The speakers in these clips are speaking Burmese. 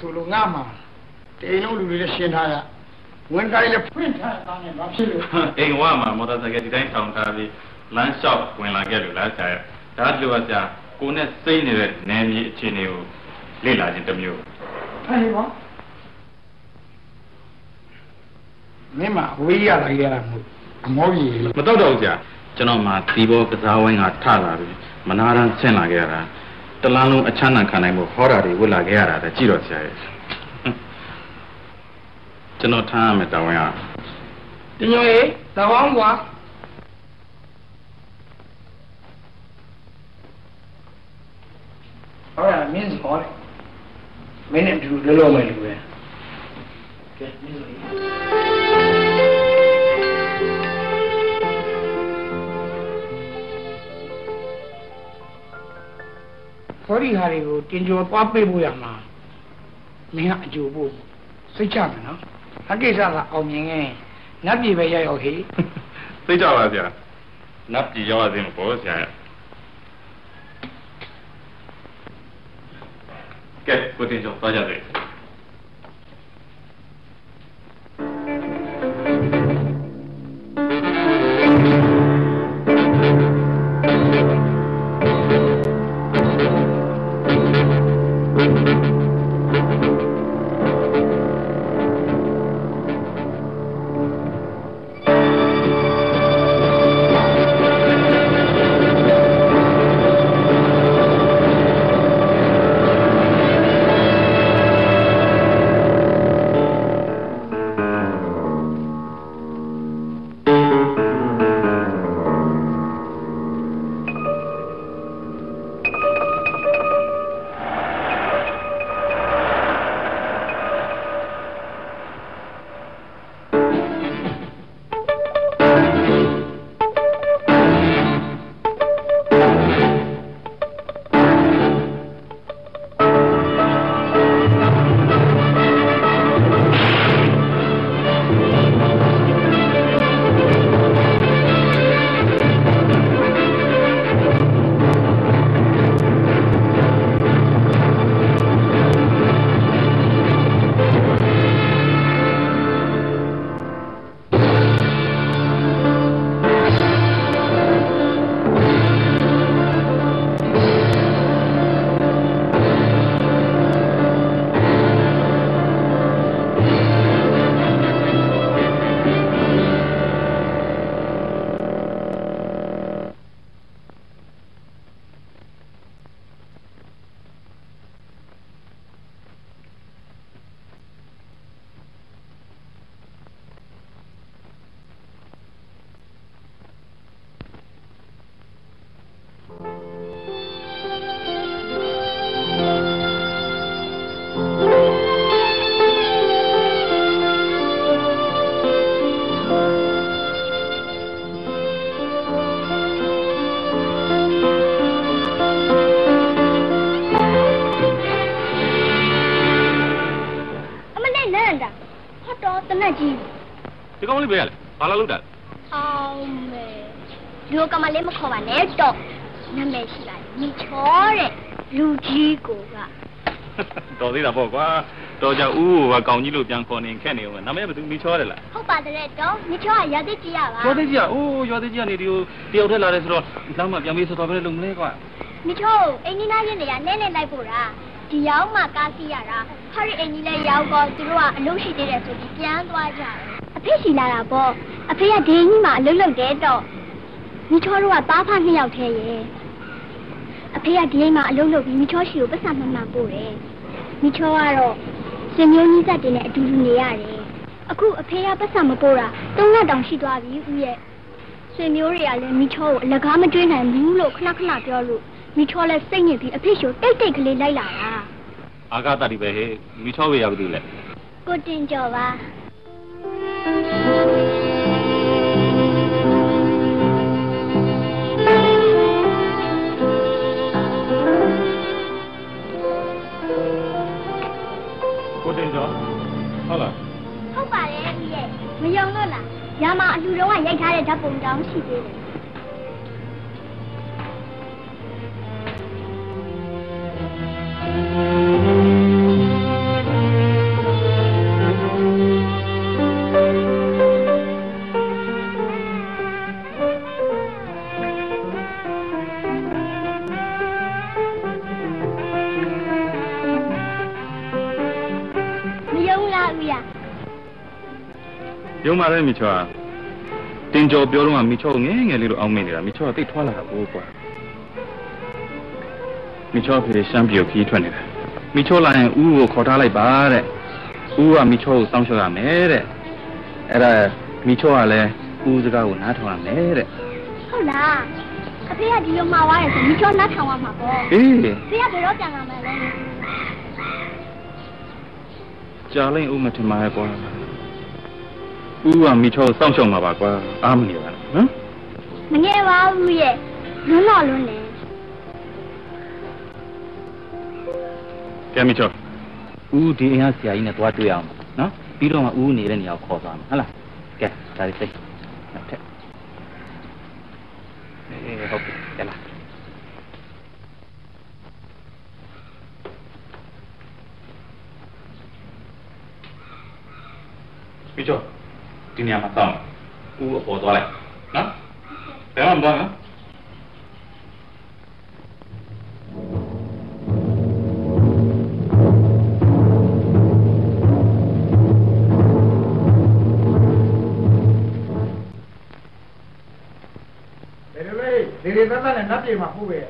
solo ngama. Teno lu le shenaya. When guy le print ha tane ba philo. Ei wa ma motorcycle design thong tha bi land shop ဝင်လာခဲ့လို့လားဆရာဒါလိုပါဆရာကိုနဲ့စိတ်နေတဲ့နာမည်အခြေအနေကိုလေ့လာခြင်းတစ်မျိုးအဲ့ပါမင်းမဝေးရလာရတာမဟုတ်အမောကြီးမတော့တော့ဆရာကျွန်တော်မှဒီဘောကစားဝိုင်းကထလာပြီမနာရန်ဆင်းလာခဲ့ရတာတလန်းလုံးအချမ်းသာခံနိုင်မှုဟောတာတွေဝတ်လာခဲ့ရတာကြည့်တော့ဆရာရဲ့ကျွန်တော်ထားရမယ်တောင်းရတင်ညိုရေတောင်းကွာဟုတ်လားမင်းစီခေါ်တယ်မင်းနဲ့တူလုံးလုံးမယ်လူပဲကဲမင်းစီခေါ်ဒီဟာတွေကိုတင်ကြောသွားပေးဖို့ရမှာမင်းကအကျိုးဖို့စိတ်ချမယ်နော်အကိစ္စကအောင်မြင်ခဲ့နတ်ပြည်ပဲရောက်ရောက်ဟေးစိတ်ချပါဗျာနတ်ပြည်ရောက်ရခြင်းပေါ့ဆရာကဲကိုတင်ကျော်သွားကြတယ်ဒီကောင်လေးပဲရလေဘာလာလို့တာအောင်မေဒီကောင်မလေးမခေါ်ပါနဲ့တော့နာမည်ရှိပါညီချောတဲ့လူကြီးကိုကတော်သေးတာပေါ့ကွာတော်ကြဦးကကောင်ကြီးလို့ပြန်ခေါ်နေခက်နေဦးနာမည်ဘယ်သူညီချောတယ်လားဟုတ်ပါတယ်တော့ညီချောကရွာသိကြီးရပါရွာသိကြီးอ่ะအိုးရွာသိကြီးကနေဒီကိုတယောက်ထက်လာတယ်ဆိုတော့လမ်းမှာပြန်ပြီးဆော်တော်ပဲလုံမလဲကွာညီချောအင်းကြီးနားရင်နေရနဲနဲလိုက်ပို့တာဒီရောက်မှကားစီရတာဟာရီအင်ကြီးလည်းရောက်တော့သူတို့ကအလုပ်ရှိသေးတယ်ဆိုပြီးပြန်သွားကြတယ်အဖေရှိလာတာပေါ့အဖေကဒင်းကြီးမှအလုပ်လုပ်တယ်တော့မိချောတို့ကသားဖနှစ်ယောက်ထဲရဲ့အဖေကဒီအိမ်မှာအလုပ်လုပ်ပြီးမိချောရှိကိုပတ်စံမှန်မှန်ပို့တယ်မိချောကတော့ရှင်မျိုးကြီးသက်တင်နဲ့အတူတူနေရတယ်အခုအဖေကပတ်စံမပို့တာ3လတောင်ရှိသွားပြီဦးရဲ့ရှင်မျိုးတွေကလည်းမိချောကိုအလကားမတွေးနိုင်ဘူးလို့ခဏခဏပြောလို့မိချောလည်းစိတ်ညစ်ပြီးအဖေရှိကိုတိတ်တိတ်ကလေးလိုက်လာတာအာဂတတိပဲဟဲ့မိချောဝေရဘူးလေကိုတင်ကျော်ပါကိုတင်ကျော်ဟုတ်လားဟုတ်ပါတယ်ဦးရဲ့မယုံလို့လားညမှာအလူတော်ကရိုက်ထားတဲ့ဓာတ်ပုံတောင်ရှိသေးတယ်ရုံမာတဲ့မိချောတင်ကြောပြောတော့မိချောငယ်ငယ်လေးလိုအောင်မင်းနေတာမိချောတိတ်ထွားလာတာကိုကွာမိချောဖေရှမ်းပြောခီးထွက်နေတယ်မိချောလာရင်ဦးကိုခေါ်ထားလိုက်ပါတဲ့ဦးကမိချောကိုစောင့်ရှောက်ရမယ်တဲ့အဲ့ဒါမိချောကလည်းဦးစကားကိုနားထောင်ရမယ်တဲ့ဟုတ်လားအဖေကဒီလိုမှာသွားတယ်ဆိုမိချောနားထောင်ရမှာပေါ့အေးဖေကဘယ်တော့ပြန်လာမှာလဲကြာလိုက်ဦးမထင်ပါရဲ့ကွာဦးကမိချောစောင့်ရှောက်မှာပါကွာအားမနေပါနဲ့နော်မငယ်ပါဘူးရဲ့လွန်းတော့လွန်းတယ်ကဲမိချောဦးဒီအင်အားဆရာကြီးနဲ့သွားတွေ့အောင်နော်ပြီးတော့မှဦးနေတဲ့နေရာကိုခေါ်သွားမယ်ဟုတ်လားကဲဒါလေးသိနောက်ထပ်ဟုတ်ပြီကဲလားမိချောဒီနေရာမှာတောင်းဦးအပေါ်သွားလိုက်နော်ဘယ်မှာမသွားနော်ဒီသက်သက်နဲ့နတ်ပြည်မှာပို့ပဲ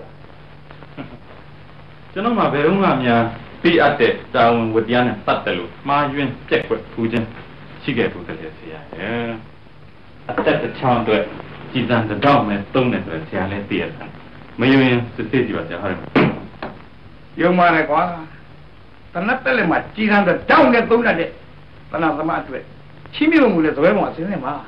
ကျွန်တော်မှဘယ်တော့မှများပြီးအပ်တဲ့တာဝန်ဝတရားနဲ့ပတ်သက်လို့မှားယွင်းပြက်ကွက်ဖူးခြင်းရှိခဲ့ဘူးတည်းဆရာရဲ့အသက်တစ်ချောင်းအတွက်ကြည်စံတော့မဲ့သုံးတယ်ဆိုဆရာလည်းသိရတယ်မယွင်းစစ်စစ်ကြည့်ပါဆရာဟုတ်တယ်ယုံပါနဲ့ကွာတနတ်တက်လည်းမှကြည်စံတော့နဲ့သုံးတယ်တဏှာသမားအတွက်ချင်းမြုံမှုလည်းသဘဲပေါ်အစင်းနေမှာ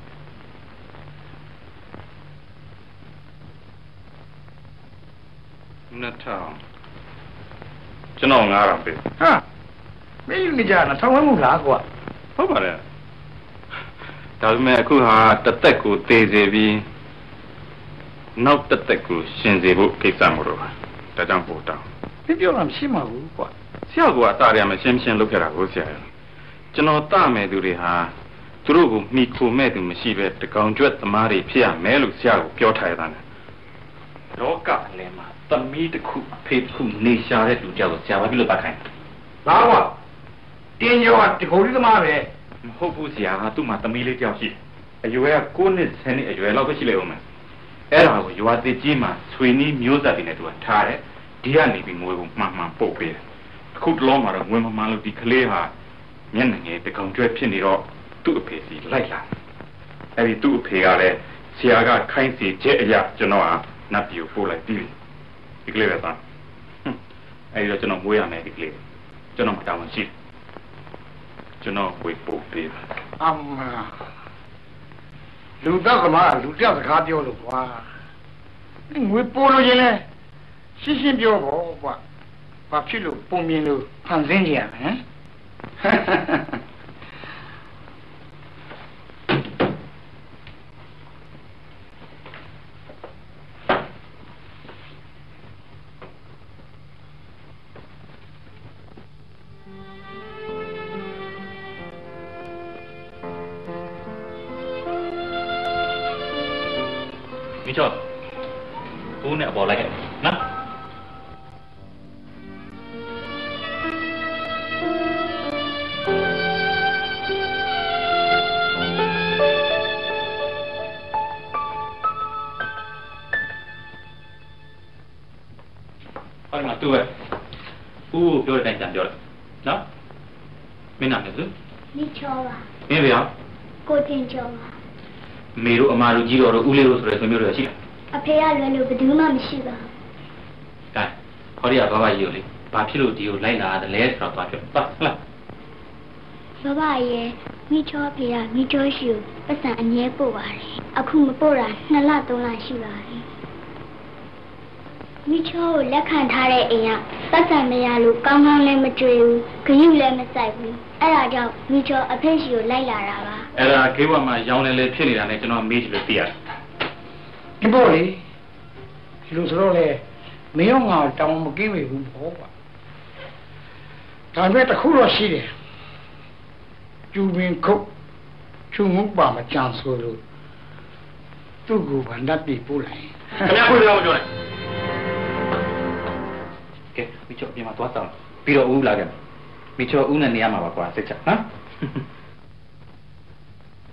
2000ကျွန်တော်9000ပေးဟာမင်းနေကြတာထောင်ဝဲမှုလားကွာဟုတ်ပါလေဒါပေမဲ့အခုဟာတသက်ကိုသေစေပြီးနောက်တသက်ကိုရှင်စေဖို့ကိစ္စမလို့ပါဒါကြောင့်ပို့တောင်းမင်းပြောတာမရှိမှာဘူးကွာဆရာကအတားရမယ်ရှင်းရှင်းလုပ်ခဲ့တာကိုဆရာကျွန်တော်တမယ်သူတွေဟာသူတို့ကိုမိခိုမဲ့သူမရှိပဲတကောင်ကျွတ်သမားတွေဖြစ်ရမယ်လို့ဆရာကပြောထားရတာလောကလည်းမှာသမီးတစ်ခုအဖေတစ်ခုနေရှာတဲ့လူကြောက်ဆရာဘာဖြစ်လို့ပတ်ခိုင်းလာကွာတင်းရောကတခုလေးသမားပဲမဟုတ်ဘူးဆရာကသူ့မှာသမီးလေးကြောက်ရှိအရွယ်က9နှစ်10နှစ်အရွယ်လောက်ပဲရှိလေဦးမယ်အဲ့ဒါကိုရွာသစ်ကြီးမှာဆွေနီးမျိုးဆက်တွေနဲ့သူကထားတယ်ဒီကနေပြီးငွေကိုမှန်မှန်ပုတ်ပေးတယ်အခုတလုံးမှာတော့ငွေမမှန်လို့ဒီကလေးဟာမျက်နှာငယ်တကောင်ကျွဲဖြစ်နေတော့သူ့အဖေစီလိုက်လာအဲ့ဒီသူ့အဖေကလည်းဆရာကခိုင်းစီချက်အရာကျွန်တော်ဟာနတ်ပြည်ကိုပို့လိုက်ပြီးဒီကလေးပဲသားအဲ့ဒီတော့ကျွန်တော်မွေးရမယ်ဒီကလေးကျွန်တော်မတောင်းရှိကျွန်တော်ဝေပို့ပေးပါအမလူတော့ကမှလူတယောက်စကားပြောလို့ကွာငွေပို့လို့ရင်လဲရှင်းရှင်းပြောပေါ့ကွာဘာဖြစ်လို့ပုံမြင်လို့ဖန်ဆင်းကြရမလဲမိချောဦးနဲ့ပေါ်လိုက်ခဲ့နော်ဟောဒီမှာသူ့ပဲဦးပြောတဲ့အတိုင်းပြန်ပြောလိုက်နော်မင်းနာမည်ဆိုမိချောပါမင်းပြောကိုတင်ကျော်ပါမေတို့အမတို့ကြီးတော်တို့ဦးလေးတို့ဆိုတဲ့ဆွေမျိုးတွေရှိတယ်အဖေကလွယ်လို့ဘယ်သူမှမရှိပါဘူးကဲခေါ်ရဘာကြီးကိုလေဘာဖြစ်လို့ဒီကိုလိုက်လာတယ်လဲဆိုတော့သွားပြောပါဟလားဘာရဲ့မိချောဖေကမိချောရှိကိုပတ်စံအမြဲပို့ပါတယ်အခုမပို့တာ2လ3လရှိပါပြီမိချောကိုလက်ခံထားတဲ့အိမ်ကပတ်စံမရလို့ကောင်းကောင်းလည်းမကြွေဘူးဂရုလည်းမစိုက်ဘူးအဲ့ဒါကြောင့်မိချောအဖေရှိကိုလိုက်လာတာပါအဲ့ဒါခေဝါမှာရောင်းနေလေဖြစ်နေတာနဲ့ကျွန်တော်မေးကြည့်လို့သိရတယ်ဒီပေါ်လေဒီလိုဆိုတော့လေမင်းရောငါတောင်းမကင်းမိဘူးပေါ့ကွာဒါပေမဲ့တခုတော့ရှိတယ်ကျူပင်ခုတ်ချူငုတ်ပါမကြံဆိုလို့သူ့ကိုဗန္ဒတ်ပြီးပို့လိုက်ခင်ဗျာခွေးပြောပြောလိုက်ကဲမိချောပြန်มาသွားဆောင်ပြီးတော့ဦးလာခဲ့မိချောဦးနဲ့နေရမှာပါကွာစိတ်ချဟမ်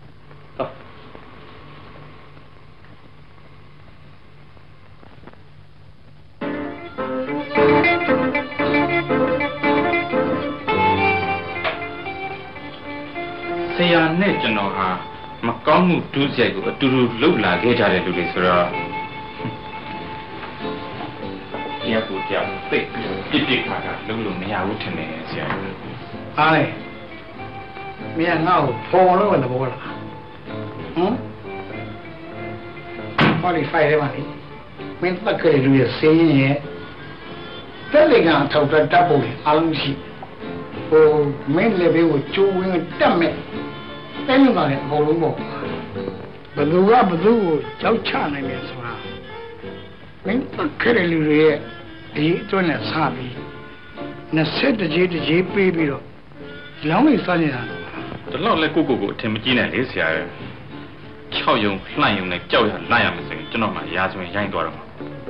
ဆရာနဲ့ကျွန်တော်ဟာမကောင်းမှုဒုစရိုက်ကိုအတူတူလှုပ်လာခဲ့ကြတဲ့လူတွေဆိုတော့တရားကိုကြောက်သိပြီးပြစ်ခါတာလုံးလုံးမရဘူးထင်တယ်ဆရာအားလေမင်းငါ့ကိုဖော်လို့လည်းဘောလားဟမ်ဘာလို့ဖိုင်ရဲမလဲမင်းတက်ကြရလူရဲ့စင်းရဲ့တက်လေကအထောက်တက်တပ်ဖို့အားလုံးရှိဟိုမင်းလည်းဘေးကိုကျိုးဝင်တက်မဲ့တဲ့လူကလည်းအကုန်လုံးပေါ့ဘယ်သူကဘယ်သူကိုကြောက်ချနိုင်လဲဆိုတာမင်းတက်ကြရလူရဲ့ဒီအတွင်းနဲ့စပြီး20တကြီးပေးပြီးတော့လောင်းလေးစားနေတာဒီလောက်လဲကိုအထင်မကြီးနဲ့လေဆရာရဲ့6ယုံလှန့်ယုံနဲ့ကြောက်ရလှန့်ရမယ်ဆိုရင်ကျွန်တော်မှရာဇဝင်ရိုင်းသွားတော့မှာ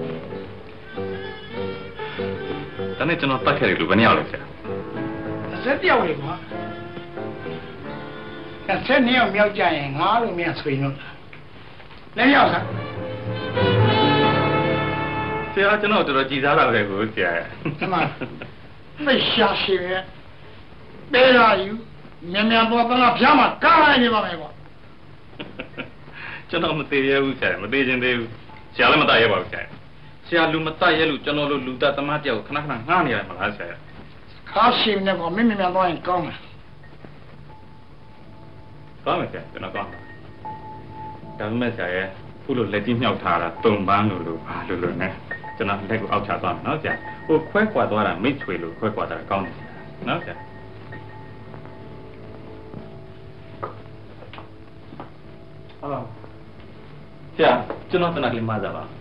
ဒါနဲ့ကျွန်တော်တက်ခဲ့တယ်လို့ဘယ်နည်းအောင်လဲဆရာဆက်ပြောက်လေကွာဆက်နေအောင်မြောက်ကြရင်ငါလိုမြန်ဆွေလို့လည်းရောက်စားဆရာကျွန်တော်တော်တော်ကြည်စားတာပဲကိုဆရာဒီမှာသိရှာရှိရဲ့ပေးရယူမြန်ပေါ်တော့ဖျားမှာကားလိုက်နေပါမယ်ကွာကျွန်တော်မသေးရဘူးဆရာမသေးခြင်းသေးဘူးဆရာလည်းမတတ်ရပါဘူးဆရာလူမတတ်ရလို့ကျွန်တော်တို့လူသားသမားတယောက်ခဏငှားနေရတယ်မလားဆရာခါရှိနေကောမင်းမြန်သွားရင်ကောင်းတယ်ကောင်းမယ်ဆရာကျွန်တော်ကောင်းတယ်ဒါပေမဲ့ဆရာရဲ့ခုလိုလက်ကြီးမြောက်ထားတာတုံပန်းလို့ဘာလို့နဲ့ကျွန်တော်လက်ကိုအောက်ချသွားမယ်နော်ဆရာဟိုခွဲကွာသွားတာမိတ်ချွေလို့ခွဲကွာတာကောင်းတယ်နော်ဆရာဟုတ်ဆရာကျွန်တော်တနက်ကလေးမှားကြပါ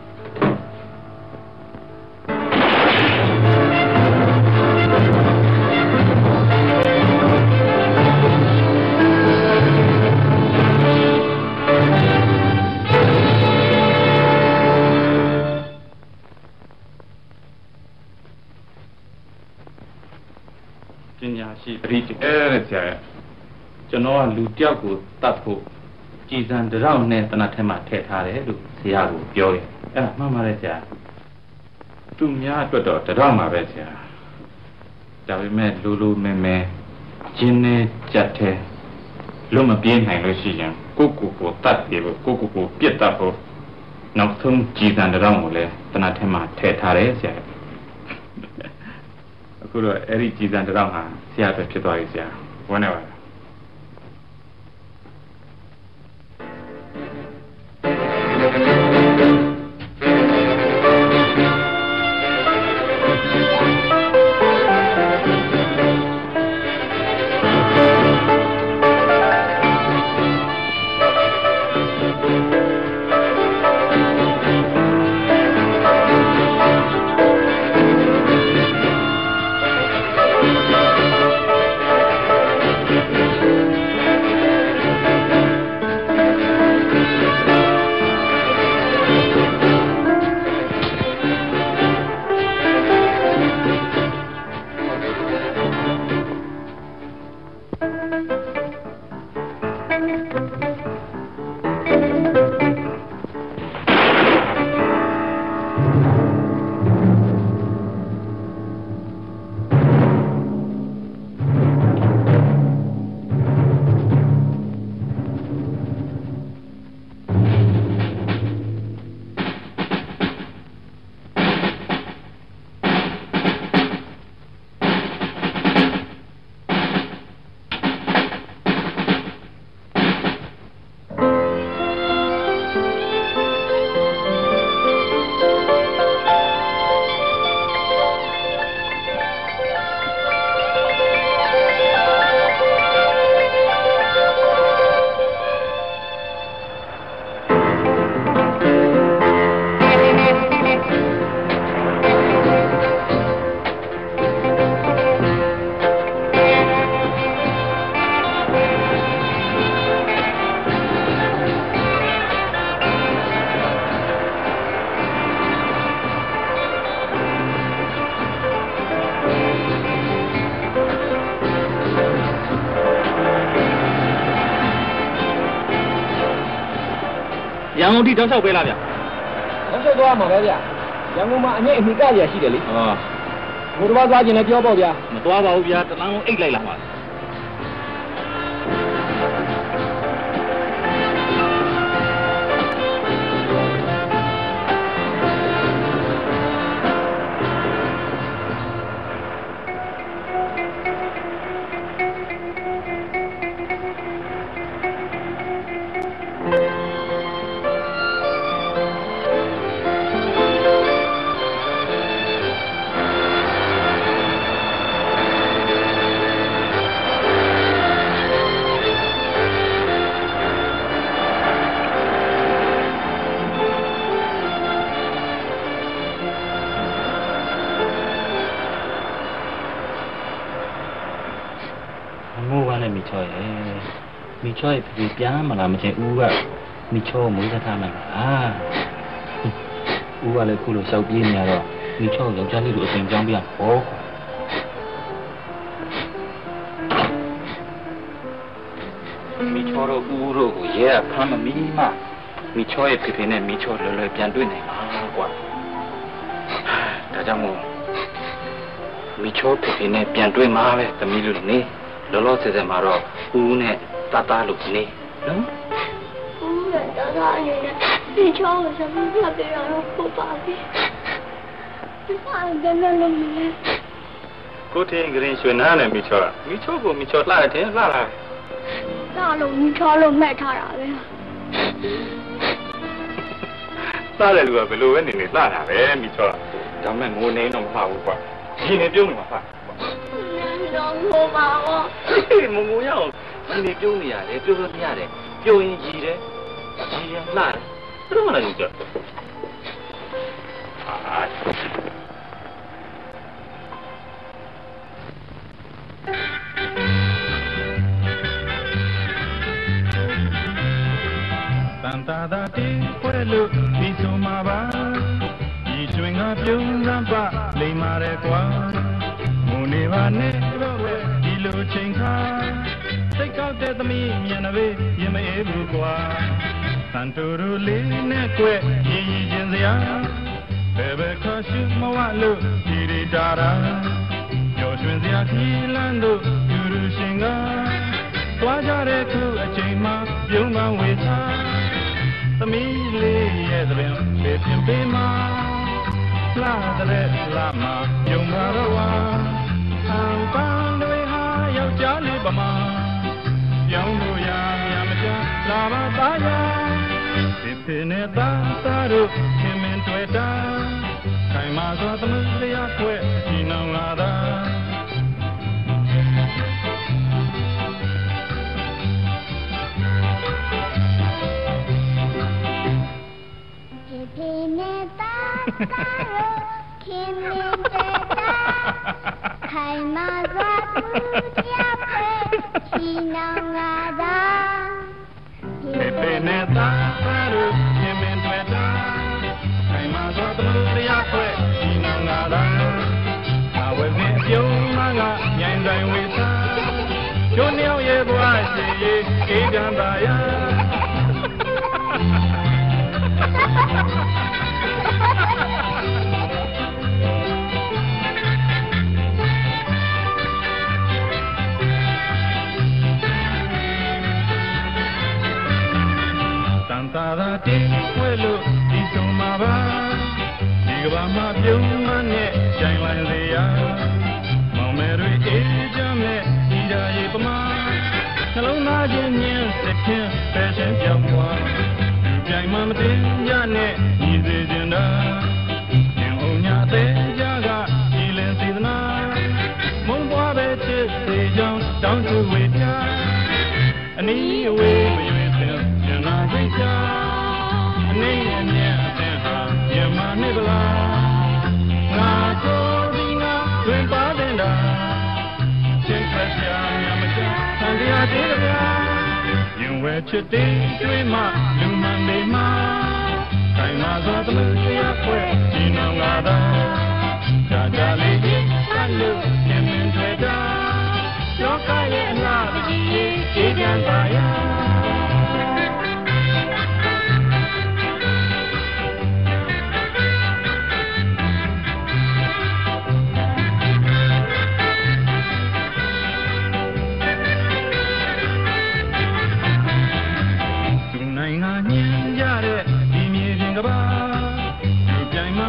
ပညာရှိပရိသေဆရာကျွန်တော်ကလူတယောက်ကိုတတ်ဖို့ကြည်စံတရောင်းနဲ့တနတ်ထဲမှာထည့်ထားတယ်လို့ဆရာကပြောတယ်အဲ့ဒါမှန်ပါတယ်ဆရာသူများအတွက်တော့တရောင်းမှာပဲဆရာဒါပေမဲ့လူမဲကျင်းနေကြက်တယ်လုံးမပြေးနိုင်လို့ရှိရင်ကိုတတ်ပြေဖို့ကိုပြစ်တတ်ဖို့နောက်ဆုံးကြည်စံတရောင်းကိုလည်းတနတ်ထဲမှာထည့်ထားတယ်ဆရာအခုတော့အဲ့ဒီကြည်စံတရောင်းဟာဆရာပဲဖြစ်သွားပြီဆရာဝမ်းနေပါရန်ကုန်ထိတောက်လျှောက်ပေးလားဗျာတောက်လျှောက်သွားမှာပဲဗျာရန်ကုန်မှာအငိမ့်အမိကရရှိတယ်လေဟောဘိုးတော်သွားခြင်းလည်းပြောပေါ့ဗျာမသွားပါဘူးဗျာတလန်းလုံးအိတ်လိုက်လာပါမိချောရဲ့ပြေပြန်မလားမချင်ဦးကမိချောမွေးထားမှလားဦးကလည်းခုလိုရှောက်ပြေးနေရတော့မိချောယောက်ျားလေးလိုအစဉ်ကြောင်းပြဟောမိချောတို့ဦးတို့ကိုရဲဖမ်းမမီးမှမိချောရဲ့ဖေနဲ့မိချောလွယ်လွယ်ပြန်တွေ့နိုင်မှာကွာဒါကြောင့်မို့မိချောဖေနဲ့ပြန်တွေ့မှာပဲသမီးတို့နေလောလောဆယ်ဆယ်မှာတော့ဦးနဲ့တာလို့နေနော်ဦးနဲ့တာအနေနဲ့ဒီချောင်းကိုစမ်းပြပြရတော့ပို့ပါပြီဒီကလည်းလုံးနေကိုတင်ကရင်ရွှေနားနဲ့မိချောကိုမိချောလှတယ်လှလားလို့မိချောလို့မှတ်ထားတာပဲလှတယ်လူကဘယ်လိုပဲနေနေလှတာပဲမိချောဒါမှငိုနေတော့မဖဘူးကွာဒီနေပြုံးနေမှာဖတော့ဟိုပါတော့မငိုရအောင်ဒီနေပြုံးနေရတယ်ပြုံးလို့မရတယ်ပြုံးရင်ကြီးတယ်ကြီးရင်လှတယ်သူတို့မလာဘူးကြတန်တာတာတီခွဲလို့ဒီဆိုမှာပါဒီရွှင်ကပြုံးစမ်းပါလိမ္မာတယ်ကွာငိုနေပါနဲ့တော့ပဲဒီလိုချိန်ခါစိတ်ကောက်တဲ့သမီးမြန်နဘေးရင်မအေးဘူးကွာတန်တူရူလေးနဲ့ကွဲရည်ရည်ချင်းစရာဘယ်ဘက်ခါရှိမဝလို့ဒီရီတာရာပျော်ရွှင်စရာခီးလန်းတို့ယူရရှင်ကသွားကြတဲ့ခုအချိန်မှပြုံးမှဝေချသမီးလေးရဲ့သပင်ပေပြင်ပေးမှာလာတဲ့လာမှာပြုံးမှာတော့ဝါအောင်ပန်းတွေဟာယောက်ျားလေးပမာပြောင်းလို့ရများမကြလာပါသားရဒီဖေနဲ့သားတို့ခင်မင်တွေ့တာခိုင်မာစွာသမီးတရားခွဲဒီနောင်လာတာဒီဖေနဲ့သားတို့ခင်မင်တွေ့တာခိုင်မာစွာသမီးတရားခွဲဒီနောင်လာတာဒီဖေနဲ့သားတို့ခင်မင်တွေ့တာခိုင်မာစွာသမီးတရားခွဲဒီနောင်လာတာအဝဲနဲ့ပြုံးမကညင်တိုင်းဝေသာကျိုးမြောက်ရဲ့ဘွားရှိရေးအေးကြံပါရတာတာတီဝဲလို့ဒီဆုံးမှာပါဒီကဘာမှာပြုံးမနဲ့ကြိုင်လိုက်လေရမောင်မဲတွေအေးကြမဲ့ဒီဓာရီပမာနှလုံးသားချင်းညင်းစက်ချင်းပဲချင်းပြောင်းသွားဒီပြိုင်မှမတင်ကြနဲ့ညီစေချင်တာညင်အောင်ညာသေးကြကဒီလင်းစေသနာမုံပွားပဲချစ်စေကြောင်းတောင်းသူဝေချအနည်းအဝေးမရွေးစင်ကျန်လာစိတ်ချနေရမြတ်အသင်ဟာယမနိဗ္ဗာန်ငါကိုဒီငါတွင်ပါတဲ့တာချင်းဖက်ရှာမြတ်မချဆံတရားသေးတကားရင်ဝဲချစ်တဲ့ကျွေးမှလူမနေမှာခိုင်မာစွာသမီးတရားခွဲဒီနောင်လာတာကြာကြာလေးကြီးဆက်လို့ရင်မင်တွေ့တာလောကရဲ့အလားကြီးအေးကြံပါရ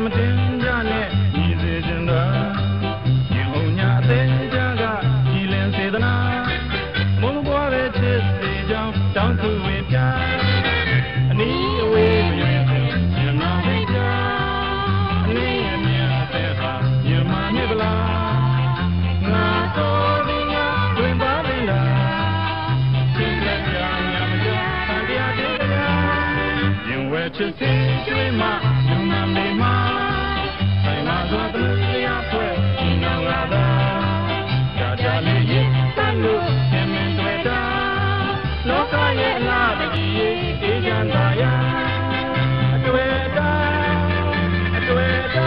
မတင်ကြနဲ့ညီစေချင်တာရင်အောင်ညာအသေးကြကကြည်လင်စေတနာမုန်းပွားပဲချစ်စေကြောင်းတောင်းသူဝေပြအနည်းအဝေးမရွေးရင်နာဝေပြအနည်းအမြတ်အသေးဟာညမမြစ်ပလားငါတော်ဒီငါဝင်ပါလိမ့်လားစိတ်လက်ကြညာမကြဆံပြတဲ့ရင်ဝဲချစ်စေကျွေးမှညမမေမဆိုင်မှာသွားတဲ့တရားဖွဲ့ဒီနောင်လာတာကြာကြာလေးရင်တန်လို့ရှင်မင်းတွေ့တာလောကရဲ့လာတဲ့ကြီးအေးချမ်းသာရအတွေ့တာအတွေ့တာ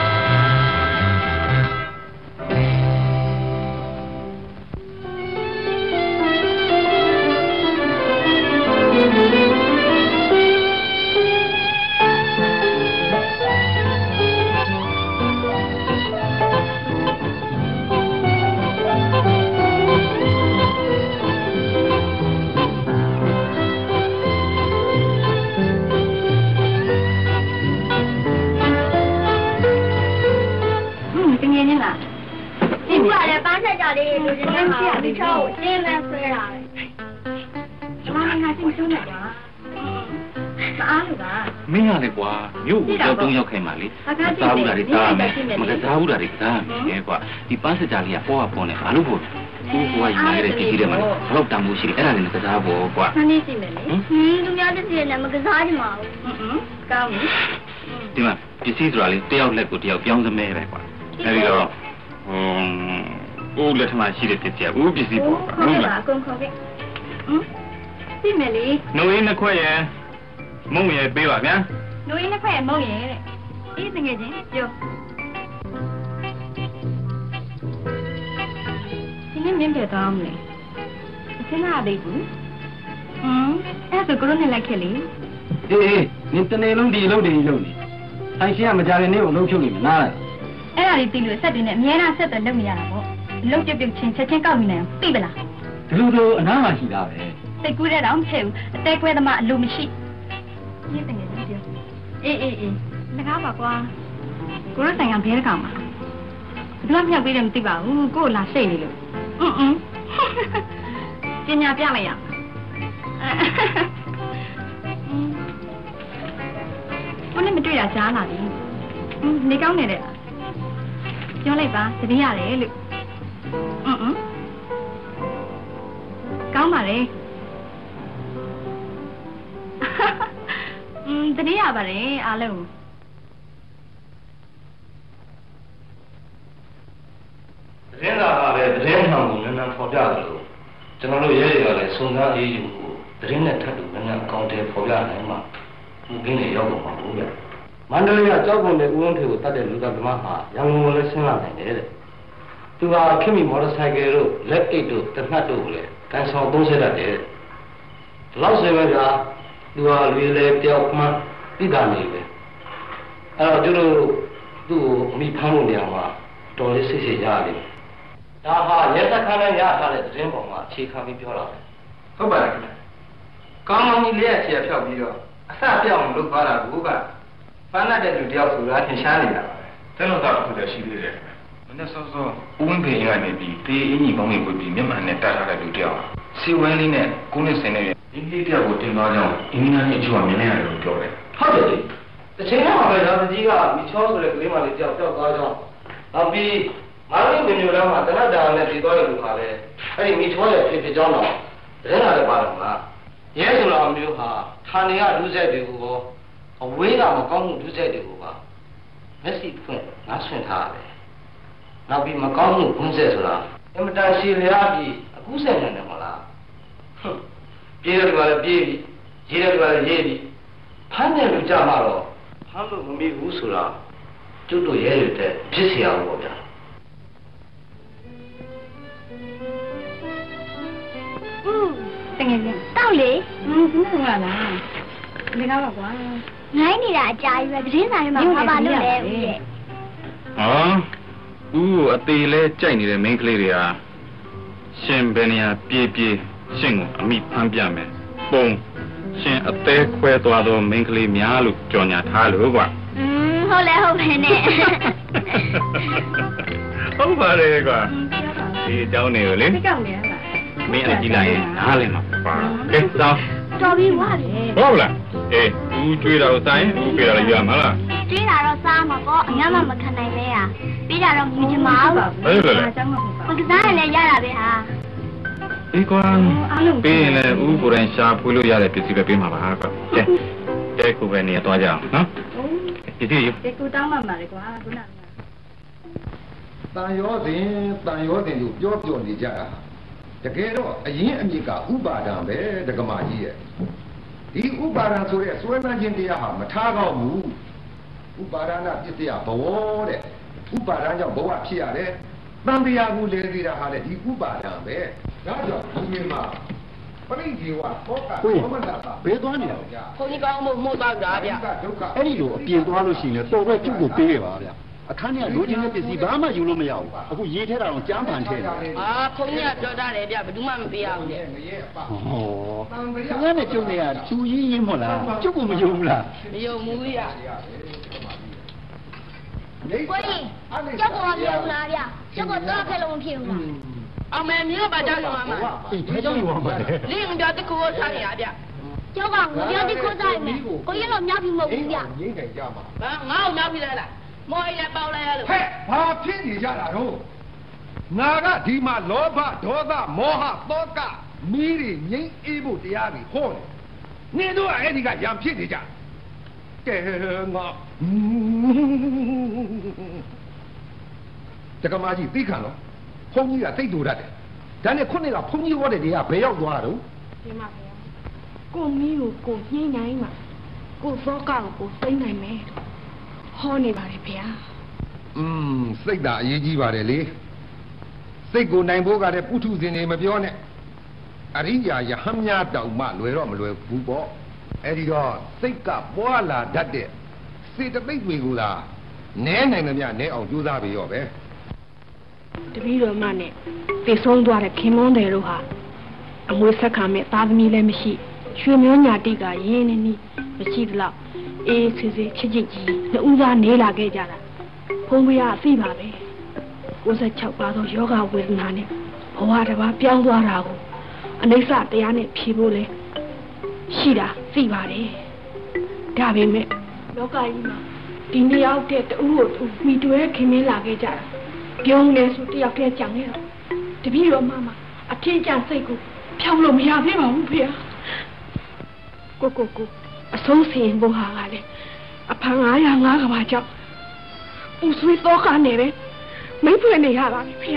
လေးလူချင်းနဲ့ဟာဒီချောင်းကိုတင်းနဲ့ဆွဲတာပဲ။ကျွန်မငါသိဆုံးတယ်ကွာ။မအားလို့ပါ။မင်းရလေကွာမြို့ကိုရောက်တော့ရောက်ခိုင်းပါလေ။စားဘူးတာတွေစားမယ်။မကစားဘူးတာတွေစားမယ်ကွာ။ဒီပန်းစကြလေးကပေါ်ပေါ်နေဘာလို့ဖို့ကိုကွာယူရတဲ့ပြည်ကြီးတယ်မလား။ဘလို့တန်ဖို့ရှိတယ်အဲ့ဒါလေးနဲ့ကစားဖို့ကွာ။နှင်းစီမယ်လေ။သူများတစ်စီနဲ့မကစားကြမှာဘူး။ကောင်းပြီ။ဒီမှာပစ္စည်းဆိုတာလေတယောက်လက်ကိုတယောက်ပြောင်းစမဲပဲကွာ။အဲဒီတော့ဦးလက်ထမရှိတဲ့ပစ္စည်းဦးပစ္စည်းပေါ့ဟုတ်လားအကုန်ခေါ်ခဲ့သိမယ်လေနှုတ်ရင်းနှစ်ခွက်ရယ်မုံရယ်ပေးပါဗျာနှုတ်ရင်းနှစ်ခွက်ရယ်မုံရယ်တဲ့အေးတကယ်ချင်းပြောဒီနေ့မင်းပြတော့မလဲအစင်းလာသေးဘူးအဲ့ဒါကကိုရိုနဲ့လိုက်ခဲ့လေအေးနင်တနေ့လုံးဒီလုံးနေဆိုင်ရှင်ကမကြတဲ့နေ့ကိုလုံးဖြုတ်နေမှာနားအဲ့ဒါလေးသိလို့ဆက်တင်နဲ့အများအားဆက်တယ်လုပ်နေရတာပေါ့လုံးပြပြချင်းချက်ချင်းကောက်နေတယ်သိပလားဒီလိုအနားမှာရှိတာပဲစိတ်ကူးတဲ့တော့မဖြစ်ဘူးအသေးကွဲသမားအလိုမရှိရင်းတယ်ငယ်ကြီးပြောအေးလကားပါကွာကိုရဆိုင်ကဘဲတကောင်ပါဘယ်တော့မြောက်ပေးတယ်မသိပါဘူးကို့လာစိတ်နေလို့ပညာပြလိုက်ရဘယ်နဲ့မတွေ့တာကြားလာပြီနေကောင်းနေတယ်ပြောလိုက်ပါတတိရတယ်လို့ကောင်းပါလေတတိယပါတယ်အားလုံးသတင်းစာကလည်းသတင်းမှန်ကိုနည်းနည်းဖော်ပြတယ်လို့ကျွန်တော်တို့ရဲရဲကလည်းစုံစမ်းအေးယူကိုသတင်းနဲ့ထပ်တူနည်းနည်းအကောင့်တွေဖော်ပြနိုင်မှဒီကင်းတွေရောက်တော့မှာဘူးဗျမန္တလေးကကြောက်ကုန်တဲ့ဦးဝင်းဖေကိုတတ်တဲ့လူသားဓမ္မဟာရန်ကုန်ကိုလည်းဆင်းလာနိုင်တယ်တဲ့သူဟာခင်မီမော်တော်ဆိုင်ကယ်တို့လက်အိတ်တို့တနတ်တို့ကိုလည်းကန်ဆောင်သုံးဆက်တတ်တယ်လောက်စင်ပဲကသူဟာလူလေတယောက်မှပြည်သားနေပဲအဲ့တော့သူတို့သူ့ကိုအမိဖမ်းလို့နေအောင်မှာတော်လေးစစ်စစ်ရတယ်ဒါဟာရဲစခန်းနဲ့ရထားတဲ့သတင်းပေါ်မှာအခြေခံပြီးပြောတာပဲဟုတ်ပါလားခင်ဗျကောင်းကောင်းကြီးလေးအခြေဖြောက်ပြီးတော့အစပြောင်းလုပ်သွားတာကဖမ်းတဲ့လူတယောက်ဆိုတာထင်ရှားနေတာပါပဲကျွန်တော်တော့အခုတည်းရှိသေးတယ်မနေ့စောစောဦးဝင်းဖေကနေပြီးတေးအင်းကြီးပေါင်းကိုပြီးမြန်မာနဲ့တတ်ထားတဲ့လူတယောက်စီဝဲလေးနဲ့ကိုနှစ်စင်နဲ့အင်းကြီးတယောက်ကိုတင်သွားကြောင်းအင်းကြီးနဲ့အချို့ကမြင်နေရတယ်လို့ပြောတယ်ဟုတ်တယ်တစ်ချိန်မှပဲဒါကြီးကမိချောဆိုတဲ့ကလေးမလေးတယောက်သွားကြောင်းနောက်ပြီးမာရင်းမျိုးတော့မှတနတ်တာနဲ့ဒီသွားတဲ့လူကလည်းအဲ့ဒီမိချောရဲ့ဖြစ်ကြောင်းတော့သတင်းလာလည်းပါတော့မလားရဲဆိုတော့မျိုးဟာဌာနေကလူဆက်တွေကိုအဝေးကမကောင်းမှုလူဆက်တွေကိုပါမျက်စိဖွင့်ငါဆွင့်ထားရတယ်နောက်ပြီးမကောင်းမှုဘုန်းဆက်ဆိုတာအင်မတန်ရှည်လျားပြီးအခုဆက်နေတယ်မလားပြေးတယ်ကလည်းပြေးပြီးရေးတယ်ကလည်းရေးပြီးဖမ်းတယ်လူကြမှာတော့ဖမ်းလို့မမိဘူးဆိုတာကျွတ်တို့ရဲရတဲ့ဖြစ်เสียအောင်ပေါ့ဗျာတကယ်လေတောက်လေဟုတ်လားလေကားပါကွာနိုင်နေတာအကြာကြီးပဲသတင်းစာထဲမှာဘာလို့လဲဦးရဲ့ဦးအသေးလဲကြိုက်နေတဲ့မိန်းကလေးတွေဟာရှင်ဘယ်နေရာပြေးရှင်ကိုအမိဖမ်းပြမယ်ပုံရှင်အသေးခွဲသွားသောမိန်းကလေးများလို့ကြော်ညာထားလို့ကွာဟဟုတ်လဲဟုတ်ပဲနဲ့ဟုတ်ပါလေကွာဒီအကြောင်းတွေကိုလေကြောက်နေရပါမင်းအကြည့်လိုက်ရင်နားလည်မှာပါကဲစောင်းတော်ပြီဝါလေဟုတ်လားအေးဦးကျွေးတာကိုဆိုင်ဦးပြေတာလည်းရမှာလားကျွေးတာတော့စားမှာပေါ့အငါမှမခံနိုင်လဲอ่ะပြီးတာတော့မြင်ချင်ပါဘူးဟုတ်လေပကစားရင်လည်းရတာပဲဟာအေးကွာပေးရင်လည်းဦးကိုယ်တိုင်ရှာဖွေလို့ရတဲ့ပစ္စည်းပဲပေးမှာပါကွာကဲကိုပဲနေသွားကြအောင်နော်ဒီဒီကိုတောင်းမှမှာလေကွာခုနတန်ရောစဉ်လို့ပြောနေကြတာတကယ်တော့အရင်အမြစ်ကဥပါဒံပဲဒကမာကြီးရဲ့ဒီဥပါဒံဆိုတဲ့စွဲလန်းခြင်းတရားဟာမထားကောင်းဘူးဥပါဒနာပစ္စယဘဝတဲ့ဥပါဒံကြောင့်ဘဝဖြစ်ရတယ်တန်တရားကိုလဲနေတာဟာလေဒီဥပါဒံပဲဒါကြောင့်ဒီမှာပရိဒီဝသောကသောမနာတာဘယ်သွားနေလဲဘုန်းကြီးကောင်းမို့သားကြဗျအဲ့ဒီလိုအပြင်သွားလို့ရှိရင်တော်ပဲကျုပ်ကိုပေးရပါဗျအခန်းထဲကလိုချင်တဲ့ပစ္စည်းဘာမှယူလို့မရဘူးအခုရေးထဲတာတော့ကြားမှန်ထဲတယ်ဘုန်းကြီးကပြောတာလေဗျဘယ်သူမှမပေးရဘူးလေဟောခင်ဗျားနဲ့ကျုပ်เนี่ยသူကြီးရင်းမို့လားကျုပ်ကမယုံဘူးလားမယုံဘူးဗျကိုကြီးကျုပ်ကမပြောဘူးလားဗျကျုပ်ကတော့ခဲလုံးမဖြစ်ဘူးလားအမေမျိုးပါကြောက်လို့မှာအေးဘယ်ကြောင့်ယူမှာလဲလင်းပြောတကူစားနေရဗျကျုပ်ကငပြောတကူစားနေကိုကြီးတော့မြောက်ပြီမဟုတ်ဘူးဗျငင်းတယ်ကြမှာငါ့ကိုမြောက်ပြီလားမော်အိလည်းပေါက်လိုက်ရလို့ဟဲ့ဘာဖြစ်နေကြတာတော့ငါကဒီမှာလောဘဒေါသမောဟသောကမီးတွေငြိမ်းအေးဖို့တရားတွေဟောတယ်နင်တို့ကအဲ့ဒီကရံဖြစ်နေကြကဲငါတက္ကမကြီးသိခံတော့ဘုန်းကြီးကသိတူတတ်တယ်ဒါနဲ့ခုနှစ်ကဘုန်းကြီးဟောတဲ့တရားဘယ်ရောက်သွားတော့ဒီမှာဗျာကိုမီးကိုကိုညှိနှိုင်းမှာကိုသောကကိုသိမ့်နိုင်မယ်ဟောနေပါလေဗျာစိတ်သာအရေးကြီးပါတယ်လေစိတ်ကိုနိုင်ဖို့ကလည်းပုထုဇဉ်တွေမပြောနဲ့အရိယာယဟမြတောင်မှလွယ်တော့မလွယ်ဘူးပေါ့အဲ့ဒီတော့စိတ်ကပွာလာတတ်တဲ့စေတသိက်တွေကိုသာနဲနိုင်သမျှနဲအောင်ကြိုးစားပြီးရောပဲတပည့်တော်မနဲ့တည်ဆုံးသွားတဲ့ခင်မွန်းတယ်တို့ဟာအမွေဆက်ခံမဲ့သားသမီးလည်းမရှိရွှေမျိုးညာတိကရင်းနေနီးမရှိသလောက်အေးဆေးဆေးချစ်ချစ်ကြီးနှစ်ဦးသားနေလာခဲ့ကြတာဘုံဘုရားအသိပါပဲ96ပါးသောယောဂဝေဒနာနဲ့ဘဝတစ်ပါးပြောင်းသွားတာကိုအနိစ္စတရားနဲ့ဖြေဖို့လဲရှိတာသိပါတယ်ဒါပေမဲ့လောကကြီးမှာဒီနှစ်ယောက်တဲ့တူကိုတူမိတွဲခင်မင်းလာခဲ့ကြတာပြုံးနေဆိုတယောက်တည်းကြံနေတော့တပည့်တော်မအထင်ကျစိတ်ကိုဖြောင်းလို့မရသေးပါဘူးဖေ။ကိုအဆုံးစီရင်ဖို့ဟာကလည်းအဖန်905ကဘာကြောင့်ဦးဆွေးတော့ကနေပဲမိဖွင့်နေရပါပြီဖေ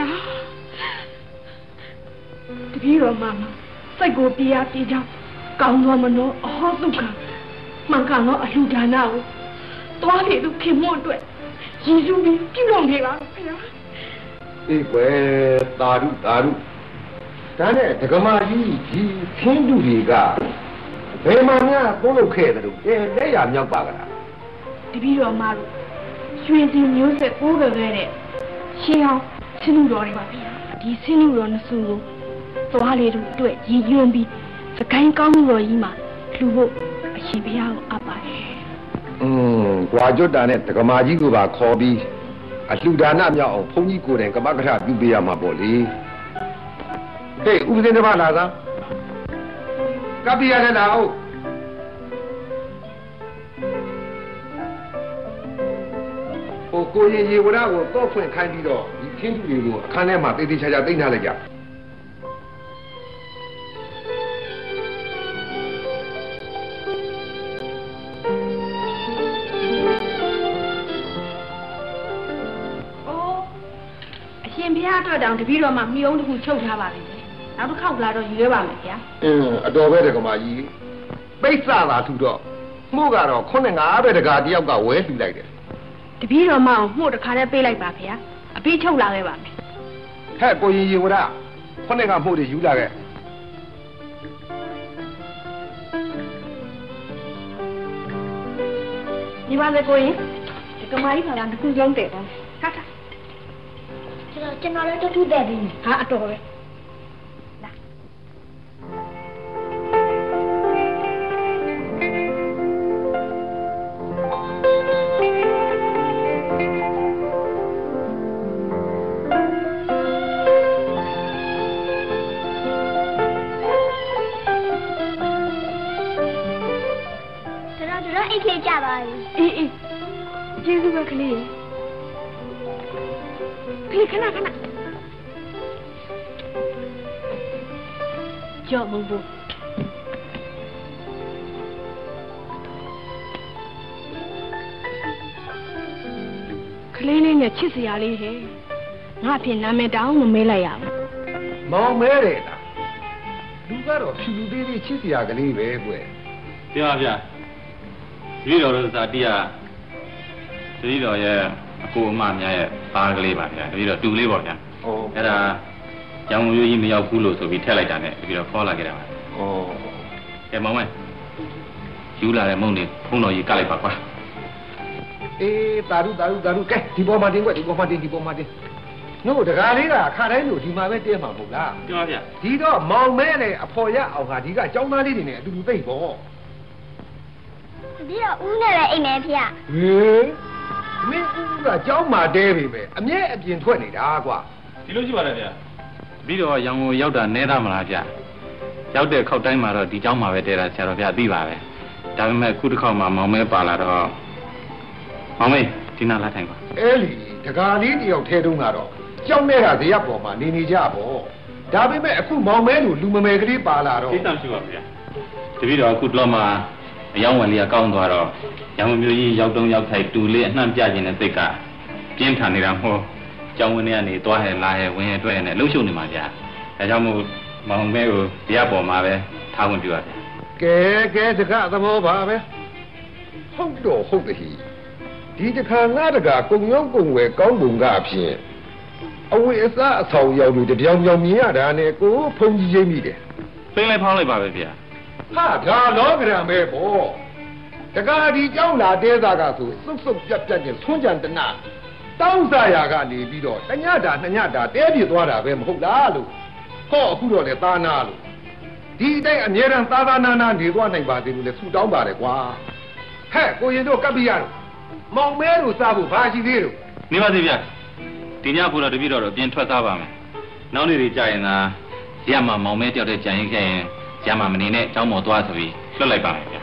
။တပည့်တော်မစိတ်ကိုတရားပြေးကြောင်းကောင်းသောမနောအဟောတုခမှန်ကန်သောအလှူဒါနကိုတွားလေသူခင်မွန်းအတွက်ရည်စူးပြီးပြုလုပ်နေပါဖေ။အေးကွယ်သာဓုဒါနဲ့ဒကမာကြီးဒီခင်းတူတွေကဘယ်မှာများသုံးလုပ်ခဲ့တယ်လို့လက်ရမြောက်ပါကလားတပည့်တော်မတို့ရွှေစီမျိုးဆက်ပိုးကြခဲ့တဲ့ရှင်းအောင်ဆင်းလူတော်တွေပါဗျာဒီဆင်းလူတော်နှစ်စုကိုသွားလေတို့အတွက်ရည်ညွှန်းပြီးစကိုင်းကောင်းမှုတော်ကြီးမှာလှူဖို့အရှင်ဘုရားကိုအပ်ပါတယ်ကွာကျွတ်တာနဲ့ဒကမာကြီးကိုပါခေါ်ပြီးအလှူဒါနမြောက်အောင်ဘုန်းကြီးကိုယ်တိုင်ကမကထပြုပေးရမှာပေါ့လေဟေးဥပဒေတစ်ပါးလာသားကပ္ပိယလည်းလာအောင်ကိုရင်ရေဝရကိုတော့ဖွင့်ခိုင်းပြီးတော့ဒီခင်းတူတွေကိုအခန်းထဲမှာတိတ်တိတ်ချာချာသိမ့်ထားလိုက်ကြအတွက်တောင်တပည့်တော်မှမြုံတစ်ခုချုပ်ထားပါလိမ့်မယ်။နောက်တစ်ခေါက်လာတော့ယူရပါမယ်ဗျာ။အတော်ပဲတကမာကြီးပိတ်စလာထူတော့မှုကတော့9-5ပဲတကာတယောက်ကဝဲလှူလိုက်တယ်။တပည့်တော်မှအောင်မှုတစ်ခါတည်းပေးလိုက်ပါဗျာ။အပြီးချုပ်လာခဲ့ပါမယ်။ဟဲ့ကိုရင်ရေဝရ9-5မှုတွေယူလာခဲ့။ဒီပါလေကိုရင်ဒီကမာကြီးခါလာတစ်ခုလုံးတဲ့ပေါ့။ထားကျွန်တော်လည်းတူတဲ့ပြီဟာအတော်ပဲလာကျေးဇူးပဲကလေးခဏကြောက်မဘူးကလေးလေးနဲ့ချစ်စရာလေးဟဲ့ငါအဖြစ်နာမည်တောင်းမမေးလိုက်ရဘူးမောင်မဲတယ်လားလူကတော့ဖြူလူသေးသေးချစ်စရာကလေးပဲကွယ်ပြောပါဗျာတပည့်တော်တို့သာတိရတပည့်တော်ရဲ့အကိုအမများရဲ့သားကလေးပါဗျာတပည့်တော်တူလေးပေါ့ဗျာအဲ့ဒါကျောင်းရိုးကြီးမရောက်ဘူးလို့ဆိုပြီးထည့်လိုက်တာနဲ့တပည့်တော်ခေါ်လာခဲ့တာပါကဲမောင်မဲယူလာတဲ့မုံတွေဖုန်းတော်ကြီးကလိုက်ပါကွာအေးတာရုကဲဒီပေါ်မှာတင်ကွဒီပေါ်မှာတင်ငါ့တကားလေးကခါတိုင်းလို့ဒီမှာပဲတင်းမှာမဟုတ်လားပြောပါဗျာဒီတော့မောင်မဲနဲ့အဖော်ရအောင်ဟာဒီကကျောင်းသားလေးတွေနဲ့အတူတူသိပ်ပေါ့ဒီတော့ဦးနဲ့လည်းအိမ်နေဖေဟေးမင်းဦးကကျောင်းမှာတဲပြီပဲအမြဲအပြင်ထွက်နေတာကွာဒီလိုရှိပါတယ်ဗျာပြီးတော့ရန်ကုန်ရောက်တာနဲတာမလားဗျာရောက်တဲ့ခောက်တိုင်းမှာတော့ဒီကျောင်းမှာပဲတဲတာဆရာတော်ဗျာသိပါပဲဒါပေမဲ့ခုတစ်ခေါက်မှာမောင်မဲပါလာတော့မောင်မဲဒီနာလာထိုင်ပါအဲ့လီတကားလေးတယောက်ထဲတုန်းကတော့ကျောင်းထဲကဇရပ်ပေါ်မှာနေကြပေါ့ဒါပေမဲ့အခုမောင်မဲလူမမယ်ကလေးပါလာတော့သိတမ်းရှိပါဗျာတပည့်တော်အခုတော့မှအယောင်းဝင်လေးကကောင်းသွားတော့ရံမျိုးကြီးရောက်တုံးရောက်ထိုက်တူလေးအနှံ့ပြခြင်းနဲ့စိတ်ကပြင်းထန်နေတာမဟုတ်ကျောင်းဝင်ထဲကနေသွားဟဲလာဟဲဝင်ဟဲတွေ့နဲ့လှုပ်ရှုပ်နေမှာဗျာဒါကြောင့်မို့မောင်မဲကိုဇရပ်ပေါ်မှာပဲထားဝင်ပြပါဗျာကဲတကသဘောပါပဲဟုတ်တော့ဟုတ်တယ်ဒီတခါငါတကကုံရောကုံဝယ်ကောင်းပုံကအဖြစ်အဝိအစားအဆောင်ရောက်လို့တပြောင်ပြောင်မြင်ရတာနဲ့ကိုဖုန်ကြီးရိပ်မိတယ်ဖိလိုက်ဖောင်းလိုက်ပါပဲဗျာဟာဒါလောကရံပဲပေါ့တကားဒီကြောင်းလာတဲသားကဆိုစုပ်ပြတ်နဲ့ဆွန့်ကြံတနာတောင်းစားရာကနေပြီးတော့တညတာနှစ်ညတာတဲပြစ်သွားတာပဲမဟုတ်လားလို့ဟောအခုတော့လေသားနာလို့ဒီတိုင်းအမြဲတမ်းသားနာနေသွားနိုင်ပါသေးလို့လေဆူတောင်းပါတယ်ကွာဟဲ့ကိုရင်တို့ကပ်ပြရတော့မောင်မဲတို့စားဖို့ဘာရှိသေးလို့နေပါသေးဗျာဒီညဖို့တော့တပည့်တော်အပြင်ထွက်သားပါမယ်နောက်နေ့တွေကြာရင်သာရမမောင်မဲတယောက်တည်းကြံရင်ခဲ့ရင်ရမမနေနဲ့ကျောင်းပေါ်သွားဆိုပြီးလွတ်လိုက်ပါမယ်ဗျာ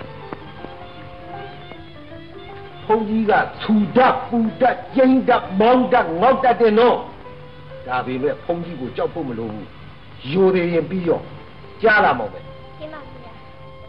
ဘုန်းကြီးကဆူတတ်ပူတတ်ကျင်းတတ်မောင်းတတ်ငေါက်တတ်တယ်နော်ဒါပေမဲ့ဘုန်းကြီးကိုကြောက်ဖို့မလိုဘူးရိုးတယ်ရင်ပြီးရောကြားလာမောင်မဲရှင်းပါဗျာ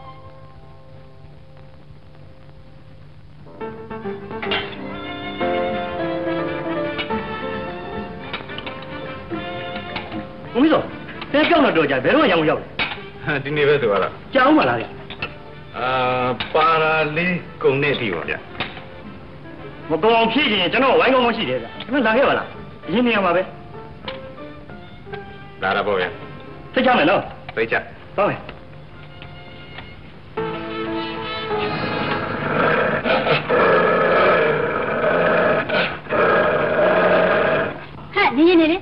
ဘုန်းကြီးတော့တဲကြောက်တော့ကြာဘယ်တော့ရအောင်ရောက်လဲဒီနေ့ပဲဆိုတော့ကြောက်ပါလားဗျပါရာလေးကုန်နေပြီပါဗျမတော်အောင်ဖြည့်ရင်ကျွန်တော်ဝိုင်းကောင်းရှိတယ်ဗျခင်ဗျလာခဲ့ပါလားအရင်နေရာမှာပဲလာတာပေါ့ဗျသိကြမယ်နော်သိကြဟုတ်မယ်ဟဲ့နေခဏ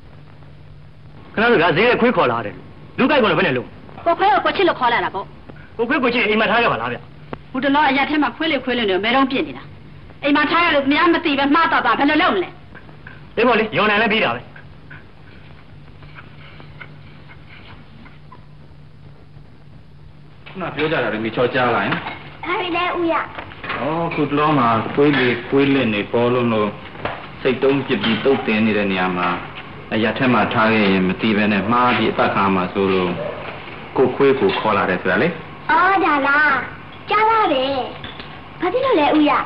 ကဈေးခွေးခေါ်လာတယ်လူကြိုက်ကတော့ဘယ်နဲ့လုံးကိုခွေးကိုချစ်လို့ခေါ်လာတာပေါ့ကိုခွေးကိုချစ်အိမ်မှာထားရပါလားဗျဟိုတလောအရက်ထဲမှာခွေးလေးနေမဲတော့ပြင့်နေတာအိမ်မှာထားရလို့မရမသိပဲမှားတာဘယ်လိုလုပ်မလဲဒီမို့လေရောင်နိုင်လည်းပြီးတာပဲခုနပြောကြတာလေမိချောကြားလာရင်အဲဒီလေဦးရခုတလောမှာခွေးလေးခွေးလက်နေပေါ်လို့စိတ်တုံးပြပြီးတုတ်တင်နေတဲ့နေရာမှာအရာထက်မှထားခဲ့ရင်မသိပဲနဲ့မှားပြီးအသက်ခါမှာဆိုလို့ကိုခွေးကိုခေါ်လာတယ်ဆိုတာလေဒါလားကြားပါတယ်ဘာဖြစ်လို့လဲဦးရ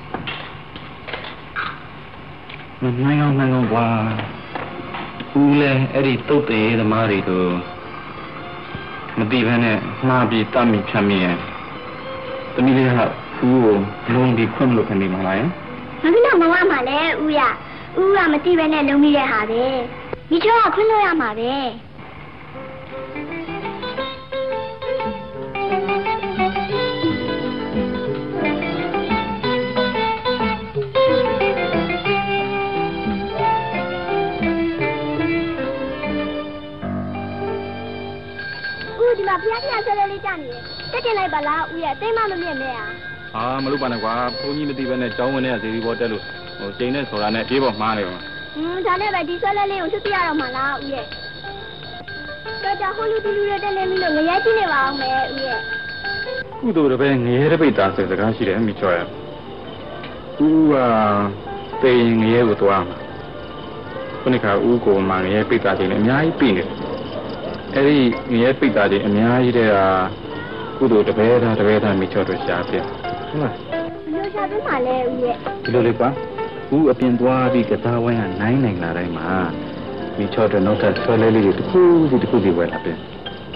နိုင်အောင်ကွာဦးလဲအဲ့ဒီတုတ်တယ်သမားတွေကိုမသိပဲနဲ့မှားပြီးတတ်မိဖြတ်မိရင်တမီးလေးကဦးကိုလုံးပြီးခွင့်လို့ခဏနေမှာလားဘာဖြစ်လို့မဝမှာလဲဦးရဦးကမသိပဲနဲ့လုံးမိတဲ့ဟာပဲမိချောကခွင့်လို့ရမှာပဲဦးဒီမှာဖျားဆဲလေးကြနေတယ်တက်တင်လိုက်ပါလားဦးရတိတ်မမမြင်နဲ့မလုပ်ပါနဲ့ကွာဘုန်းကြီးမသိပဲနဲ့ကျောင်းဝင်နေရသေးပြီးပေါ်တက်လို့ကျိန်နဲ့ဆိုတာနဲ့အေးပေါ်မှားနေပါဒါနဲ့ပဲဒီဆွဲလဲလေးကိုစစ်ပြရတော့မှာလားဦးရဲ့တော့ကြဟိုလူဒီလူတွေတက်နေပြီလို့ငရဲကြည့်နေပါအောင်မယ်ဦးရဲ့ကုသိုလ်တပည့်ငရဲတပိတ်တာဆိုစကားရှိတယ်မိချောရသေရင်ငရဲကိုသွားမှာခုနကဦးကိုမှငရဲပိတ်တာချင်းအများကြီးပြီးနေအဲ့ဒီငရဲပိတ်တာချင်းအများကြီးတဲ့ကုသိုလ်တပည့်သားမိချောတို့ရှာပြဟုတ်လားဘယ်လိုရှာပြမှာလဲဦးရဲ့ဒီလိုလေးပါဦးအပြင်သွားပြီးကစားဝိုင်းကနိုင်လာတိုင်းမှာမိချောတို့နောက်ထပ်ဆွဲလဲလေးတွေတစ်ခုစီဝယ်လာပြန်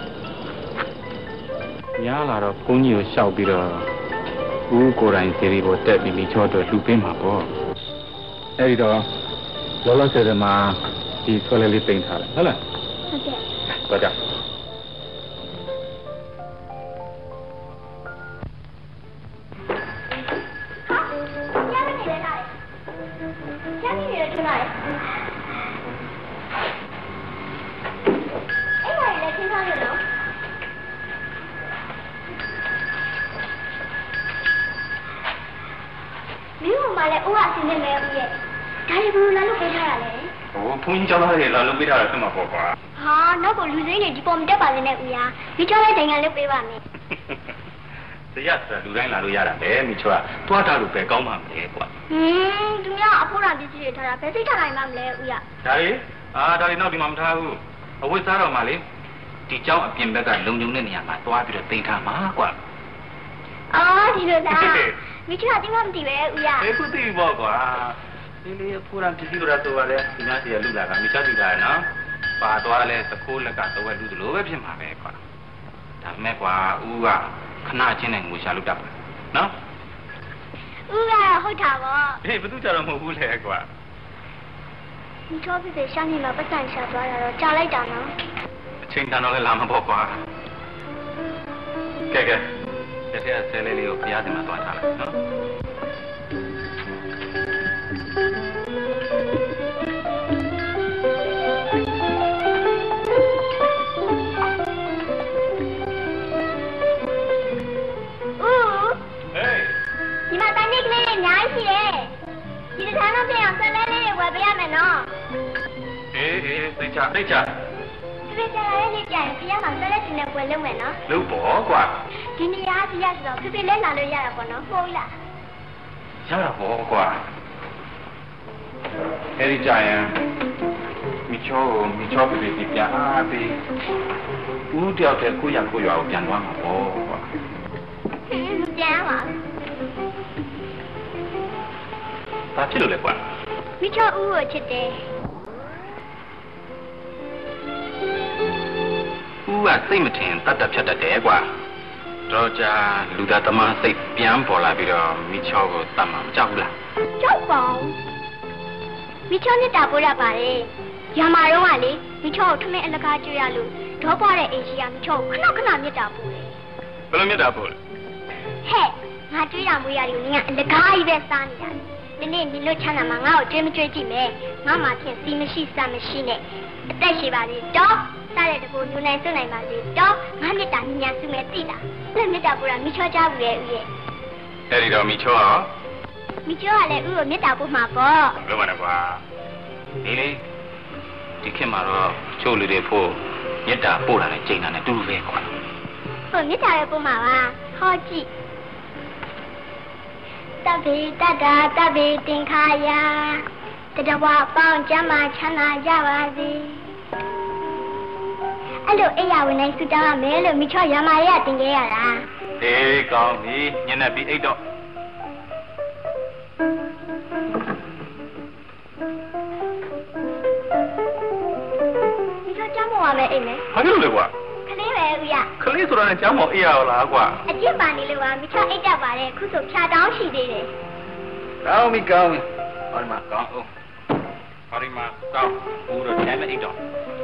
ညားလာတော့ဘုန်းကြီးကိုရှောက်ပြီးတော့ဦးကိုယ်တိုင်စီရီပေါ်တက်ပြီးမိချောတို့လှူပေးမှာပေါ့အဲ့ဒီတော့လောလောဆယ်မှာဒီဆွဲလဲလေးတင်ထားတယ်ဟုတ်လားဟုတ်ကဲ့သွားကြဘုန်းကြီးကျောင်းသားတွေလာလုပ်ပေးထားတာဖြစ်မှာပေါ့ကွာဟာနောက်ကိုလူစိမ်းတွေဒီပေါ်မတက်ပါနဲ့ဦးရာမိချောလည်းတိုင်ငံလုပ်ပေးပါမယ်ဇရဆိုတာလူတိုင်းလာလို့ရတာပဲမိချောကသွားတာလို့ပဲကောင်းပါမယ်ကွာသူများအဖို့ရာပစ္စည်းတွေထားတာဘယ်စိတ်ထားနိုင်မှမလဲဦးရာဒါလေနောက်ဒီမှာမထားဘူးအဝတ်စားတော့မှလေဒီကျောင်းအပြင်ဘက်ကလုံုံတဲ့နေရာမှာသွားပြီးတော့တင်ထားမှာကွာဒီလိုလားမိချောကတိမမသိပဲဦးရာခုသိပြီပေါ့ကွာဒီလေးအဖို့ရာပစ္စည်းတို့ဆိုပါလေဒီများစီကလူလာကမိချောသိတာနော်ပါသွားလဲသခိုးလက်ကသဝက်လူသလိုပဲဖြစ်မှာပဲကွာဒါမဲ့ကွာဦးကခဏချင်းနဲ့ငွေရှာလို့တတ်ပါနော်ဦးကဟုတ်တာပေါ့ဘယ်သူကြတော့မဟုတ်ဘူးလေကွာမိချောပြည့်ရှာနေမှာပတ်စံရှာသွားတာတော့ကြားလိုက်တာနော်အချိန်တန်တော့လည်းလာမှာပေါ့ကွာကဲဒီဆဲလေးလေးကိုဖျားစင်မှာသွားထားလိုက်နော်သိချသိချလည်းနေကြရင်ဖျားမှာဆက်လက်တင်နေပွဲလုံးမယ်နော်လုံးပေါ့ကွာဒီနေရာဖျားဆိုတော့ဖေလက်လာလို့ရတာပေါ့နော်ဟုတ်လားရတာပေါ့ကွာအဲ့ဒီကြရင်မိချောဖေဒီပြန်အားပေးဦးတယောက်တည်းကိုရွာကိုပြန်သွားမှာပေါ့ကွာပြန်ပါဘာဖြစ်လို့လဲကွာမိချောဦးကိုချစ်တယ်ဦးကစိတ်မထင်တတ်ဖြတ်တတ်တယ်ကွာတော့ကြာလူသားသမားစိတ်ပြန်ပေါ်လာပြီးတော့မိချောကိုတတ်မှာမကြောက်ဘူးလားကြောက်ပါဘူးမိချောနဲ့တာပိုးရပါတယ်ရမာတော့ကလေမိချောကိုထမင်းအလကားကျွေးရလို့ဒေါပွားတဲ့အိမ်ကြီးကမိချောကိုခဏမြတ်တာပို့တယ်ဘယ်လိုမြတ်တာပို့လဲဟဲ့ငါကျွေးရမွေးရတယ်ကိုနင်ကအလကားကြီးပဲစားနေတာဒီနေ့နင်တို့ချမ်းသာမှာငါ့ကိုကျွေးမကျွေးကြည့်မယ်ငါမှဖြင့်စီမရှိစမရှိနဲ့အသက်ရှိပါသေးတော့စားတဲ့တကူညူနိုင်စွနိုင်ပါစေတော့ငါမြတ်တာညာစုမဲ့တိလားလက်မြတ်တာပို့တာမိချောကြဘူးရဲ့ဦးရဲ့အဲ့ဒီတော့မိချောကလည်းဦးကိုမြတ်တာပို့မှာပေါ့ဘယ်မှာလဲကွာဒီလေဒီခေတ်မှာတော့ချို့လူတွေဖို့မြတ်တာပို့တာနဲ့ချိန်တာနဲ့တူတူပဲကွာဟုတ်မြတ်တာရဲ့ပို့မှာပါဟောကြည့်တဘေတတာတဘေတင်ခါယာတတဝပေါင်းကျမ်းမာချမ်းသာကြပါစေအဲ့လိုအိယာဝင်နိုင်စူတောင်းရမယ်လို့မိချောရမာရတင်ခဲ့ရတာဒီကောင်းပြီညနေပြီးအိတ်တော့မိချောကျမ်းပေါ်ပါမယ်အိတ်မယ်ဘာဖြစ်လို့လဲကွာခလေးပဲဦးရခလေးဆိုတော့လည်းကျမ်းပေါ်အိယာရောလားကွာအကျင့်ပါနေလို့ပါမိချောအိတ်တက်ပါတယ်ခုဆိုဖြာတောင်းရှိသေးတယ်ကောင်းပြီဟောဒီမှာကောင်းဦးဟောဒီမှာကောင်းဦးတော့ကျမ်းမဲ့အိတ်တော့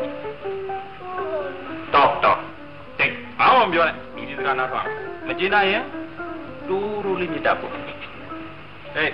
တော့တိတ်ဘာမှမပြောနဲ့ဒီစကားနားထောင်မကျင်နိုင်ရင်တူတူလေးမြတ်တာပို့ဟဲ့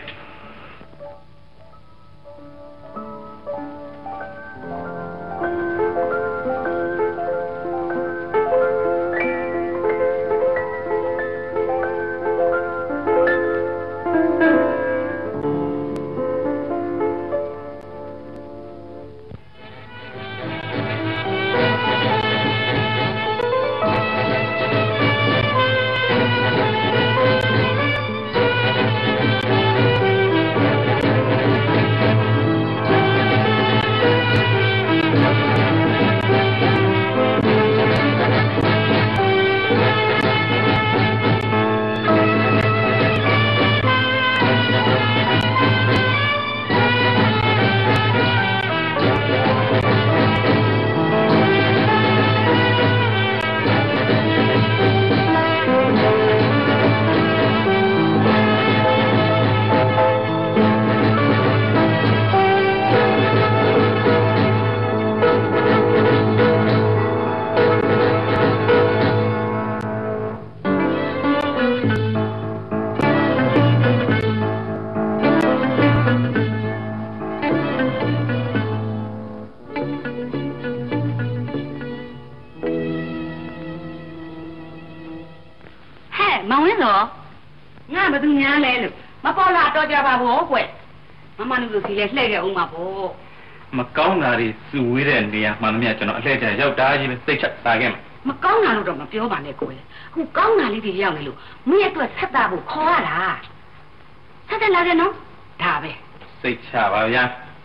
တာဘောကွမမတို့စီလဲလှည့်ခဲ့အောင်ပါဗောမကောင်းတာတွေစုဝေးတဲ့နေရာမှန်သမျှကျွန်တော်အလှည့်ကျရောက်တာကြီးပဲစိတ်ချက်စားခဲ့မှာမကောင်းတာလို့တော့မပြောပါနဲ့ကိုယ်အခုကောင်းတာလေးတွေရောက်နေလို့မင်းအတွက်ဆက်တာဖို့ခေါ်ရတာဆက်တယ်လာတယ်နော်ဒါပဲစိတ်ချပါဗျာ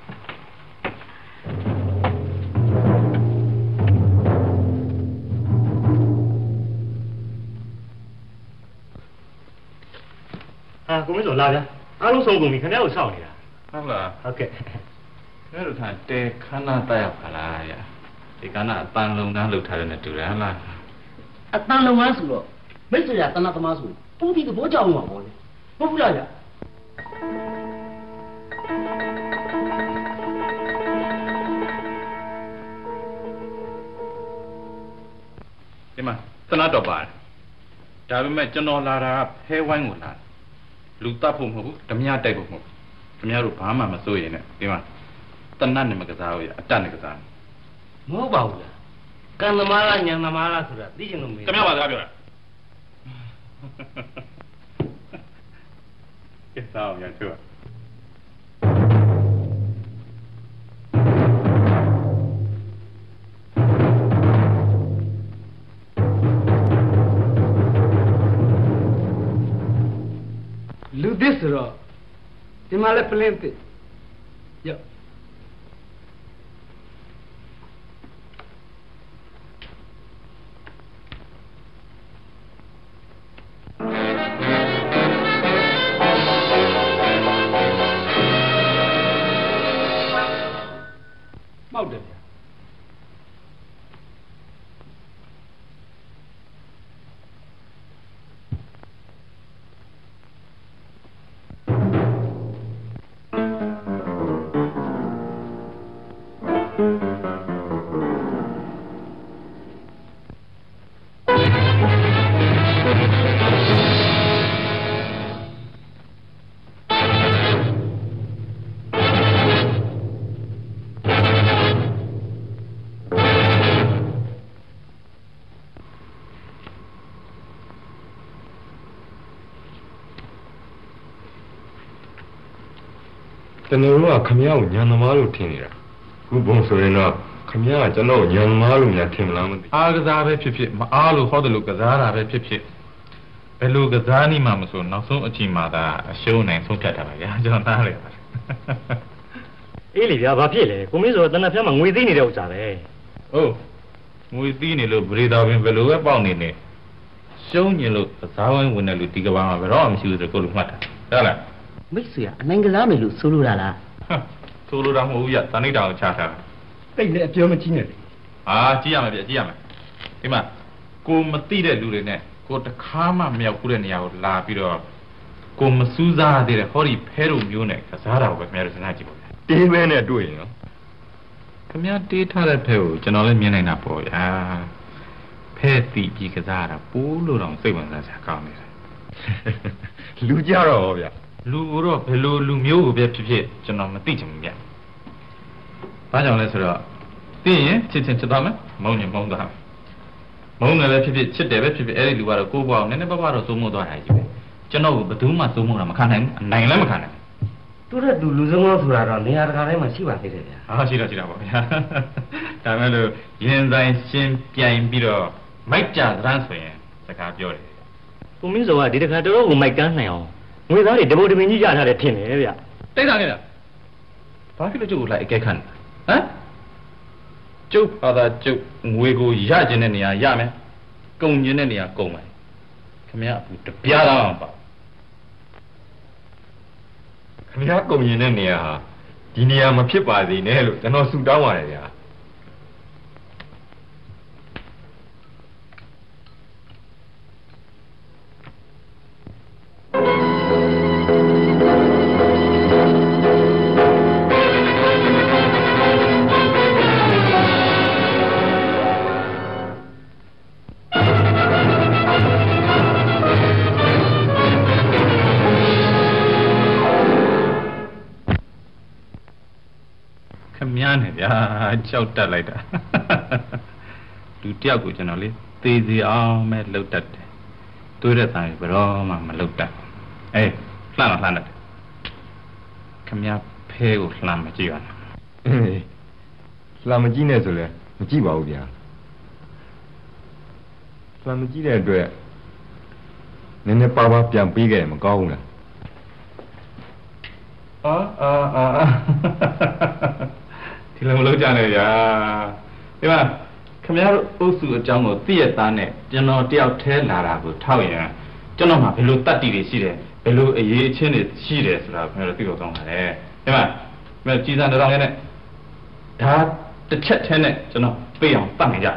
ကိုမင်းစောလာဗျာအားလုံးဆုံးကုန်ပြီခင်ဗျားကိုစောင့်နေတာဟုတ်လားဟုတ်ကဲ့အဲ့လိုထားတဲခဏတက်ရောက်ပါလားဗျာဒီကနေ့အပန်းလုံးသားလှုပ်ထားတယ်နဲ့တူတယ်ဟုတ်လားအပန်းလုံးသားဆိုတော့မိတ်ဆွေရတနတ်သမားဆိုပူပြီးသဘောကျအောင်ပါဗောလေဟုတ်ဘူးလားဗျာဒီမှာသနာတော့ပါတယ်ဒါပေမဲ့ကျွန်တော်လာတာဖဲဝိုင်းကိုလာလူတပ်ဖို့မဟုတ်ဘူးဓမြတိုက်ဖို့မဟုတ်ဘူးဓမြတို့ဘာမှမစိုးရင်နဲ့ဒီမှာတနတ်နဲ့မကစားဘူးရအတက်နဲ့ကစားမဟုတ်ပါဘူးလားကံသမားလားညာသမားလားဆိုတာသိချင်လို့မေးဓမြပါစကားပြောတာကဲစားအောင်ရချွတ်လူသစ်ဆိုတော့ဒီမှာလည်းပလင်းသစ်ရောက်မောက်တယ်ဗျာကျွန်တော်တို့ကခမရကိုညံသမားလို့ထင်နေတာခုဘုံဆိုရင်တော့ခမရကကျွန်တော်ညံသမားလို့များထင်မလားမသိအားကစားပဲဖြစ်ဖြစ်မအားလို့ဟောတယ်လို့ကစားတာပဲဖြစ်ဖြစ်ဘယ်လိုကစားနည်းမှမဆိုနောက်ဆုံးအချိန်မှာသာအရှုံးနိုင်ဆုံးဖြတ်တာပါဗျာကျွန်တော်သားလေအေးလေဗျာဘာဖြစ်လဲကိုမင်းဆိုတော့တနက်ဖြတ်မှာငွေသိနေတဲ့ဥစ္စာပဲဟုတ်ငွေသိနေလို့ဗရေတာပင်ဘယ်လိုပဲပေါက်နေနေရှုံးညင်လို့ကစားဝိုင်းဝင်တယ်လို့ဒီကဘာမှာဘယ်တော့မှမရှိဘူးဆိုကိုလိုမှတ်တာဟုတ်လားမိတ်ဆွေကအနိုင်ကစားမယ်လို့ဆိုလိုတာလားဆိုလိုတာမဟုတ်ဘူးရတဏိတာကိုချထားတာတိတ်လည်းအပြောမကြီးနဲ့ကြည့်ရမယ်ဗျကြည့်ရမယ်ဒီမှာကိုမသိတဲ့လူတွေနဲ့ကိုတခါမှမရောက်ဘူးတဲ့နေရာကိုလာပြီးတော့ကိုမစူးစားသေးတဲ့ဟောဒီဖဲတို့မျိုးနဲ့ကစားတာကိုပဲခင်ဗျားတို့စဉ်းစားကြည့်ပါဗျာတေးပဲနဲ့တွေ့ရင်နော်ခင်ဗျားတေးထားတဲ့ဖဲကိုကျွန်တော်လည်းမြင်နိုင်တာပေါ့ဗျာဖဲတီပြီးကစားတာပိုးလို့တော့စိတ်ဝင်စားစရာကောင်းနေတယ်လူကြတော့ဗျာလူတော့ဘယ်လိုလူမျိုးကိုပဲဖြစ်ဖြစ်ကျွန်တော်မသိချင်ဘူးဗျ။ဘာကြောင့်လဲဆိုတော့သိရင်ချစ်ချစ်သွားမယ်မုန်းရင်မုန်းသွားမယ်။မုန်းတယ်လည်းဖြစ်ဖြစ်ချစ်တယ်ပဲဖြစ်ဖြစ်အဲ့ဒီလူကတော့ကိုယ့်ဘဝကိုနည်းနည်းပါးပါးတော့စိုးမိုးသွားတာကြီးပဲ။ကျွန်တော်ကဘယ်သူမှစိုးမိုးတာမခံနိုင်ဘူး။အနိုင်လည်းမခံနိုင်ဘူး။သူတဲ့သူလူစမောဆိုတာတော့နေရာတကာတိုင်းမှာရှိပါသေးတယ်ဗျာ။ရှိတာပါဗျာ။ဒါမဲ့လို့ရင်ဆိုင်ရှင်းပြိုင်ပြီးတော့မိုက်ကြသန်းဆိုရင်စကားပြောတယ်။ကိုမင်းစောကဒီတခါတော်တော်ကိုမိုက်ကန်းနိုင်အောင်ငွေသားတွေတပုတ်တပင်းကြီးရထားတယ်ထင်တယ်ဗျတိတ်တာနေတာဘာဖြစ်လို့ကျုပ်ကိုလိုက်အကဲခန့်ဟမ်ကျုပ်ဘာသာကျုပ်ငွေကိုရကျင်တဲ့နေရာရမယ်ကုန်ကျင်တဲ့နေရာကုန်မယ်ခင်ဗျားအခုတပြားတော့ပါခင်ဗျားကုန်ကျင်တဲ့နေရာဟာဒီနေရာမဖြစ်ပါစေနဲ့လို့ကျွန်တော်ဆုတောင်းပါတယ်ဗျာကြောက်တက်လိုက်တာလူတယောက်ကိုကျွန်တော်လေသေစီအောင်ပဲလှုပ်တတ်တယ်တွေးတဲ့ဆိုင်ဘယ်တော့မှမလှုပ်တတ်အေးလှမ်းတယ်များဖဲကိုလှမ်းမကြည့်ရနဲ့လာမကြည့်နဲ့ဆိုလဲမကြည့်ပါဘူးဗျာလာမကြည့်တဲ့အတွက်နည်းနည်းပါးပါးပြန်ပေးခဲ့ရင်မကောင်းဘူးလားဒီလိုမလုပ်ကြနဲ့ဗျာဒီမှာခင်ဗျားတို့အုပ်စုအကြောင်းကိုသိရသားနဲ့ကျွန်တော်တယောက်တည်းလာတာကိုထောက်ရင်ကျွန်တော်မှဘယ်လိုတတ်တည်တွေရှိတယ်ဘယ်လိုအရေးအချင်းတွေရှိတယ်ဆိုတာခင်ဗျားတို့သိဖို့ကောင်းပါတယ်ဒီမှာမင်းကြီးစံတောင်ရဲနဲ့ဒါတစ်ချက်ထဲနဲ့ကျွန်တော်ပြေးအောင်တတ်နိုင်ကြ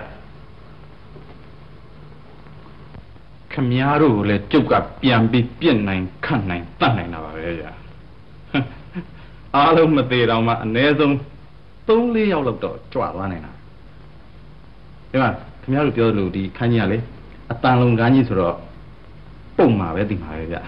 ခင်ဗျားတို့ကိုလည်းကျုပ်ကပြန်ပြီးပြစ်နိုင်ခတ်နိုင်တတ်နိုင်တာပါပဲဗျာအားလုံးမသေးတော့မှအနည်းဆုံး3-4 ယောက်လောက်တော့ကြွသွားနိုင်တာဒီမှာခင်ဗျားတို့ပြောလို့ဒီခန်းကြီးကလေအတန်လုံးခန်းကြီးဆိုတော့ပုံမှာပဲသိမှာပဲဗျ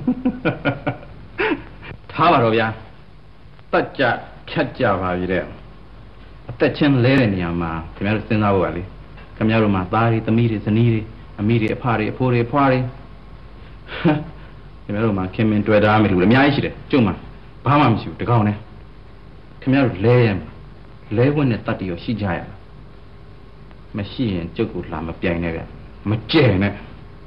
ထားပါတော့ဗျာတက်ကြဖြတ်ကြပါပြီတဲ့အသက်ချင်းလဲတဲ့နေရာမှာခင်ဗျားတို့စဉ်းစားဖို့ပါလေခင်ဗျားတို့မှာသားတွေသမီးတွေဇနီးတွေအမိတွေအဖတွေအဖိုးတွေဖွားတွေခင်ဗျားတို့မှာခင်မင်တွေ့တာမယ်လို့အများကြီးရှိတယ်ကျုံမှာဘာမှမရှိဘူးတကောင်နဲ့ခင်ဗျားတို့လဲရမှာလဲဝက်နဲ့တတ်တရောရှိကြရလားမရှိရင်ကျုပ်ကိုလာမပြိုင်နဲ့ဗျမကြဲနဲ့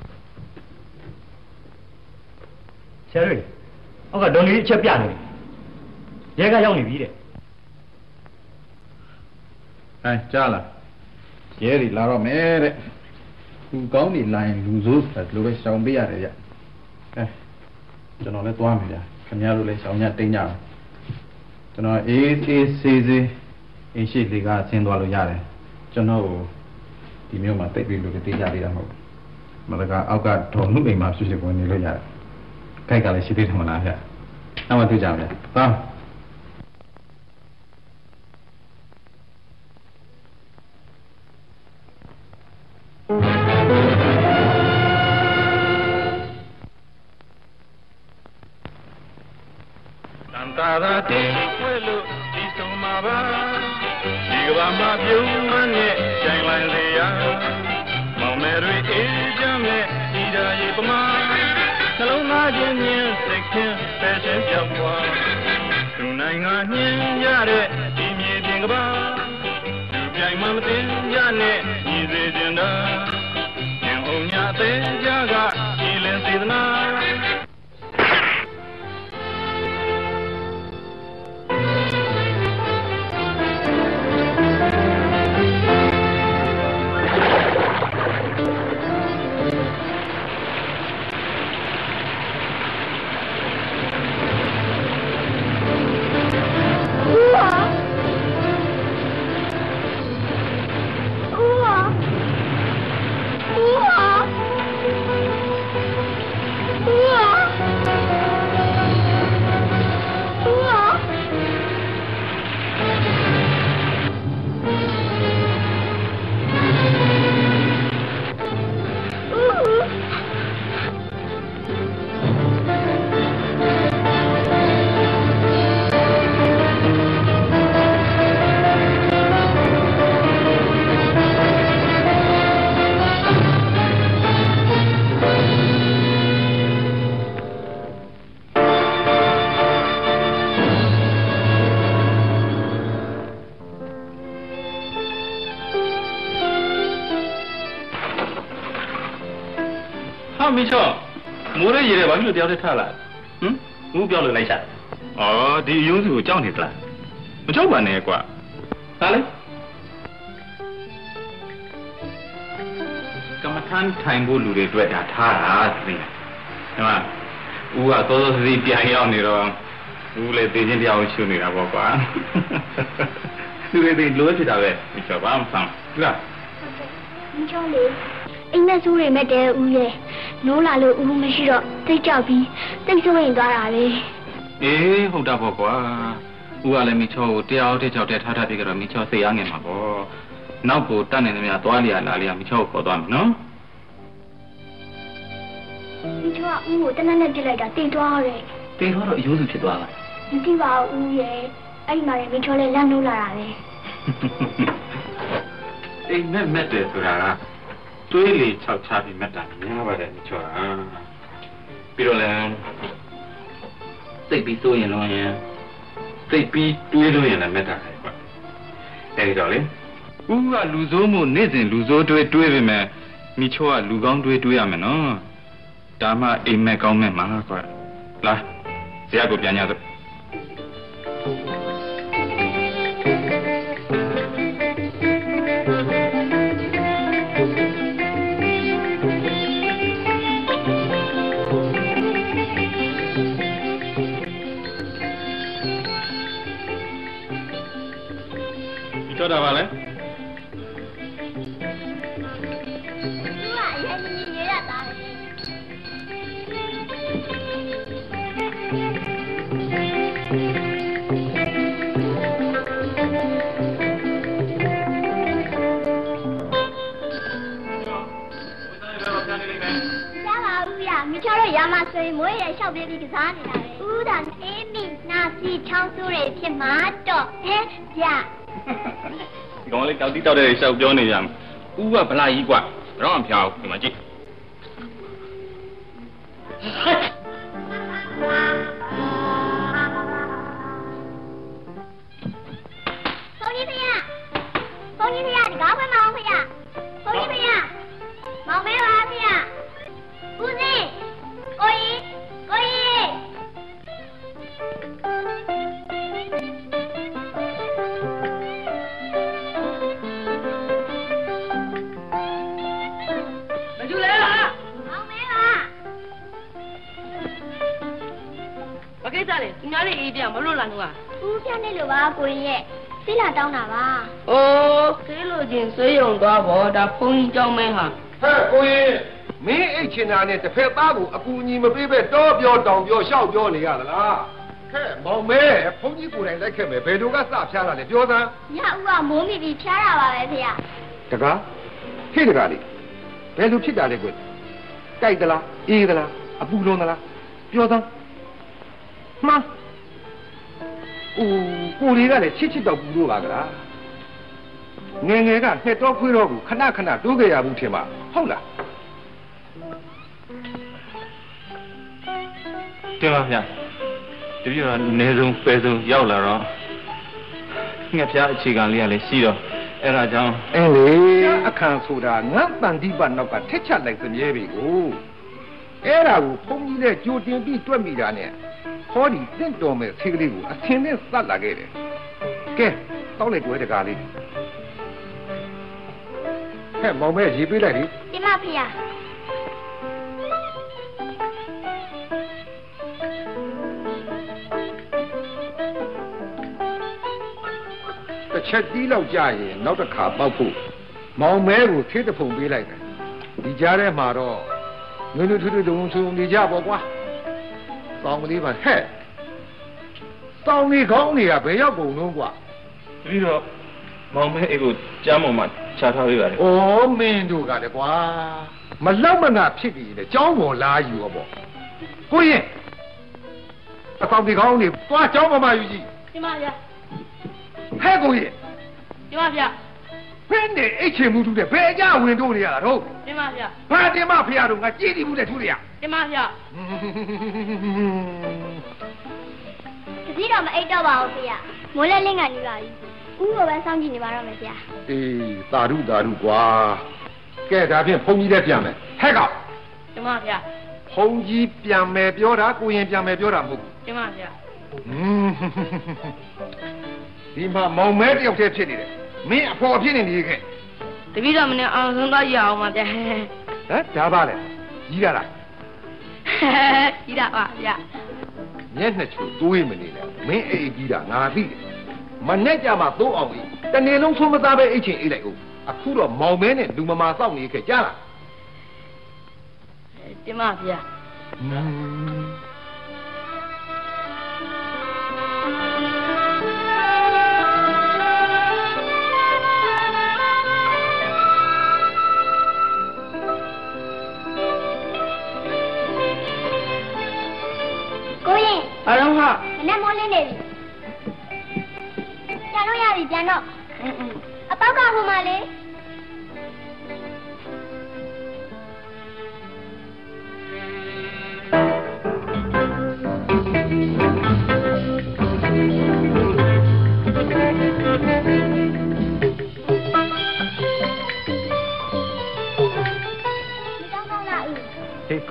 ဆရာတို့အောက်ကဒေါ်လေးအချက်ပြနေတယ်ရဲကရောက်နေပြီတဲ့အဲကြားလားရဲတွေလာတော့မယ်တဲ့လူကောင်းတွေလာရင်လူဆိုးဆိုတာဒီလိုပဲရှောင်ပေးရတယ်ဗျအဲကျွန်တော်လည်းသွားမယ်ဗျခင်ဗျားတို့လည်းရှောင်ညတိတ်ညအောင်ကျွန်တော်အေးဆေးဆေးဆေးအင်းရှိလေးကဆင်းသွားလို့ရတယ်ကျွန်တော်ဒီမျိုးမှာတိတ်ပြီးလို့တေးကြသေးတာမဟုတ်မလကအောက်ကထုံမှုအိမ်မှာဖြစ်ဝင်နေလို့ရတယ်ခိုက်ကလည်းရှိသေးတယ်မလားဗျနောက်မှတွေ့ကြမယ်သွားသာသာတင်ဝဲလို့ဒီဆုံးမှာပါဒီကဘာမှာပြုံးမနဲ့ကြိုင်လိုက်လေရမောင်မယ်တွေအေးကြမဲ့ဒီဓာရီပမာနှလုံးသားချင်းညင်းစိတ်ချင်းပဲချင်းပြောင်းသွားသူနိုင်ငံညင်းရတဲ့ဒီမြေပြင်ကဘာသူပြိုင်မှမတင်ကြနဲ့ညီစေတင်တာညင်အောင်ညတဲ့ကြကဒီလင်းစေတနာမင်းချောမိုးရဲရဲဘာဖြစ်လို့တယောက်တည်းထားလာဟမ်ဘူးပြောလို့လိုက်ရှာဩဒီအယုံးစုကိုကြောက်နေသလားမကြောက်ပါနဲ့ကွာဟာလေကမ္မထန်ထိုင်ဖို့လူတွေတွေ့တာထားတာသိလားဒီမှာဦးကသောသောစီပြန်ရောက်နေတော့ဦးလည်းသိချင်းတရားကိုရှုနေတာပေါ့ကွာသူတွေလိုဖြစ်တာပဲမချောဘာမှမဆောင်ဟုတ်လားမချောလေအိမ်မက်ဆိုးတွေမဲ့တဲဦးရဲ့နိုးလာလို့ဦးမရှိတော့တိတ်ကြောက်ပြီးတိတ်ဆိုးရင်သွားတာလေအေးဟုတ်တာပေါ့ကွာဦးကလည်းမိချောကိုတရားအောင်တစ်ချောက်တည်းထားထားပြီးကြတော့မိချောစိတ်အားငယ်မှာပေါ့နောက်ကိုတတ်နေသမျှသွားလျာလာလျာမိချောကိုခေါ်သွားမယ်နော်မိချောကဦးကိုတနက်နဲ့ပြစ်လိုက်တာတိတ်သွားတယ်တိတ်သွားတော့အယိုးစုဖြစ်သွားတာမသိပါဘူးဦးရဲ့အဲ့ဒီမှာလည်းမိချောလည်းလန့်နိုးလာတာပဲအိမ်မက်တယ်ဆိုတာကတွေးလေ၆ချပြီးမက်တာများပါတယ်မိချောပြီးတော့လည်းစိတ်ပြီးစိုးရင်လုံးရင်သိပြီးတွေးလို့ရင်လည်းမေတ္တာခိုင်ပါအဲဒီတော့လေဦးကလူဆိုးမှုနေ့စဉ်လူဆိုးတွေးပေမဲ့မိချိုးကလူကောင်းတွေးရမယ်နော်ဒါမှအိမ်မက်ကောင်းမဲ့မှာကွာလာဇရာကိုပြန်ရစို့ကြောက်တာပါလေသူကအရင်ကြီးရေးရတာလေမိချောတော့ရမဆိုရင်မွေးရလျှောက်ပြီးကစားနေတာပဲဦးတာအေးမိနာစီချောင်းဆိုးတွေဖြစ်မှာတော့ဟဲ့ဗျာဒီကောင်လေးတောက်တိတောက်တဲ့ရှောက်ပြောနေကြမှာဦးကဗလာကြီးกว่าတော့မဖျားဘူးဒီမှာကြည့်ဘုန်းကြီးဖေရဒီကောင်းမမောင်ဖေရဘုန်းကြီးဖေရမောင်မဲပါဖေရဦးစင်းကိုကြီးမကျူလဲလားမောင်မဲပါဘာကိစ္စလဲသူများလေးအေးပြမလို့လာတော့ဦးပြနေလို့ပါကိုကြီးရဲ့ဆေးလာတောင်းတာပါအိုးဆေးလို့ချင်းဆေးရုံသွားပေါ့ဒါဖုန်းကြီးကြောင်းမဲဟာဟဲ့ကိုကြီးမင်းအိတ်ချင်တာနဲ့တစ်ဖက်သားကိုအကူအညီမပေးပဲတောပြောတောင်ပြောရှောက်ပြောနေရသလားဟဲ့မောင်မဲဘုန်းကြီးကိုယ်တိုင်လိုက်ခဲ့မယ်ဘယ်လိုကစဖျားတာလဲပြောစမ်းညဦးကမိုးမိပြီးဖျားတာပါပဲဖေတကားဟေ့တကားလေးဘယ်လိုဖြစ်တာလဲကွကြိုက်သလားအေးသလားအပူလုံးသလားပြောစမ်းမှန်းအိုးကိုလေးကလည်းချစ်တော့ပူလို့ပါကလားငယ်ငယ်ကနှစ်တော့ခွေးတော့ကိုခဏခဏတိုးကြရဘူးထင်ပါဟုတ်လားတင်ပါဗျာတပည့်တော်အနည်းဆုံးပဲဆုံးရောက်လာတော့ငှက်ဖျားအခြေခံလေးကလည်းရှိတော့အဲ့ဒါကြောင့်အင်းလေအခန့်ဆိုတာငါတန်တိပနောက်ကထက်ချက်လိုက်သမြဲပြီကိုအဲ့ဒါကိုဘုန်းကြီးနဲ့ကြိုတင်ပြီးတွက်မိတာနဲ့ဟောဒီတင့်တော်မဲ့ဆေးကလေးကိုအသင်နဲ့သတ်လာခဲ့တယ်ကဲတောက်လိုက်တွေ့တကားလေးဟဲ့မောင်မဲရေးပေးလိုက်လေဒီမဖေရတစ်ချက်တီးလောက်ကြရင်နောက်တစ်ခါပေါက်ဖို့မောင်မဲကိုထေးတဖုံပေးလိုက်တယ်ဒီကြားထဲမှာတော့နွေနွေထွေးထွေးတုံဆုံနေကြပေါ့ကွာတောင်းကလေးပါဟဲ့တောင်းနေခေါင်းနေရဘယ်ရောက်ကုန်လုံးကွာပြီးတော့မောင်မဲအိတ်ကိုကြားပေါ်မှာချထားပေးပါတယ်ဩမင်းတို့ကလည်းကွာမလောက်မနာဖြစ်ပြီလေကျောင်းပေါ်လာယူရောပေါ့ကိုရင်အကောင်ဒီခေါင်းနေသွားကျောင်းပေါ်မှာယူကြည့်ဒီမှာဗျာဟဲ့ကိုရင်ဒီမှာဗျာဖင်းနေအိတ်ချင်မှုတူတဲ့ဘယ်ကြဝင်တို့နေရတာတော့ဒီမှာဗျာဘာတင်မဖေရတော့ငါကြည်တည်မှုနဲ့ထူးရဒီမှာဗျာတတိတော့မအိတ်တော့ပါဘူးဖေရမိုးလဲလင်းကနေပါပြီဦးကိုပဲစောင့်ကြည့်နေပါတော့မယ်ဗျာအေးသာဓုကွာကဲဒါဖြင့်ဘုန်းကြီးလည်းပြန်မယ်ဟဲ့ကောင်ဒီမှာဗျာဘုန်းကြီးပြန်မယ်ပြောတာကိုရင်ပြန်မယ်ပြောတာမဟုတ်ဘူးဒီမှာဗျာဒီမှာမောင်မဲတယောက်တည်းဖြစ်နေတယ်မင်းအဖော်ဖြစ်နေနေခဲ့တပည့်တော်မနဲ့အောင်ဆုံးတော့ရအောင်ပါဗျာဟမ်ဒါပါလေကြီးရလားကြီးတာပါဗျာမျက်နှာချိုတွေးမနေနဲ့မင်းအိတ်ကြီးတာငါသိတယ်မနဲ့ကြမှာသုံးအောင်ကြီးတနေ့လုံးဆုံးမသားပဲအိတ်ချင်အိတ်လိုက်ဦးအခုတော့မောင်မဲနဲ့လူမမာစောင့်နေခဲ့ကြားလားတင်ပါဗျာကိုရင်ဘာလို့ဟာမနဲ့မိုးလင်းနေပြီပြန်လို့ရပြီပြန်တော့အပေါက်ကဟိုမှာလေ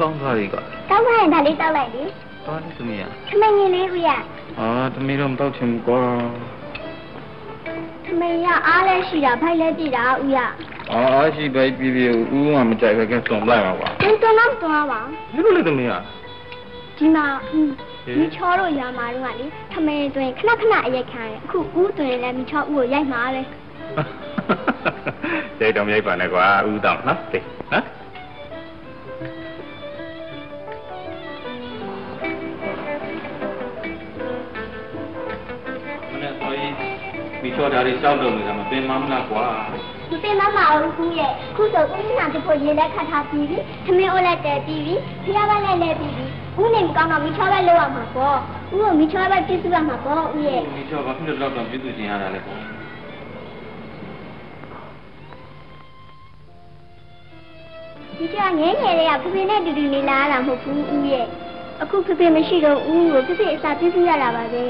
တောင်းသွားပြီကတောင်းထားရင်ဒါလေးတောက်လိုက်လေတောင်းသမီးရထမင်းကြီးလေးဦးရသမီးတော့မတောက်ချင်ဘူးကွာထမင်းရအားလည်းရှိတာဖိုက်လည်းပြည့်တာဦးရအားရှိပဲပြည့်ပြည့်ဦးကမကြိုက်ပဲကဲစုံလိုက်ပါကွာတွန်းတော့တွန်းပါဒီလိုလေသမီးရဒီမှာမိချောတို့ရမှာတော့ကလေထမင်းတွင်ခဏခဏအရက်ခံတယ်အခုဦးတွင်လည်းမိချောဦးကိုရိုက်မှာလေရိုက်တော့ရိုက်ပါနဲ့ကွာဦးတောင်းနော်ဟမ်မိချောဒါတွေစောင့်တော့နေတာမပင်မမလားကွာမပင်မမအောင်ခုရဲ့ခုဆိုဦးမနာတဖို့ရေလက်ခတ်ထားပြီးပြီထမင်းအိုးလက်တဲပြီးပြီဖျားပါလက်လဲပြီးပြီဦးနေမကောင်းတော့မိချောပဲလောက်ရမှာပေါ့ဦးကမိချောပဲပြည့်စုံရမှာပေါ့ဦးရဲ့မိချောဘာဖြစ်လို့တော့ပြည့်စုံခြင်းရတာလဲပေါ့ဒီကငယ်ငယ်လေးကဖေဖေနဲ့တူတူနေလာတာမဟုတ်ဘူးဦးရဲ့အခုဖေဖေမရှိတော့ဦးကိုဖေဖေအစာပြည့်စုံရတာပါပဲ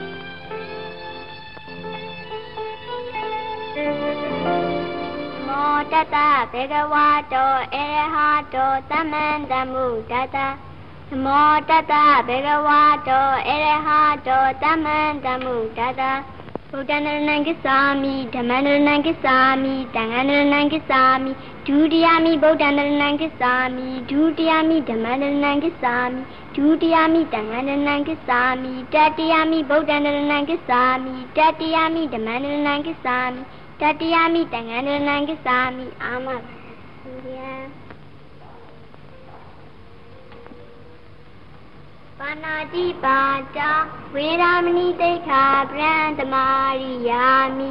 မောတတဘေကဝါတောအေရဟတောသမ္မန္တမုတတမောတတဘေကဝါတောအေရဟတောသမ္မန္တမုတတဗုဒ္ဓနရဏံကိသာမိဓမ္မနရဏံကိသာမိတံဃာနရဏံကိသာမိဒုတိယမိဗုဒ္ဓနရဏံကိသာမိဒုတိယမိဓမ္မနရဏံကိသာမိဒုတိယမိတံဃာနရဏံကိသာမိတတိယမိဗုဒ္ဓနရဏံကိသာမိတတိယမိဓမ္မနရဏံကိသာမိတတိယမိတံဃာနရဏံကိသာမိအာမပါဏာတိပါတာဝေရမဏိတိခာပရံတမာရိယာမိ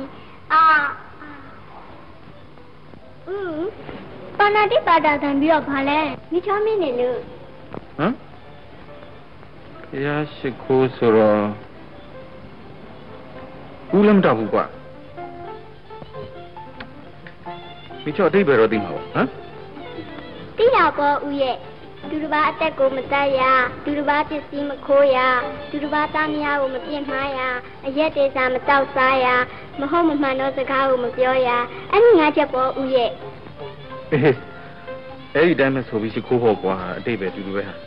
ပါဏာတိပါတာတန်ပြီးတော့ဘာလဲမိချောမင်းနေလို့ဟမ်ရရှိခိုးဆိုတော့ဦးလည်းမတော့ဘူးကွာမိချောအတိတ်ပဲတော့သိမှာပေါ့ဟမ်သိတာပေါ့ဦးရဲ့သူတစ်ပါးအသက်ကိုမတတ်ရသူတစ်ပါးပစ္စည်းမခိုးရသူတစ်ပါးသားမယားကိုမပြစ်မှားရအရက်တေစာမတောက်စားရမဟုတ်မမှန်သောစကားကိုမပြောရအဲ့ဒီငါချက်ပေါ်ဦးရဲ့အဲ့ဒီတိုင်းပဲဆိုပြီးရှိခိုးဖို့ကွာအတိတ်ပဲတူတူပဲဟာ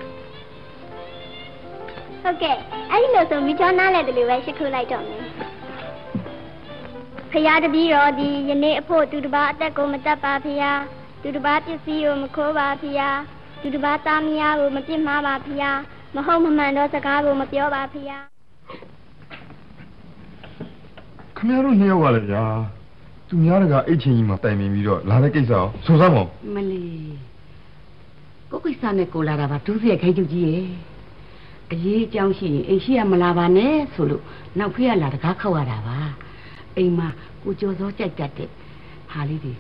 ဟုတ်ကဲ့အဲ့ဒီလိုဆိုမိချောနားလဲတယ်လို့ပဲရှိခိုးလိုက်တော့မယ်ဖရာတပည့်တော်ဒီယနေ့အဖို့သူတစ်ပါးအသက်ကိုမတတ်ပါဖရာသူတစ်ပါးပစ္စည်းကိုမခိုးပါဖရာသူတစ်ပါးသားမယားကိုမပြစ်မှားပါဖရာမဟုတ်မမှန်သောစကားကိုမပြောပါဖရာခမရတို့နှစ်ယောက်ကလည်းဗျာသူများတကအိတ်ချင်းကြီးမှာတိုင်ပင်ပြီးတော့လာတဲ့ကိစ္စအောင်ဆိုစမ်းပါဦးမလီကိုကိစ္စနဲ့ကိုလာတာပါဒုစရိုက်ခိုင်းချုပ်ကြီးရဲ့အရေးအကြောင်းရှိရင်အိမ်ရှိရမလာပါနဲ့ဆိုလို့နောက်ဖေးကလာတကားခောက်ရတာပါအိမ်မှာကိုကြော်စောကြိုက်တတ်တဲ့ဟာလေးတွေ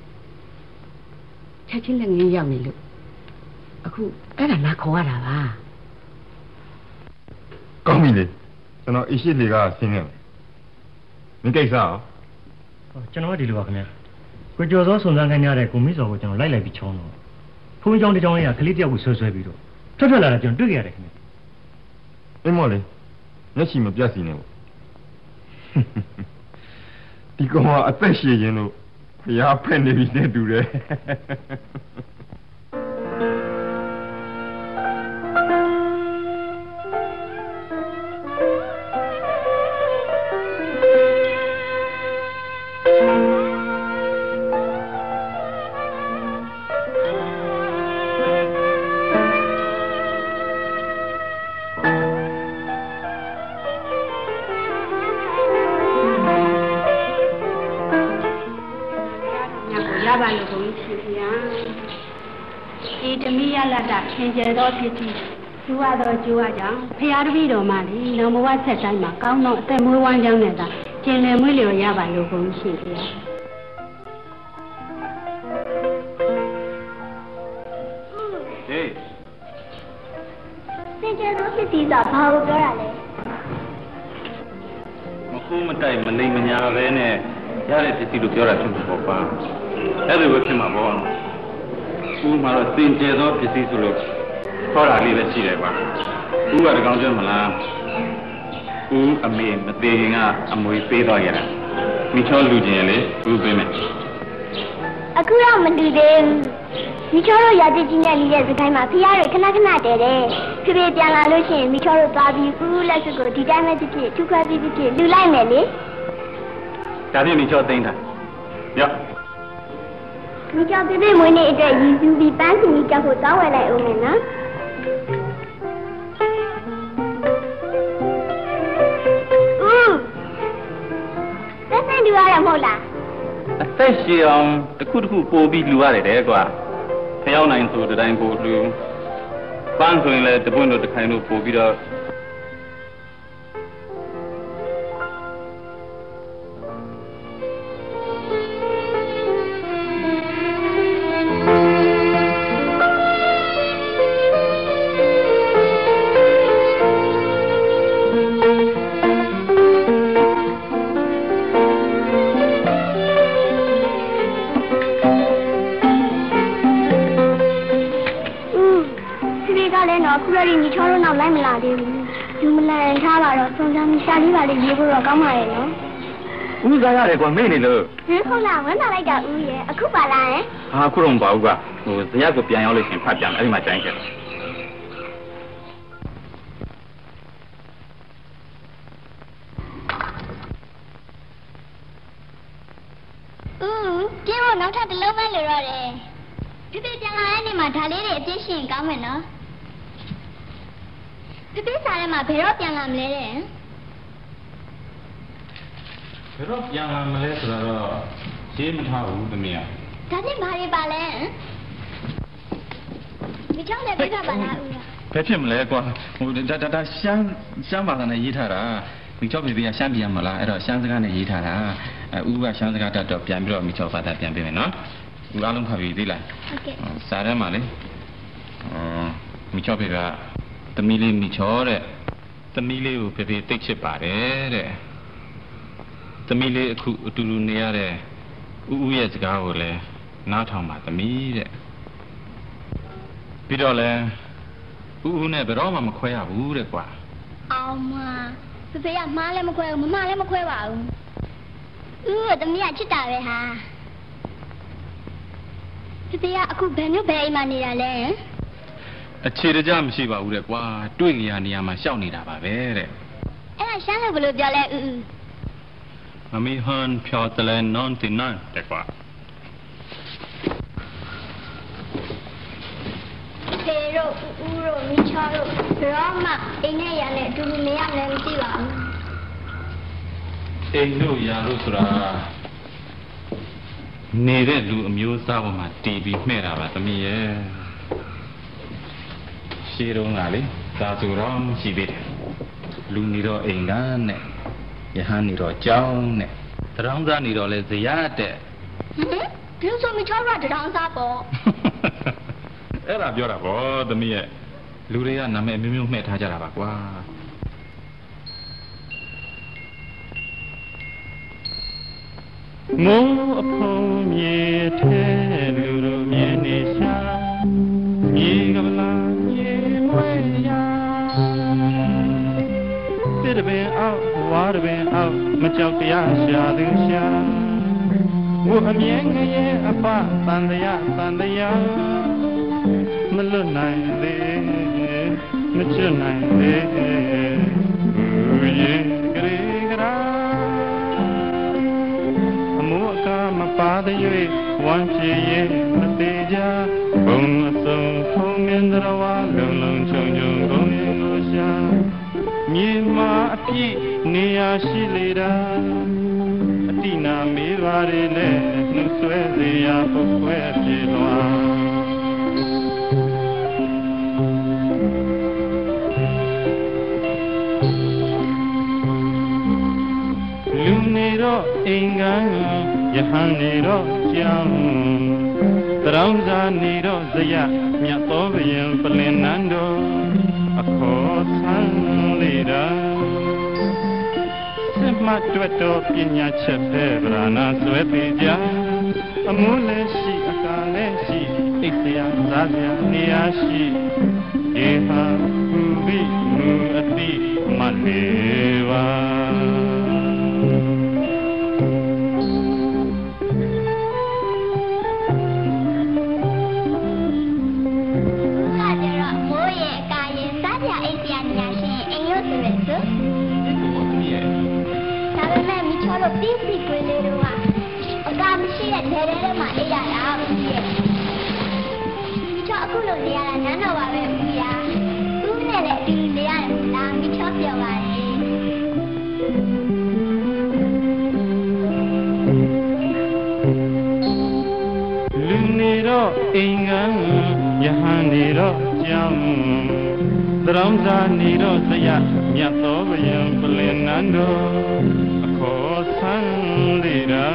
ချက်ချင်းလည်းငင်းရောက်နေလို့အခုအဲ့ဒါလာခေါ်ရတာပါကောင်းပြီလေကျွန်တော်အိရှိလေကဆင်းနေတယ်မင်းကိစ္စအောင်ကျွန်တော်ကဒီလိုပါခင်ဗျာကိုကျော်စောစုံစမ်းခိုင်းရတဲ့ကိုမင်းစောကိုကျွန်တော်လိုက်ပြီးချောင်းတော့ဖုန်းကြောင်းတစ်ကြောင်းလေးကကလေးတယောက်ကိုဆွဲပြီးတော့ထွက်လာတာကျွန်တော်တွေ့ရတယ်ခင်ဗျာအင်းမော်လေမျက်ရှိမပြတ်စီနေဘူးဒီကောင်ကအသက်ရှည်ခြင်းလို့ဖျားဖက်နေပြီနဲ့တူတယ်ခင်ကျဲသောဖြစ်ပြီးကျူရသောကျူရကြောင့်ဖရာတပည့်တော်မှလေနောင်ဘဝဆက်တိုင်းမှာကောင်းသောအသက်မွေးဝမ်းကြောင်းနဲ့သာကျင်လည်မွေးလျော်ရပါလို့ကုန်ရှိဖရာဟေးခင်ကျဲသောဖြစ်ပြီးသာဘာကိုပြောရလဲမခုမတိုက်မလိမ်မညာပဲနဲ့ရတဲ့ပစ္စည်းလို့ပြောတာဖြစ်မှာပေါ့ပါအဲ့လိုပဲဖြစ်မှာပေါ့ဦးမှာတော့သင်ကျဲသောပစ္စည်းဆိုလို့ခေါ်တာလေးပဲရှိတယ်ကွာဦးကတကောင်ကျွတ်မလားဦးအမေမသေးခင်ကအမွေပေးတော့ရတာမိချောလူချင်းလေဦးပေးမယ်အခုတော့မတူသေးဘူးမိချောတို့ရာကြီးကြီးနဲ့လီတဲ့စကိုင်းမှာဖျားတွေခဏခဏတဲတယ်ဖေဖေပြန်လာလို့ရှိရင်မိချောတို့သွားပြီးဦးလက်စွပ်ကိုဒီတိုင်းပဲဖြစ်ဖြစ်ထုခွဲပြီးဖြစ်လူလိုက်မယ်လေဒါဖြင့်မိချောသိမ်းတာရောမိချောဖေဖေမွေးနေ့အတွက်ရည်စူးပြီးပန်းစီကြီးကြောက်ဖို့တောင်းဝယ်လိုက်အောင်မယ်နော်သက်လူရရမဟုတ်လားအသက်ရှင်အောင်တစ်ခုပို့ပြီးလူရတယ်တဲ့ကွာဖျောင်းနိုင်ဆိုတိုင်းပို့လူပန်းဆိုရင်လည်းတပွင့်တို့တစ်ခိုင်တို့ပို့ပြီးတော့ခုရည်ညီချောတို့နောက်လိုက်မလာသေးဘူးလူမလန်ထားပါတော့စုံစမ်းရှာလေးပါလေးရေးဖို့တော့ကောင်းပါရဲ့နော်ဦးစားရတယ်ကွာမေ့နေလို့ဟင်ဟုတ်လားဝန်လာလိုက်တာဦးရဲ့အခုပါလားဟင်ဟာအခုတော့မပါဘူးကွာဟိုဇရက်ကိုပြန်ရောက်လို့ရှင်ဖတ်ပြန်အဲ့ဒီမှာကျိုင်းခဲ့ပြင်းဖို့နောက်ထပ်တစ်လုံးပဲလိုတော့တယ်ဖေဖေပြန်လာတဲ့နေ့မှာဒါလေးတွေအပြည့်ရှင်ကောင်းမယ်နော်ဖေဖေစားထဲမှာဘယ်တော့ပြန်လာမလဲတဲ့ဘယ်တော့ပြန်လာမလဲဆိုတော့ရှင်းမထားဘူးသမီးကဒါနဲ့ဘာတွေပါလဲဒီချောင်းနဲ့ပြတာပါလားဦးဘယ်ဖြစ်မလဲကွာဟိုဒါရှမ်းဘာသာနဲ့ရေးထားတာမိချောဖေဖေကရှမ်းပြန်မလားအဲ့တော့ရှမ်းစကားနဲ့ရေးထားတာဦးကရှမ်းစကားတတ်တော့ပြန်ပြီးတော့မိချောဘာသာပြန်ပေးမယ်နော်ဦးအားလုံးဖတ်ပြီးသေးလားဟုတ်ကဲ့စာထဲမှာလေမိချောဖေဖေကသမီးလေးမိချောတဲ့သမီးလေးကိုဖေဖေသိချစ်ပါတယ်တဲ့သမီးလေးအခုအတူတူနေရတဲ့ဦးရဲ့စကားကိုလည်းနားထောင်ပါသမီးတဲ့ပြီးတော့လဲဦးနဲ့ဘယ်တော့မှမခွဲရဘူးတဲ့ကွာအောင်မဖေဖေကမားလည်းမခွဲဘူးမမလည်းမခွဲပါဘူးဦးကသမီးကချစ်တာပဲဟာဖေဖေကအခုဘယ်မျိုးဘယ်အိမ်မှာနေတာလဲအခြေတကြမရှိပါဘူးတဲ့ကွာတွေ့နေရနေရာမှာရှောက်နေတာပါပဲတဲ့အဲ့ဒါရှမ်းလို့ဘယ်လိုပြောလဲဦးမမီဟန်ဖြောတလဲနွန်တင်နန်တဲ့ကွာဖေတို့ဦးတို့မိချောတို့ဘရောမအိမ်နဲ့ရနဲ့အတူတူနေရမယ်မသိပါဘူးအိမ်တို့ရလို့ဆိုတာနေတဲ့လူအမျိုးအစားပေါ်မှာတည်ပြီးမှဲ့တာပါသမီးရဲ့ရှေးတုန်းကလေသာသူတော်ရှိသေးတယ်လူနေတော့အိမ်ကနဲ့ယဟန်နေတော့ကြောင်းနဲ့တရောင်းစားနေတော့လဲဇရတဲ့ဒီလိုဆိုမိချောရတရောင်းစားပေါ့အဲ့ဒါပြောတာဗောသမီးရဲ့လူတွေကနာမည်မျိုးမျိုးမှဲ့ထားကြတာပါကွာမိုးအဖုံးမြေထဲလူတို့မြင်နေရှာမြေကပလာမြေမွေရာတစ်ပင်အောက်ဝါတစ်ပင်အောက်မကြောက်တရားရှာသူရှာဝအမြဲငရဲအပတန်တရားမလွတ်နိုင်သေးမချွတ်နိုင်သေးဘူးရေကလေးကရာအမှုအကားမပါတဲ့၍ဝမ်းချေရဲ့မသေးကြဘုံအစုံထုံးမြင်တော်ဝါလုံလုံချုံချုံကုန်ရင်ကိုရှာမြေမှာအပြည့်နေရာရှိလေတာအတိနာမေးပါလေနဲ့နှုတ်ဆွဲစေရာပုတ်ခွဲပြေလွာလူနေတော့အိမ်ကယဟန်နေတော့ကြောင်းတရောင်းစားနေတော့ဇယမြတ်သောဘယံပလင်နန်းတော်အခေါ်ဆန်းလေတာစစ်မှတ်တွတ်တော်ပညာချက်ပဲဗราဏဆွဲသေးကြအမှုလည်းရှိအကာလည်းရှိအိတ်ဆရာသားဆရာနေရာရှိဧဟာဘူဘိမူအတိမလေးပါချောလို့ပြင်းစီခွေးလေးတို့ကအကာမရှိတဲ့နေထဲမှာနေရတာဦးရဲ့မိချောအခုလိုနေရတာနန်းတော်ပါပဲဦးရဦးနဲ့လည်းအတူနေရတယ်လားမိချောပြောပါလေလူနေတော့အိမ်ကန်းယဟန်နေတော့ကြောင်းသရောင်းစားနေတော့ဆရာမြတ်သောဘယံပလင်နန်းတော်အခေါ်ဆန်းလေးရာ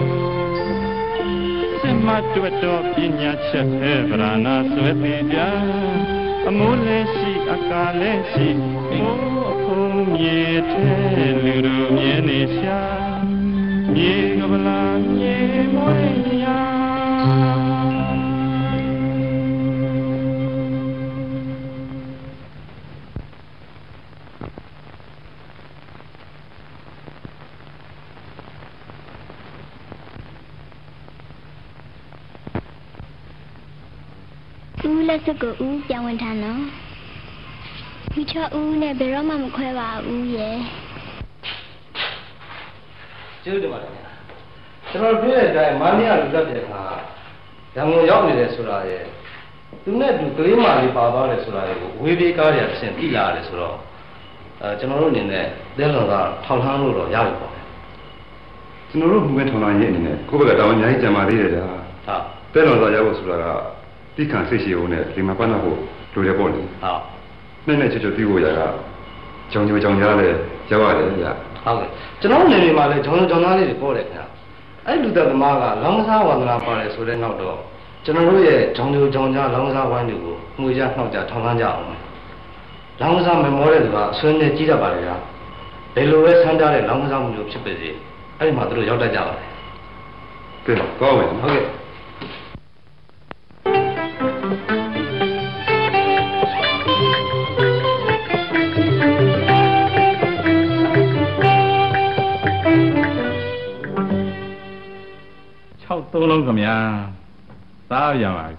စမတ်တွတ်တော်ပညာချက်ဖဲဗราနာဆွဲသေးကြအမိုးလည်းရှိအကားလည်းရှိအိုးအဖုံးမြေထဲလူတို့မြင်နေရှာမြေကပလာမြေမွေးရာဦးလက်စကိုဦးပြောင်းဝင်ထားနော်မိချောဦးနဲ့ဘယ်တော့မှမခွဲပါဘူးရဲ့ကျေးဇူးတင်ပါတယ်ခင်ဗျာကျွန်တော်တွေ့တဲ့အတိုင်းမန္တလေးလူသက်တဲ့အခါရန်ကုန်ရောက်နေတယ်ဆိုတာရဲ့သူနဲ့သူကလေးမလေးပါသွားတယ်ဆိုတာကိုဝေးပြေးကားရအဆင့်တိလာရတယ်ဆိုတော့ကျွန်တော်တို့အနေနဲ့သဲလွန်ကထောင်ထမ်းလို့တော့ရပြီပေါ့ကျွန်တော်တို့ဘုံပဲထောင်လာရဲ့အနေနဲ့ကိုယ့်ဘက်ကတောင်းအများကြီးကြံပါသေးတယ်ဗျာဟုတ်သဲလွန်သာရဖို့ဆိုတာကတိခံစိတ်ရှိအောင်နဲ့ဒီမှာပတ်သက်ဖို့လိုတယ်ပေါ့လေဟုတ်နဲ့ချွတ်ပြီးဖို့ရတာကြောင်ကြားလဲရောက်ရတယ်ဗျာဟုတ်ကဲ့ကျွန်တော်နေနေမှာလဲကြောင်သားလေးတွေပေါ်တယ်ခင်ဗျာအဲ့လူသက်သမားကလောင်းစားဝန္ဒနာပါတယ်ဆိုတဲ့နောက်တော့ကျွန်တော်တို့ရဲ့ကြောင်ကြားလောင်းစားဝိုင်းတွေကိုငွေကြနှောက်ကြထောင်ခန်းကြအောင်လောင်းစားမမောတဲ့သူကအဆွေးနဲ့ကြီးတတ်ပါလေဗျာဘယ်လိုပဲဆန်းကြတဲ့လောင်းစားမှုမျိုးဖြစ်ပါစေအဲ့ဒီမှာသူတို့ရောက်တတ်ကြပါတယ်ကဲကောင်းပြီဟုတ်ကဲ့သုံးလုံးခင်ဗျာသားရပါ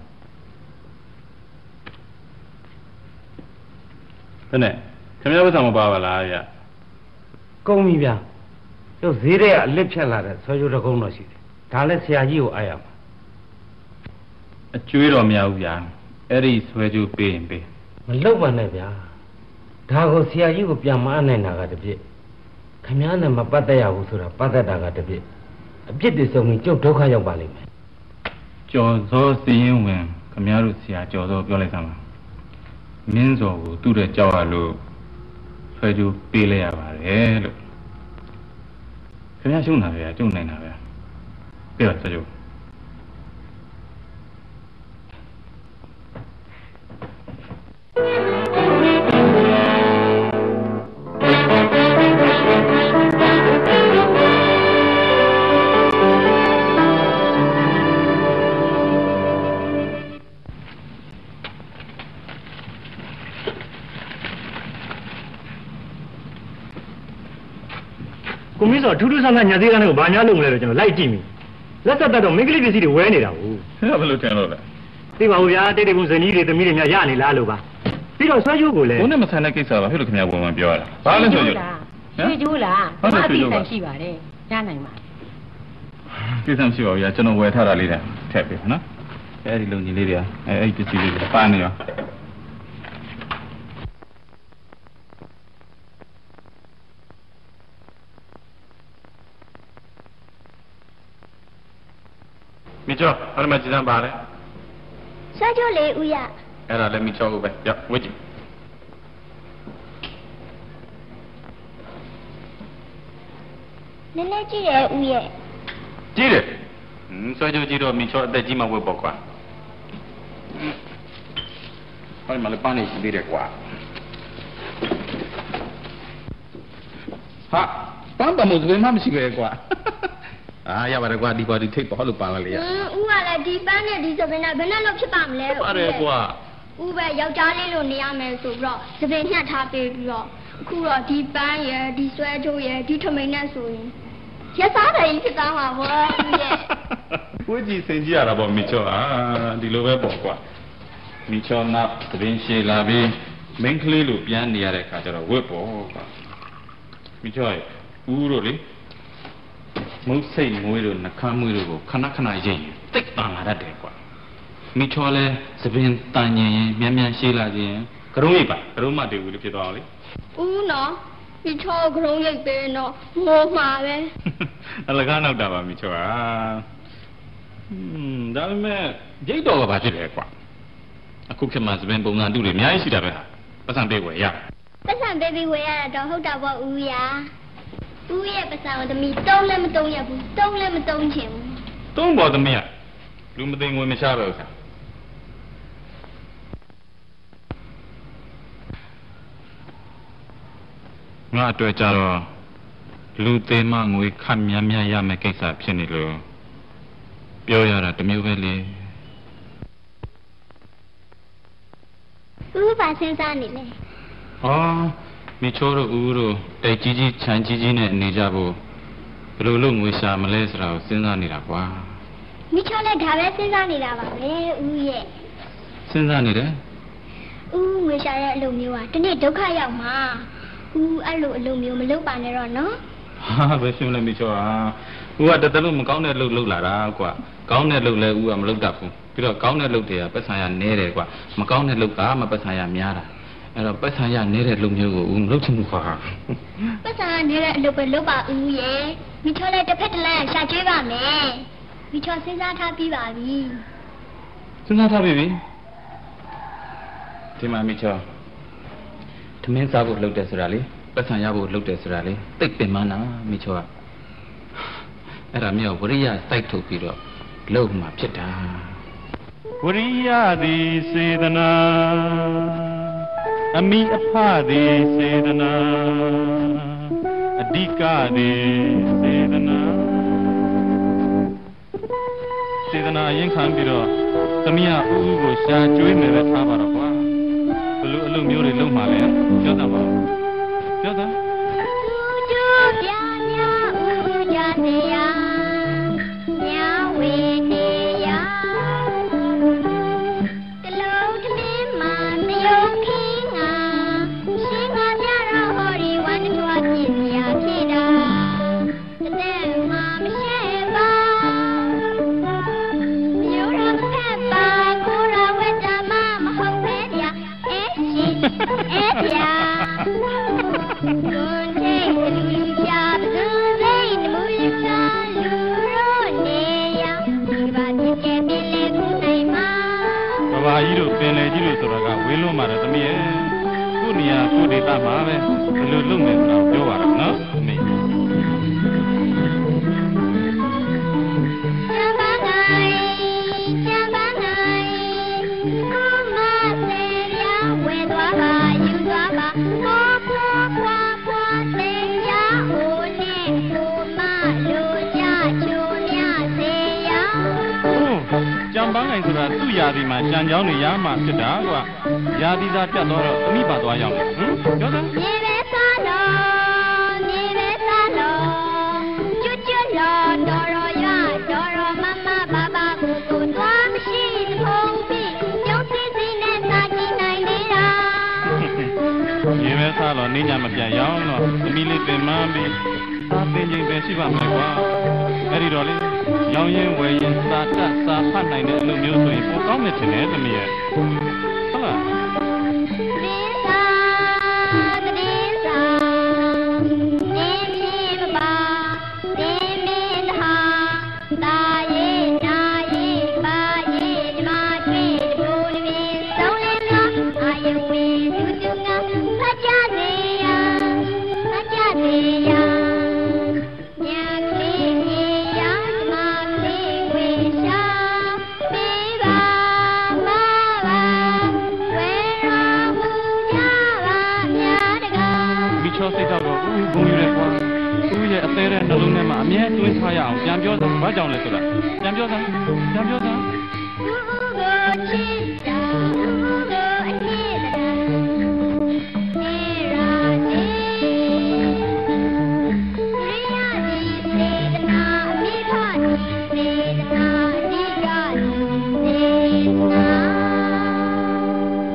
ဘယ်နဲ့ခင်ဗျားဝတ်ဆောင်မပါပါလားဗျကုန်ပြီဗျာတို့ဈေးထဲကအလစ်ဖြတ်လာတဲ့ဆွဲကြိုးတစ်ကုန်းတော့ရှိတယ်ဒါလည်းဆရာကြီးကိုအားရမှာအကျွေးတော်မရဘူးဗျာအဲ့ဒီဆွဲကြိုးပေးရင်ပေးမလုပ်ပါနဲ့ဗျာဒါကိုဆရာကြီးကိုပြန်မအနိုင်တာကတပြည့်ခင်ဗျားနဲ့မပတ်သက်ရဘူးဆိုတာပတ်သက်တာကတပြည့်အပြစ်တွေဆုံးပြီးကျုပ်ဒုက္ခရောက်ပါလိမ့်မယ်ကျော်စောစီရင်ဝင်ခမည်းတော်ဆရာကျော်စောပြောလိုက်စမ်းပါမင်းစောကိုသူ့တဲ့ကြောက်ရလို့ဆွဲကြိုးပေးလိုက်ရပါတယ်လို့ခမည်းရှုံးတာပဲကျုံနိုင်တာပဲပြတော့ဆွဲကြိုးကိုမင်းဆိုထူးထူးဆန်းဆန်းညာသေးတဲ့ကိုဘာများလုပ်မလဲလို့ကျွန်တော်လိုက်ကြည့်မိလက်ဆက်တက်တော့မိန်းကလေးပစ္စည်းတွေဝဲနေတာကိုဘယ်လိုထင်လို့လဲသိပါဘူးဗျာတိတ်တိတ်ကုန်းဇနီးတွေသမီးတွေများရနေလားလို့ပါပြီးတော့ဆွဲကြိုးကိုလည်းဘုန်းနဲ့မဆိုင်တဲ့ကိစ္စပါဖြစ်လို့ခင်ဗျာဘုံမှာပြောရတာဘာလဲဆွဲကြိုးဆွဲကြိုးလားဘာအပြစ်ဆိုင်ရှိပါတယ်ရနိုင်ပါကိစ္စမရှိပါဘူးဗျာကျွန်တော်ဝယ်ထားတာလေးတဲ့ထည့်ပေးနော်အဲ့ဒီလုံကြီးလေးတွေကအဲ့ဒီပစ္စည်းလေးတွေပါနေရောမိကျော်အဲ့မှာကြည်စမ်းပါလေဆွဲကြိုးလေဦးရအဲ့ဒါလည်းမိကျော်ကိုပဲရောက်ဝစ်ကြည့်နည်းနည်းကြည့်ရဲ့ဦးရဲ့ကြည့်တယ်ဆွဲကြိုးကြည့်တော့မိကျော်အသက်ကြီးမှဝစ်ပေါ့ကွာဟိုမှာလည်းပန်းနေရှိသေးတယ်ကွာဟာပန်းပါမို့ဘယ်မှမရှိပဲကွာရပါတယ်ကွာဒီပါဒီထိတ်ပေါ်လို့ပါလာလေရဦးကလည်းဒီပန်းနဲ့ဒီစပင်းနဲ့ဘယ်နဲ့လို့ဖြစ်ပါမလဲပါတယ်ကွာဦးပဲယောက်ျားလေးလို့နေရမယ်ဆိုပြီးတော့စပင်းညှက်ထားပေးပြီးတော့အခုတော့ဒီပန်းရယ်ဒီဆွဲကြိုးရယ်ဒီထမိန်နဲ့ဆိုရင်ရက်သားတယ်ဖြစ်သွားမှာပေါ့ဦးရဲ့ကိုကြီးစင်ကြည့်ရတာပေါ့မိချောဒီလိုပဲပေါ့ကွာမိချောနောက်စပင်းရှည်လာပြီးမိန်းကလေးလို့ပြန်နေရတဲ့ခါကျတော့ဝစ်ပေါ့ကွာမိချောရဲ့ဦးတို့လေမုတ်စိတ်မွေးတို့နှခမ်းမွေးတို့ကိုခဏခဏရိပ်တိတ်တန်လာတတ်တယ်ကွာမိချောလဲသပင်တန်ရင်မြန်မြန်ရှိလာခြင်းကရုံးရိပ်ပါကရုံးမတည်ဘူးလို့ဖြစ်သွားအောင်လေဦးနော်မိချောကရုံးရိပ်ပဲနော်ငိုမှာပဲအလကားနောက်တာပါမိချောဟာဒါပေမဲ့ရိပ်တော်ကဘာဖြစ်လဲကွာအခုခေတ်မှာသပင်ပုံစံတူတွေအများကြီးရှိတာပဲဟာပတ်စံပေးဝယ်ရပတ်စံပေးပြီးဝယ်ရတာတော့ဟုတ်တာပေါ့ဦးရဦးရဲ့ပတ်စံကိုသမီးတုံးလည်းမတုံးရဘူးတုံးလည်းမတုံးချင်ဘူးတုံးပေါ်သမီးကလူမသိငွေမချပဲဥစ္စာငါအတွက်ကြတော့လူသေးမငွေခတ်များများရမယ်ကိစ္စဖြစ်နေလို့ပြောရတာတမျိုးပဲလေဦးပါစဉ်းစားနေလေဟောမိချိုးတို့ဦးတို့တိတ်ကြီးကြီးခြံကြီးကြီးနဲ့နေကြဖို့ဘယ်လိုလုပ်ငွေရှာမလဲဆိုတာကိုစဉ်းစားနေတာကွာမိချိုးလည်းဒါပဲစဉ်းစားနေတာပါပဲဦးရဲ့စဉ်းစားနေတယ်ဦးငွေရှာတဲ့အလုပ်မျိုးကတနေ့ဒုက္ခရောက်မှာဦးအဲ့လိုအလုပ်မျိုးမလုပ်ပါနဲ့တော့နော်ဟာပဲရှင်းလဲမိချိုးဟာဦးကတတလို့မကောင်းတဲ့လုပ်လာတာကွာကောင်းတဲ့လုပ်လဲဦးကမလုပ်တတ်ဘူးပြီးတော့ကောင်းတဲ့လုပ်တွေကပတ်ဆံရနဲတယ်ကွာမကောင်းတဲ့လုပ်ကမပတ်ဆံရများတာအဲ့တော့ပတ်ဆံရနေတဲ့လုပ်မျိုးကိုဦးမလုပ်ချင်ဘူးခွာပတ်ဆံရနေတဲ့အလုပ်ပဲလုပ်ပါဦးရဲ့မိချောလည်းတစ်ဖက်တစ်လမ်းရှာကျွေးပါမယ်မိချောစဉ်းစားထားပြီးပါပြီစဉ်းစားထားပြီဒီမှာမိချောသမင်းစားဖို့လုပ်တယ်ဆိုတာလေပတ်ဆံရဖို့လုပ်တယ်ဆိုတာလေတိတ်ပင်မနာမိချောကအဲ့ဒါမျိုးဝရိယစိုက်ထုတ်ပြီးတော့လုပ်မှဖြစ်တာဝရိယသည်စေတနာအမိအဖသည်စေတနာအဓိကသည်စေတနာရင်ခံပြီးတော့သမီးကဦးကိုရှာကျွေးနေပဲထားပါတော့ကွာဘလို့အလုပ်မျိုးတွေလုပ်မှလဲပြောသမ်းပါပြောသမ်းဦးကျိုးပြညာဦးကြနေရညာဝေနေရကလုံးတမင်းမှာမယုံခင်းငါရှင်းငါပြတော့ဟောဒီဝမ်းထွားပြင်းရဖြစ်တာတဲ့မှာမရှိပါမျိုးရဖက်ပါကိုရဝတ်တမမဟုတ်ပဲဗျာအဲ့ဗျာဘာကြီးတို့ပင်လေကြီးတို့ဆိုတာကဝေးလွတ်မှာတယ်သမီးရဲ့ကိုနေရာကိုဒေတာမှာပဲဘယ်လိုလုပ်မယ်ဆိုတာပြောပါတော့နော်အမေจำบ้างไงဆိုတာသူ့ယာဒီမှာကြံကြောင်းတွေရမှဖြစ်တာကွာယာဒီသာပြတ်တော့အမိပါသွားရောက်ဟမ်ပြောစမ်းမြေပဲစားလို့ကျွတ်ကျွတ်လို့တော်တော်ရတော်တော်မမဘာဘာကိုသွားမရှိဖုံးပြီးကြောက်စီစီနဲ့စားကြည့်နိုင်နေတာမြေပဲစားလို့နေညမပြန်ရောက်တော့အမိလေးပင်မပြီးစားပင်ချိန်ပဲရှိပါမယ်ကွာအဲ့ဒီတော့လေရောင်းရင်ဝယ်ရင်စာတတ်စာဖတ်နိုင်တဲ့အလုပ်မျိုးဆိုရင်ပိုကောင်းမယ်ထင်တယ်သမီးရဲ့ဟုတ်လားစိတ်တော့ဦးဘုံယူတယ်ကွာဦးရဲ့အသေးတဲ့နှလုံးထဲမှာအမြဲသွင်းထားရအောင်ပြန်ပြောစမ်းဘာကြောင့်လဲဆိုတာပြန်ပြောစမ်း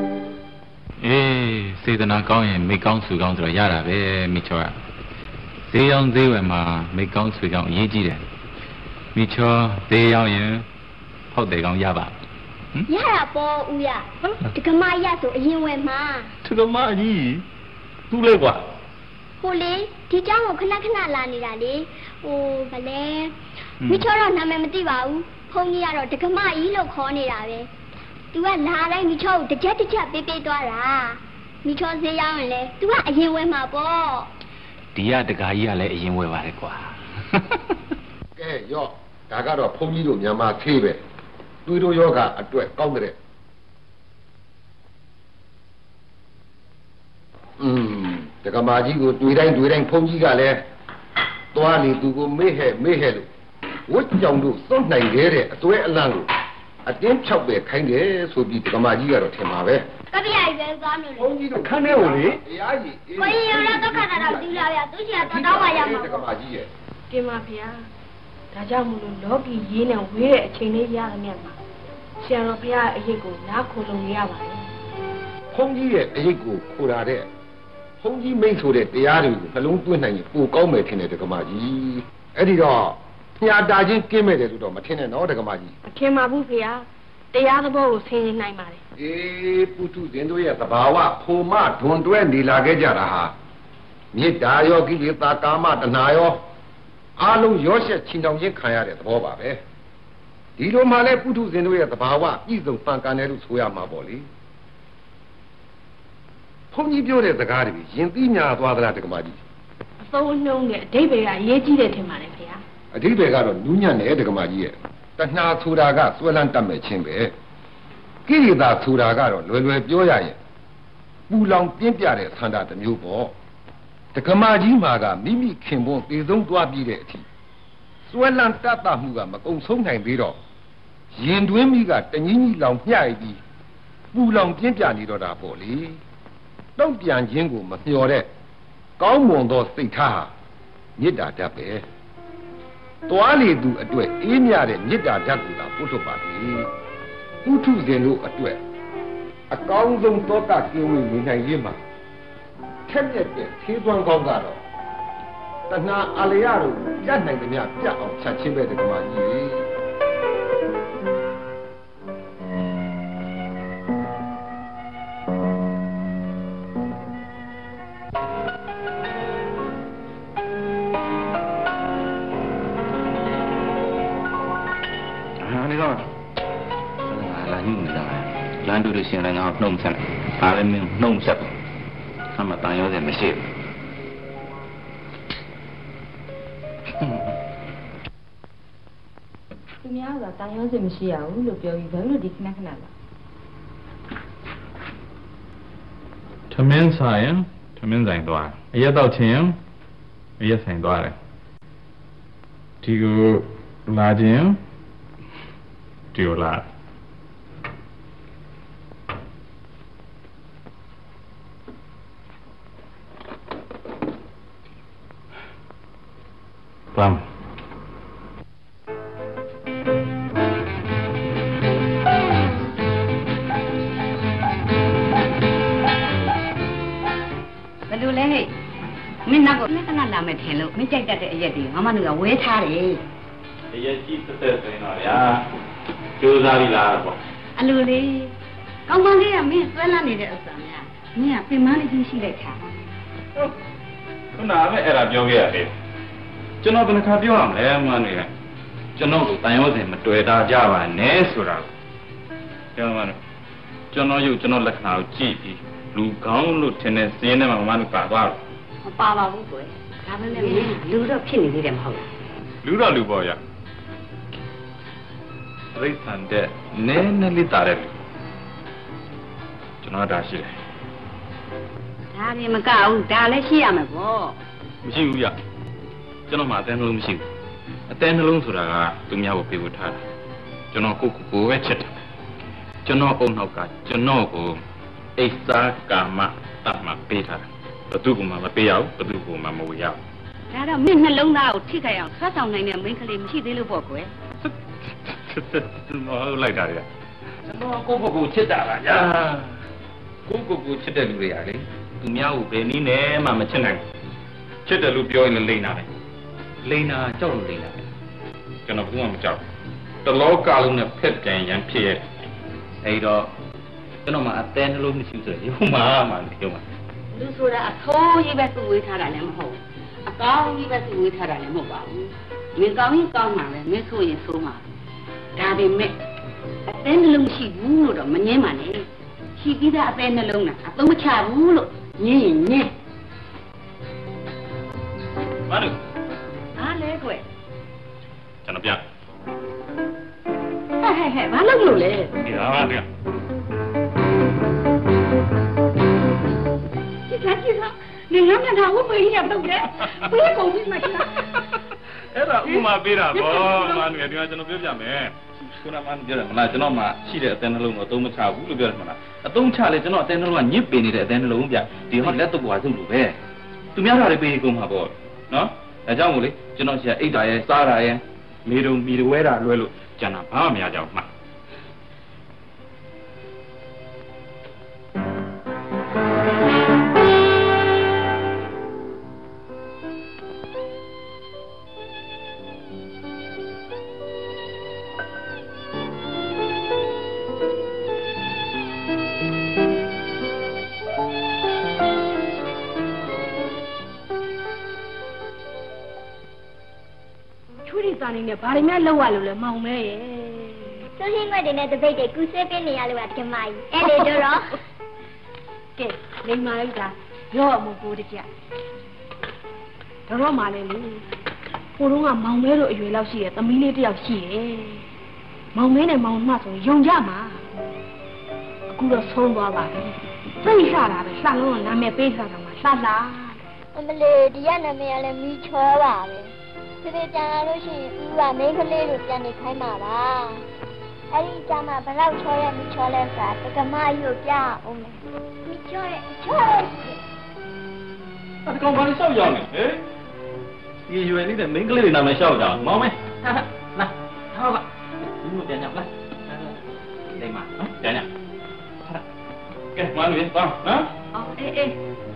စေတနာကောင်းရင်မိကောင်းစုကောင်းဆိုတော့ရတာပဲမိချောကစသေးရောင်းသေးဝယ်မှာမိကောင်းဆွေကောင်းအရေးကြီးတယ်မိချောသေးရောင်းရင်ဖောက်တယ်ကောင်းရပါရတာပေါ့ဦးရတကမရဆိုအရင်ဝယ်မှာတကမကြီးသူ့လေကွာဟိုလေဒီเจ้าကိုခဏခဏလာနေတာလေဟိုဗလဲမိချောတော့နာမည်မသိပါဘူးဖုန်းကြီးကတော့တကမကြီးလို့ခေါ်နေတာပဲသူကလာတိုင်းမိချောကိုတစ်ချက်ပေးသွားတာမိချောဈေးရောက်ရင်လေသူကအရင်ဝယ်မှာပေါ့ဒီကတကာကြီးကလည်းအရင်ဝယ်ပါတယ်ကွာကဲရော့ဒါကတော့ဖုန်းကြီးတို့မြန်မာသေးပဲသွေးတို့ယောဂအတွက်ကောင်းတဲ့တကမာကြီးကိုတွေ့တိုင်းဖုန်းကြီးကလည်းသွားလေသူကိုမေ့ဟဲ့လို့ဝတ်ကြောင်တို့စွန့်နိုင်တဲ့အစွဲအလန့်ကိုအတင်းဖြောက်ပဲခိုင်းတယ်ဆိုပြီးတကမာကြီးကတော့ထင်ပါပဲကပြရိုက်ပဲသွားမျိုးလေဘုန်းကြီးတို့ခန်းထဲကိုလေတရားကြီးကိုရင်ရတော့ခါတာတော့ဒီလာဗျာသူချီကတော့ပါရမှာတကမာကြီးရဲ့တင်ပါဗျာဒါကြောင့်မလို့လောကီရေးနဲ့ဝေးတဲ့အချိန်လေးရတဲ့မြတ်မှာဆရာတော်ဘုရားအရေးကိုနားခိုလုံရပါတယ်ဘုန်းကြီးရဲ့အရေးကိုခိုတာတဲ့ဘုန်းကြီးမိတ်ဆိုတဲ့တရားတွေကိုနှလုံးသွင်းနိုင်ရင်ပိုကောင်းမယ်ထင်တယ်တကမာကြီးအဲ့ဒီတော့ညာတာချင်းကင်းမဲ့တယ်လို့တော့မထင်နဲ့နော်တကမာကြီးမထင်ပါဘူးဖေ။တရားသဘောကိုဆင်ခြင်နိုင်ပါတယ်အေးပုထုဇဉ်တို့ရဲ့သဘာဝဖိုမဒွန်တွဲနေလာခဲ့ကြတာဟာမေတ္တာရောကိလေသာကာမတဏှာရောအားလုံးရောရှက်ချင်တောင်ချင်းခံရတဲ့သဘောပါပဲဒီလိုမှလည်းပုထုဇဉ်တို့ရဲ့သဘာဝပြည့်စုံပန်ကန်တယ်လို့ဆိုရမှာပေါ့လေဘုန်းကြီးပြောတဲ့စကားတွေရင်သိညာသွားသလားတကမာကြီးအသုံးအနှုန်းနဲ့အဓိပ္ပာယ်ကအရေးကြီးတယ်ထင်ပါတယ်ဖေ။အဓိပ္ပာယ်ကတော့နူးညံ့တယ်တကမာကြီးရဲ့တဏှာဆိုတာကစွဲလန်းတတ်မဲ့ခြင်းပဲကိလေသာဆိုတာကတော့လွယ်လွယ်ပြောရရင်ပူလောင်ပြင်းပြတဲ့ဆန္ဒတစ်မျိုးပေါ့တကမာကြီးမှာကမိမိခင်ပွန်းသေဆုံးသွားပြီးတဲ့အထိစွဲလန်းတတ်တာမှုကမကုံဆုံးနိုင်သေးတော့ရင်တွင်းမိကတငင်းကြီးလောင်မျှပြီးပူလောင်ပြင်းပြနေတော့တာပေါ့လေတုံ့ပြန်ခြင်းကိုမမျှော်တဲ့ကောင်းမွန်သောစိတ်ထားဟာမေတ္တာဓာတ်ပဲသွားလေသူအတွက်အေးမြတဲ့မေတ္တာဓာတ်ကိုသာပို့ထုတ်ပါလေပုထုဇဉ်တို့အတွက်အကောင်းဆုံးတောကကင်းဝေးနေနိုင်ရေးမှာထက်မြက်တဲ့သေးသွမ်းကောင်းကတော့တဏှာအလျာတို့ပြတ်နိုင်ကြမြပြတ်အောင်ချက်ချင်းပဲဒီကမာကြီးလမ်းတူလို့ရှင်လည်းငါ့ကိုနှုံဆက်တယ်။ဒါလည်းမင်းနှုံဆက်တယ်။အမှတန်ရောစင်မရှိဘူး။သူများကတန်ရောစင်မရှိရဘူးလို့ပြောပြီးဘာလို့ဒီခဏခဏလာ။ထမင်းဆိုင်သွားအရက်တော့ချင်းအရက်ဆိုင်သွားတယ်။ဒီကိုလာခြင်းဒီကိုလာဘယ်လိုလဲဟဲ့မင်းနောက်ကိုခဏလာမယ်ထင်လို့မင်းကြိုက်တတ်တဲ့အရက်တွေမမတို့ကဝဲထားတယ်အရက်ကြီးတက်ဆိုရင်တော့ဗျာကြိုးစားပြီးလာတော့အလိုလေးကောင်းကောင်းလေးကမင်းဆွဲလန်းနေတဲ့ဥစ္စာများမင်းကပြင်မလေးကြီးရှိလိုက်တာခုနကအဲ့ဒါပြောခဲ့ရတယ်ကျွန်တော်ဘယ်နှခါပြောရမလဲမနေကျွန်တော်ကိုတန်ရောစင်မတွေ့တာကြပါနဲ့ဆိုတာပြောမှတော့ကျွန်တော်ရုပ်ကျွန်တော်လက္ခဏာကိုကြည့်ပြီးလူကောင်းလို့ထင်တဲ့စင်းထဲမှာမမတို့ပါသွားတော့မပါပါဘူးကွယ်ဒါပေမဲ့လူတော့ဖြစ်နေသေးတယ်မဟုတ်လားလူတော့လူပေါ့ရရိတ်ဆန်တဲ့နဲနဲလေးတာတဲ့ကျွန်တော်ဒါရှိတယ်ဒါနေမကဘူးဒါလည်းရှိရမယ်ပေါ့မရှိဘူးရကျွန်တော်မှအတန်းနှလုံးမရှိဘူးအတန်းနှလုံးဆိုတာကသူများကိုပြေဖို့ထားတာကျွန်တော်ကိုပဲချက်တယ်ကျွန်တော်အုံနောက်ကကျွန်တော်ကိုအိစာကာမတတ်မှပေးထားတယ်ဘသူကမှမပေးရဘူးဘသူကမှမဝေရဘူးဒါတော့မင်းနှလုံးသားကိုထိခိုက်အောင်ဆွတ်ဆောင်နိုင်တဲ့မိန်းကလေးမရှိသေးလို့ပေါ့ကွယ်မဟုတ်လိုက်တာလေကျွန်တော်ကိုချစ်တာပါညာကိုချစ်တဲ့လူတွေကလေသူများကိုဘယ်နည်းနဲ့မှမချစ်နိုင်ဘူးချစ်တယ်လို့ပြောရင်လည်းလိမ့်နာတယ်လိမ့်နာကြောက်လို့လိမ့်နာတယ်ကျွန်တော်ဘူးမှမကြောက်တလောကလုံးနဲ့ဖက်ပြန်ရန်ဖြစ်ရဲ့အဲ့တော့ကျွန်တော်မှအသေးနှလုံးမရှိဆိုရင်ရုံမှရုံမှလူဆိုတာအထိုးကြီးပဲသူ့ဝေးထားတာလည်းမဟုတ်အကောင်းကြီးပဲသူ့ဝေးထားတာလည်းမဟုတ်ပါဘူးမင်းကောင်းရင်ကောင်းမှာပဲမင်းဆိုရင်ဆိုမှာဒါပေမဲ့အသေးနှလုံးရှိဘူးလို့တော့မငင်းပါနဲ့ရှိပြီးသားအသေးနှလုံးလားအသုံးမချဘူးလို့ငင်းရင်ငင်းမနုအားလဲကွယ်ကျွန်တော်ပြဟဲ့ဘာလုပ်လို့လဲဒီဟာပါဗျာကြည့်နေငါမျက်နှာဝတ်ပေးရတော့တယ်ပေးကုန်ပြီမရှိလားအဲ့ဒါဥမာပေးတာဗောမနုဒီမှာကျွန်တော်ပြောပြမယ်ခုနကမနုပြောတယ်မလားကျွန်တော်မှရှိတဲ့အသင်းနှလုံးကိုအသုံးမချဘူးလို့ပြောတယ်မလားအသုံးချလေကျွန်တော်အသင်းနှလုံးကညစ်ပင်နေတဲ့အသင်းနှလုံးဗျဒီဟောလက်တော့ကွာစုလို့ပဲသူများတာတွေပေးကုန်မှာဗောနော်ဒါကြောင့်မို့လေကျွန်တော်ရှိအိတ်တာရဲ့စားတာရဲ့မေတုံမီဝဲတာလွဲလို့ကျန်တာဘာမှမရကြဘူးမှစာနေနဲ့ဘာတွေများလောက်ရလို့လဲမောင်မဲရဲ့ဆိုဟင်းွက်တွေနဲ့တပိတ်တွေကူဆွဲပေးနေရလို့ကတမကြီးအဲ့လေတော့ကဲလိမ္မာလိုက်တာရော့အမကိုတကြတော့မှလည်းလေကိုတော့ကမောင်မဲတို့အရွယ်လောက်ရှိရဲ့သမီးလေးတယောက်ရှိရဲ့မောင်မဲနဲ့မောင်နှမဆိုယုံကြမှာအခုတော့ဆုံးသွားပါပြီသိရတာပဲလှလုံးကနာမည်ပေးထားတာမှလှလှအမလေးဒီကနာမည်ကလည်းမီချောပါပဲဒီပြန်လာလို့ရှိရင်ဦးကမိန်းကလေးကိုပြန်နေခိုင်းပါလားအဲ့ဒီကြမှာဘလောက်ချောရဲမချောလဲဆိုတာတက္ကမကြီးကိုပြအောင်မယ်မချောရဲချောရဲအဲ့ကောင်ဘာလို့ရှောက်ရောက်နေဟဲ့ဒီရွယ်လေးတဲ့မိန်းကလေးတွေနာမည်ရှောက်ကြမောင်းမယ်လာထားပါဒီလိုပြန်ကြလားလိမ့်မနော်ပြန်ကြကဲမနူရေပါနော်အေး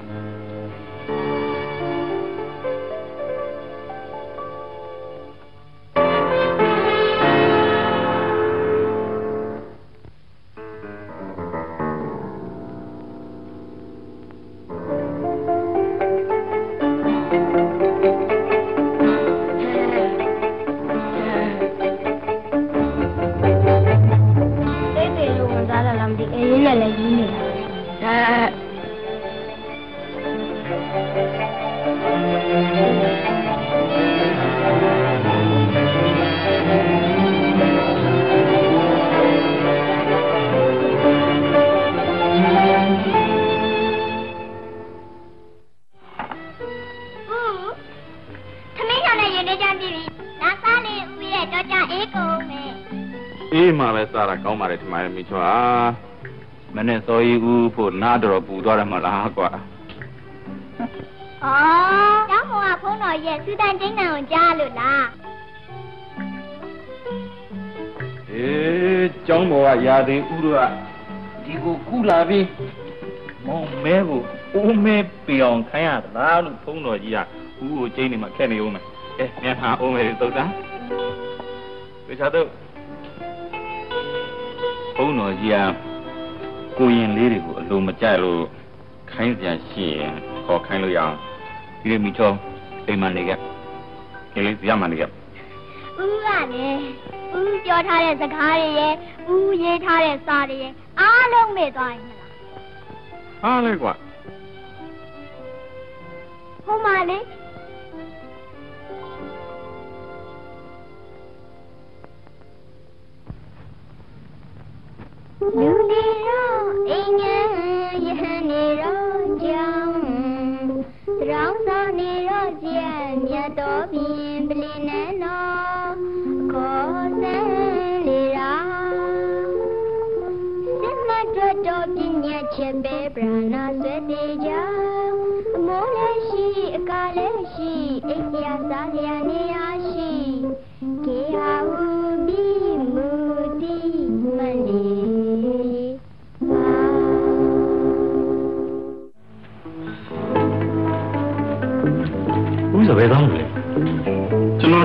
စားတာကောင်းပါတယ်ဒီမှာမိချွာမနဲ့စောကြီးဦးဖို့နားတော်ပူသွားတယ်မလားကွာကျောင်းကဖုန်းတော်ရဲ့စူတန်တင်းတန်ကိုကြားလို့လားကျောင်းပေါ်ကရာသင်ဦးတို့ကဒီကိုခုလာပြီးမောင်မဲကိုဦးမဲပေအောင်ခိုင်းရသလားလို့ဖုန်းတော်ကြီးကဦးကိုကျင်းနေမှာခက်နေဦးမယ်မြန်ဟာဦးမဲသုတ်တာဝိချာတော့ဘုန်းတော်ကြီးကကိုရင်လေးတွေကိုအလိုမကြိုက်လို့ခိုင်းပြန်ရှိရင်ခေါ်ခိုင်းလို့ရအောင်ဒီမိချောအိမ်မနေကဒီလေးရမနေကဦးကလည်းဦးပြောထားတဲ့စကားတွေရဲ့ဦးရေးထားတဲ့စာတွေရဲ့အားလုံးမေ့သွားရင်ဟာလေကွာဟိုမှာလေလူနေတော့အင်းငယ်ရဟန်းနေတော့ကြောင်းတောင်းစားနေတော့ကြံမြတ်တော်ပြင်ပလင်းနဲ့တော့ခေါ်စမ်းလေရာစစ်မတ်တော်ပညာချက်ပဲပရဏဆွဲတေကြောင်းအမိုးလည်းရှိအကားလည်းရှိအိတ်ရစားရနေရရှိကေဟာဟုပြီးမူတီမလီဟ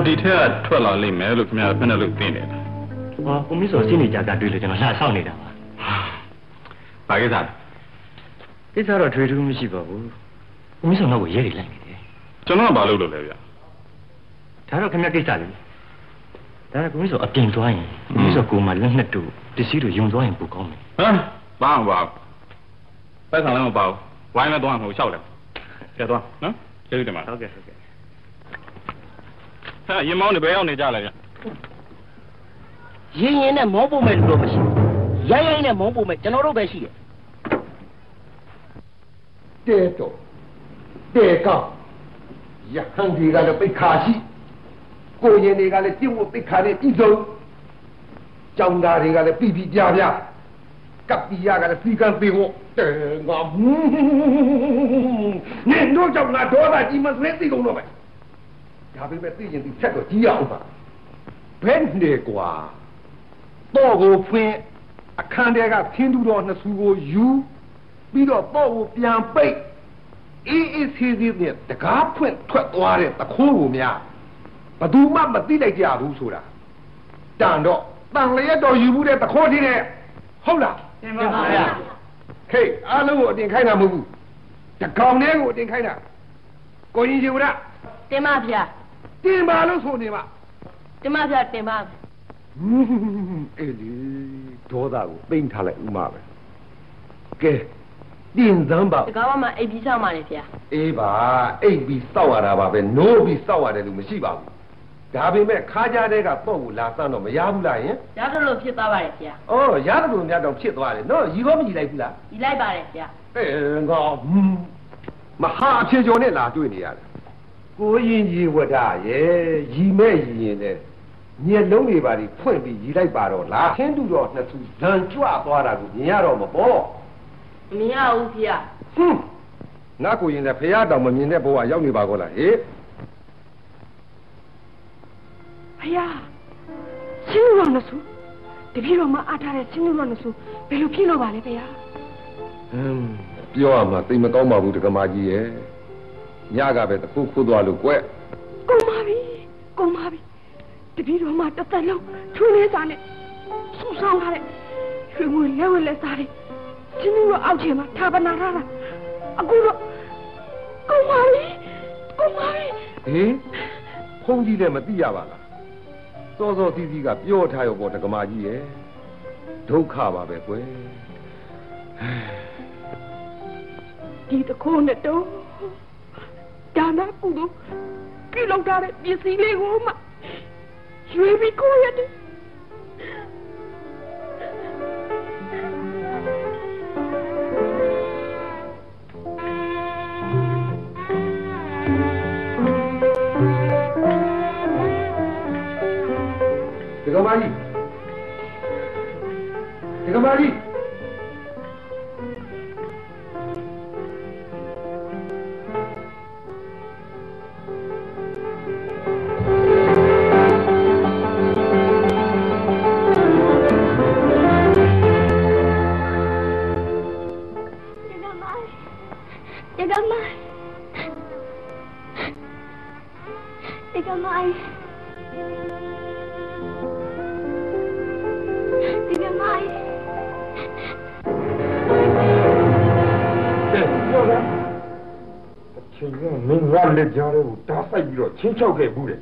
ဒီထက်ထွက်လာလိမ့်မယ်လို့ခင်ဗျားဖက်နဲ့လို့သိနေတာဟောကိုမင်းစောစိနေကြတာတွေ့လို့ကျွန်တော်လှဆောက်နေတာပါဘာကိစ္စလဲကိစ္စတော့ထွေထူးမရှိပါဘူးကိုမင်းစောတော့ကိုရဲတွေလိုက်နေတယ်ကျွန်တော်ကဘာလုပ်လို့လဲဗျာဒါတော့ခင်ဗျားကိစ္စလေဒါကကိုမင်းစောအပြင်သွားရင်ကိုမင်းစောကိုမှလက်နှစ်တူပစ္စည်းတွေယုံသွားရင်ပိုကောင်းတယ်ဟမ်ဘာမှမပါပတ်ဆောင်လည်းမပါဘူးဝိုင်းမဲ့သွားမှာမဟုတ်လျှောက်တယ်ကဲသွားနော်ကျေးဇူးတင်ပါတယ်ဟုတ်ကဲ့ဟုတ်ကဲ့ဟာရင်မောင်းနေဘယ်ရောက်နေကြလဲဗျရင်ရင်နဲ့မောင်းဖို့မဲ့လူတော့မရှိဘူးရိုင်းရိုင်းနဲ့မောင်းဖို့မဲ့ကျွန်တော်တို့ပဲရှိတယ်တဲတော့တဲကောင်းရဟန်းဒီကလည်းပိတ်ခါရှိကိုရင်တွေကလည်းကျင့်ဝတ်ပိတ်ခါနဲ့ပြီးဆုံးကျောင်းသားတွေကလည်းပြီးပြပြကပ်ပြရကလည်းစီကံသေးဖို့တဲငါနင်တို့ကြောင့်ငါဒေါသကြီးမစဲသိကုန်တော့ပဲဒါပေမဲ့သိရင်ဒီချက်တော့ကြီးရအောင်ပါဘယ်နေကွာတော့ကိုဖွင့်အခန်းထဲကခင်းတူတော်နှစ်ဆူကိုယူပြီးတော့တော့ကိုပြန်ပိတ်အေးအေးဆေးဆေးနဲ့တကားဖွင့်ထွက်သွားတဲ့တခိုးကိုများဘယ်သူမှမသိလိုက်ကြဘူးဆိုတာတန်တော့တန်လျက်တော်ယူဘူးတဲ့တခိုးကြီးနဲ့ဟုတ်လားတင်ပါပါဗျာခေအားလုံးကိုအတင်ခိုင်းတာမဟုတ်ဘူးတကောင်လေးကိုအတင်ခိုင်းတာကိုရင်ရှင်ဝရတင်ပါဗျာတင်ပါလို့ဆိုနေပါတင်ပါဗျာတင်ပါအေးလေဒေါသကိုသိမ့်ထားလိုက်ဥမာပဲကဲတင်စမ်းပါဒီကောင်မှအိပ်ပြီးစောက်ပါလေဗျာအေးပါအိပ်ပြီးစောက်ရတာပါပဲနိုးပြီးစောက်ရတယ်လို့မရှိပါဘူးဒါပေမဲ့ခါကြတဲ့ကတော့ကိုလာစမ်းတော့မရဘူးလားယင်ရတော့လို့ဖြစ်သွားပါတယ်ဗျာအော်ရတယ်လို့များတော့ဖြစ်သွားတယ်နော်ရီကောမကြီးလိုက်ဘူးလားကြီးလိုက်ပါတယ်ဗျာငါမဟာအဖြစ်ကျော်နဲ့လာတွေ့နေရတယ်ကိုရင်ကြီးဝဒရဲ့ရီမဲ့ရီရင်နဲ့ညက်လုံးတွေပါဒီဖွင့်ပြီးရီလိုက်ပါတော့လားခင်းတူတော့နှစ်သူဇန်ကြွသွားတာကိုမြင်ရတော့မပေါ့မမြင်ရဘူးဗျာငါကိုရင်လည်းဖះတောင်မမြင်တဲ့ဘဝရောက်နေပါကောလားဟေ့ဖះချင်းလူရနစုတပည့်တော်မအားထားတဲ့ချင်းလူရနစုဘယ်လိုဖြစ်လို့ပါလဲဖះပြောရမှာသိမကောင်းပါဘူးတက္ကမကြီးရဲ့ညကပဲတခုခိုးသွားလို့ကွကုန်ပါပြီတပည့်တော်မတသက်လုံးထွေးနေစားနဲ့စူဆောင်းထားတဲ့ရွှေငွေလက်ဝဲလက်စားတွေချင်းလူရအောက်ချင်မှာထားပနာထားတာအခုတော့ကုန်ပါပြီဟင်ဖုန်းကြီးလည်းမသိရပါလားစောစောသီးသီးကပြောထားရောပေါ့တက္ကမကြီးရဲ့ဒုက္ခပါပဲကွယ်ဒီတခိုးနဲ့တော့ဒါနာကုသိုလ်ပြုလုပ်ထားတဲ့ပစ္စည်းလေးကိုမှရွေးပြီးကိုရတယ်တက္ကမကြီးလက်ကြားလေးကိုတားဆိုင်ပြီးတော့ချင်းချောက်ခဲ့ဘူးလေ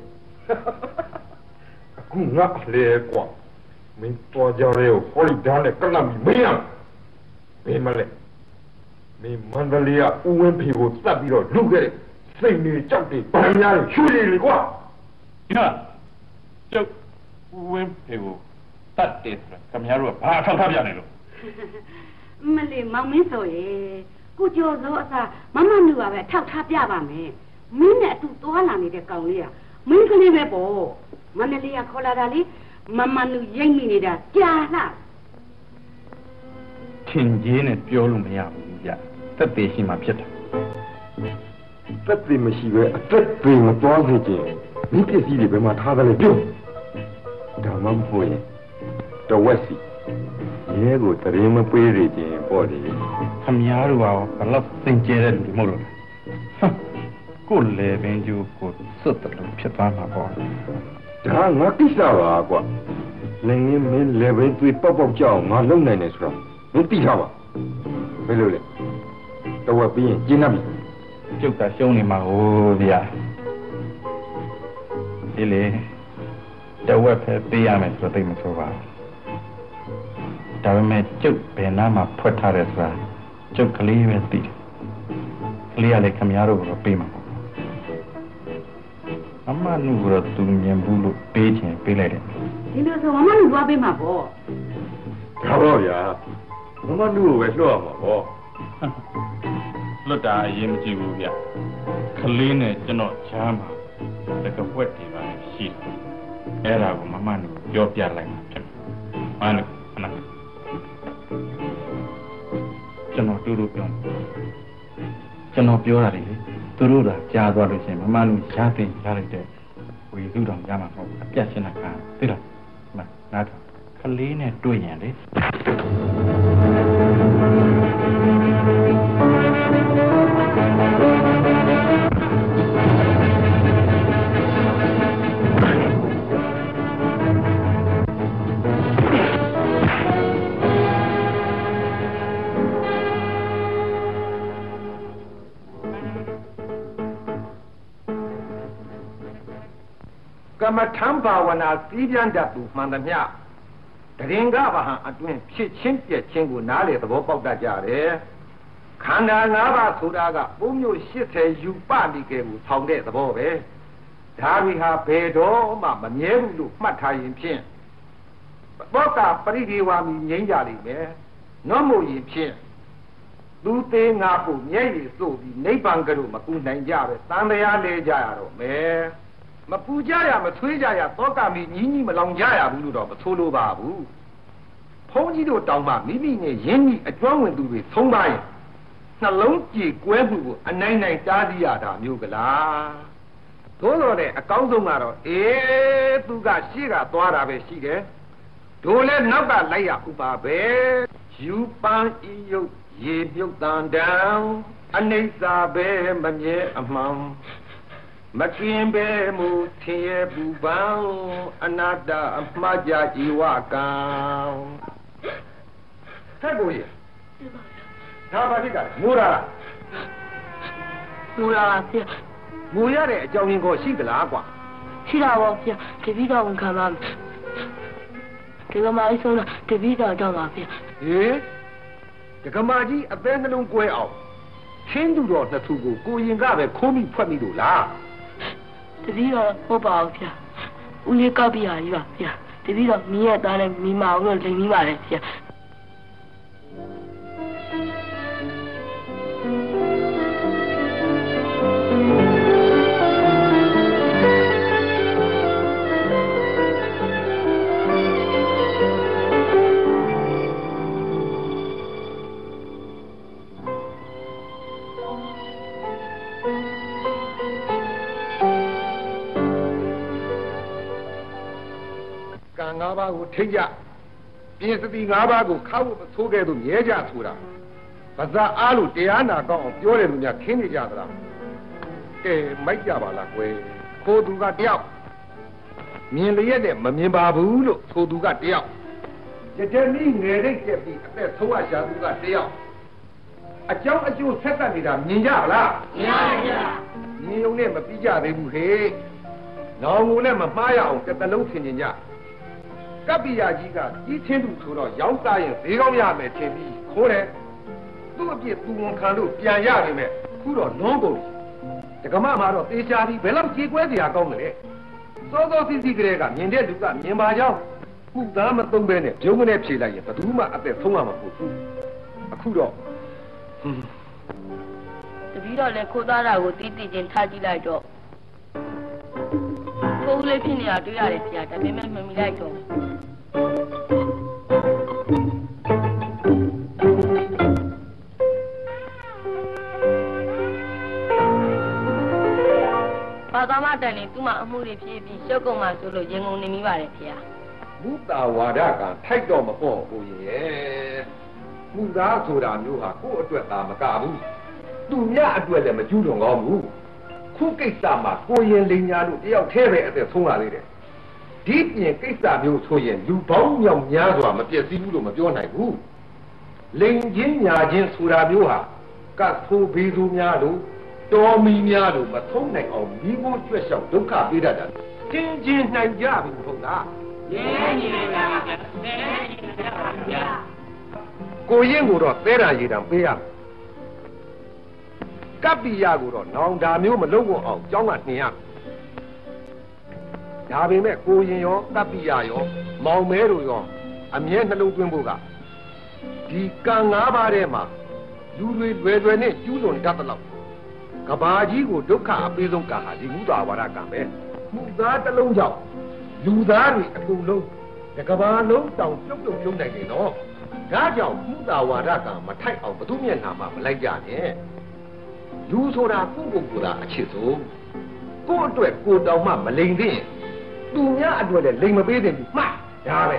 အခုငါလေကွာမင်းတော်ကြရဲကိုဟောဒီဓာတ်နဲ့ကလပ်ပြီးမင်းရဘယ်မလဲမင်းမန္တလေးကဦးဝင်းဖေကိုတတ်ပြီးတော့လူခဲ့စိတ်နေကြောက်တယ်ဗန်းများရွှေလေကွာဒီမှာကျုပ်ဦးဝင်းဖေကိုတတ်တယ်ဆိုတာခင်ဗျားတို့ကဘာထောက်ထားပြနေလို့မလေးမောင်မင်းဆိုရေကိုကျော်စောအစားမမနူပါပဲထောက်ထားပြပါမယ်မင်းနဲ့အတူသွားလာနေတဲ့ကောင်လေးကမင်းကလေးပဲပေါ့မန္တလေးကခေါ်လာတာလေမမနူရိတ်မိနေတာကြာလားထင်ကြီးနဲ့ပြောလို့မရဘူးဗျသက်သေရှိမှဖြစ်တယ်သက်သေမရှိပဲအသက်ပင်မသွားစေချင်မိပစ္စည်းတွေဘယ်မှာထားသလဲပြုတ်ဒါမှမဟုတ်ရင်တဝက်စီရဲကိုတရင်မပေးရခြင်းပေါ့လေခမည်းတော်ကဘလောက်သင်ကျဲတဲ့လူတွေမဟုတ်လို့ကိုယ်လေပင်ကျိုးကိုစွတ်တယ်လို့ဖြစ်သွားမှာပေါ့ဒါငါကိစ္စပါကွာနိုင်ငံမင်းလေဘယ်သွေးပေါက်ပေါက်ကြောက်ငါလုံနိုင်တယ်ဆိုတော့မင်းသိထားပါဘယ်လိုလဲတော့ပြီးရင်ကျင်းတ်ပြီကျုပ်ကရှုံးနေမှာဟိုဗျာဒီလေတဝက်ပဲပေးရမယ်ဆိုတော့သိမဆိုပါဘူးဒါပေမဲ့ကျုပ်ဘယ်နာမှာဖွက်ထားတယ်ဆိုတာကျုပ်ကလေးပဲသိတယ်ကလေးကလည်းခမရတို့ကိုပေးမှာပေါ့အမနုကတော့သူမြင်ဘူးလို့ပေးချင်ပေးလိုက်တယ်ဒီလိုဆိုမမလူသွားပေးမှာပေါ့ဒါတော့ဗျာမမနုကိုပဲလွှတ်ရမှာပေါ့လွတ်တာအရင်မကြည့်ဘူးဗျကလေးနဲ့ကျွန်တော်ချမ်းပါတကပွက်တွေပါရှိတယ်အဲ့ဒါကိုမမနုပြောပြလိုက်မှာဖြစ်မှာမနုခဏကျွန်တော်တူတူပြောကျွန်တော်ပြောရတယ်လေသူတို့ကကြားသွားလို့ရှိရင်မမနုရှားသိရလိုက်တဲ့ဝီစုတော်ရမှာမဟုတ်အပြတ်ရှင်းတာကသိလားမနားကလေးနဲ့တွေ့ရင်လေကမ္မထံဘာဝနာစီးပြန်တတ်သူမှန်သမျှတရင်ကဘာဟံအတွင်းဖြစ်ချင်းပြက်ချင်းကိုနားလေသဘောပေါက်တတ်ကြတယ်ခန္ဓာ၅ပါးဆိုတာကပုံမျိုး80ယူပမိကဲကိုဆောင်တဲ့သဘောပဲဒါတွေဟာဘယ်တော့မှမမြဲဘူးလို့မှတ်ထားရင်ဖြင့်ဘောကပရိဒီဝါမီငြိမ်းကြလိမ့်မယ်နောမို့ရင်ဖြင့်သူသေးငါဖို့မျက်ရည်စို့ပြီးနိဗ္ဗာန်ကလို့မကူနိုင်ကြပဲတန်တရားလဲကြရတော့မယ်မပူကြရမသွေးကြရသောကမီညီညီမလောင်ကြရဘူးလို့တော့မဆိုလိုပါဘူးဘုန်းကြီးတို့တောင်းမှမိမိနဲ့ယဉ်ညီအကျွမ်းဝင်သူတွေသုံးပါရင်နှလုံးကြည်ကွဲမှုကိုအနိုင်နိုင်တားစီရတာမျိုးကလားသို့တော်နဲ့အကောင်းဆုံးကတော့သူကရှေ့ကသွားတာပဲရှိတယ်တို့လည်းနောက်ကလိုက်ရဥပါပဲယူပန်းဤယုတ်ရေပြုတ်တန်တံအနိစ္စပဲမမြဲအမှန်မကင်းပဲမူထင်ရပူပန်းအနာတ္တအမှားကြဇီဝကံဆက်ကိုရဒါပါတိကမူရာဖေမူရတဲ့အကြောင်းရင်းကိုရှိသလားကွာရှိတာပါဖေတပည့်တော်ဝန်ခံပါမယ်ဒီကမာအဆုံးတာတပည့်တော်တော့ပါဖေဒကမာကြီးအသေးနှလုံးကွဲအောင်ချင်းသူတော်နှစ်သူကိုရင်ကပဲခိုးမိဖွက်မိလို့လားတပည့်တော်ဟုတ်ပါဘူးဖေဦးလေးကောက်ပြရကြီးပါဖေတပည့်တော်မင်းရဲ့သားနဲ့မိမအောင်လို့လိမ်မိပါတယ်ဖေ၅ပါးကိုထိတ်ကြပြင်စတိ၅ပါးကိုခါဖို့မဆိုးခဲ့သူမြဲကြဆိုတာဗဇာအားလို့တရားနာကောင်းအောင်ပြောတယ်လို့များခင်းနေကြသလားကဲမိုက်ကြပါလားကွယ်ခိုးသူကတယောက်မြင်လျက်နဲ့မမြင်ပါဘူးလို့ဆိုသူကတယောက်ကြတဲ့နည်းငယ်တဲ့ကျက်ပြီးအသက်ဆုံးရရှာသူကတယောက်အကြောင်းအကျိုးဆက်သက်နေတာမြင်ကြပါလားမြင်ပါဗျာမြင်ုံနဲ့မပြီးကြသေးဘူးဟေ့နောင်ကိုလည်းမမှားရအောင်တစ်သလုံးဆင်ခြင်ကြကပ္ပိယကြီးကကြီးချင်းသူဆိုတော့ရောင်းစားရင်ဈေးကောင်းရမယ်ထင်ပြီးခိုးတယ်သူ့အပြစ်သူဝန်ခံလို့ပြန်ရပြီမဲ့ခုတော့လွန်ကုန်ဒကမမှာတော့တေချာပြီးဘယ်လောက်ကြေကွဲစရာကောင်းတယ်လေစောစောစီးစီးကလေးကမြင်တဲ့လူကမြင်ပါကြောင်းခုသားမသုံးပဲနဲ့ပြုံးမနဲ့ဖြေလိုက်ရင်ဘယ်သူမှအသက်ဆုံးရမှာမဟုတ်ဘူးအခုတော့တပည့်တော်လည်းခိုးသားတာကိုတီးတီးချင်းထားကြည့်လိုက်တော့ခိုးလေးဖြစ်နေတာတွေ့ရတယ်ဖေဒါပေမဲ့မမီလိုက်တော့ဘာသာမတန်နေသူ့မှာအမှုတွေဖြစ်ပြီးရှုပ်ကုန်မှဆိုလို့ရင်ကုန်နေမိပါတယ်ဖေမူတာဝါဒကထိုက်တော့မပေါ့ဘူးရဲ့မူသားဆိုတာမျိုးဟာကိုယ့်အတွက်သာမကဘူးသူများအတွက်လည်းမကျူးလွန်ကောင်းဘူးခုကိစ္စမှာကိုရင်လိန်ညာတို့တယောက်ထဲပဲအသက်ဆုံးလာသေးတယ်ဒီပြင်ကိစ္စမျိုးဆိုရင်လူပေါင်းမြောက်များစွာမပြည့်စည်ဘူးလို့မပြောနိုင်ဘူးလိန်ချင်းညာချင်းဆိုတာမျိုးဟာကတ်ဖိုးဘေးသူများတို့တော်မီများတို့မဆုံးနိုင်အောင်မိဖို့ကျွတ်လျှောက်ဒုက္ခပေးတတ်တာချင်းချင်းနိုင်ကြပြီမဟုတ်လားရဲညီပါဗျာကိုရင်ကိုတော့သဲတာရည်တံပေးရကပ္ပိယကိုတော့နောင်ဒါမျိုးမလုပ်အောင်ကျောင်းကနှင်ရဒါပေမဲ့ကိုရင်ရောကပ္ပိယရောမောင်မဲတို့ရောအမြဲနှလုံးသွင်းဖို့ကဒီကံ၅ပါးထဲမှာလူတွေလွယ်နဲ့ကျူးလွန်တတ်တဲ့လောက်ကဘာကြီးကိုဒုက္ခအပေးဆုံးကံဟာဒီမူတာဝါဒကံပဲမှုသားတစ်လုံးကြောင့်လူသားတွေအကုန်လုံးတကဘာလုံးတောင်ပြုတ်ပြုတ်နိုင်နေတော့ဒါကြောင့်မှုတာဝါဒကံမထိုက်အောင်ဘသူမျက်နှာမှာမလိုက်ကြနဲ့လူဆိုတာကိုယ့်ကိုယ်ကသာအချစ်ဆုံးကိုယ့်အတွက်ကိုယ်တောင်မှမလိမ်သင့်သူများအတွက်လည်းလိမ်မပေးသင့်ဘူးမှတ်ဒါပဲ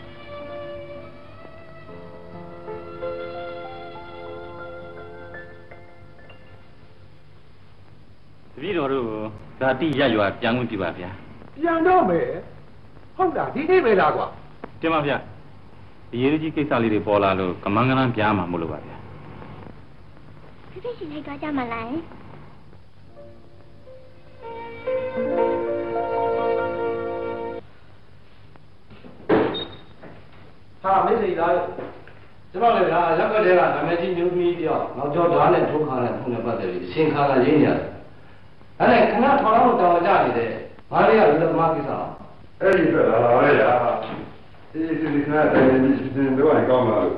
တပည့်တော်တို့ဓာတိရရွာပြန်ဝင်ပြပါဗျာပြန်တော့မယ်ဟုတ်တာဒီနေ့ပဲလားကွာတင်ပါဗျာအရေးကြီးကိစ္စလေးတွေပေါ်လာလို့ကမန်းကန်းပြားမှာမလို့ပါဗျာဖိဖိရှင်လေးကကြမှာလားဟာမင်းစိတ်သားကျွန်တော်လည်းဗျာရက်ွက်တဲ့ကနာမည်ကြီးမျိုးကြီးတယောက်နောက်ကျော်ဓာတ်နဲ့ထိုးခါနဲ့ထုံနဲ့ပတ်သက်ပြီးအရှင်ခါကရင်းနေရတယ်အဲ့ဒါခဏထောင်အောင်တောင်းကြနေတယ်ဘာလေးကလူသမားကိစ္စအဲ့ဒီတော့လာရရဒီခဏတည်းဒီတော့ကောင်းလာလို့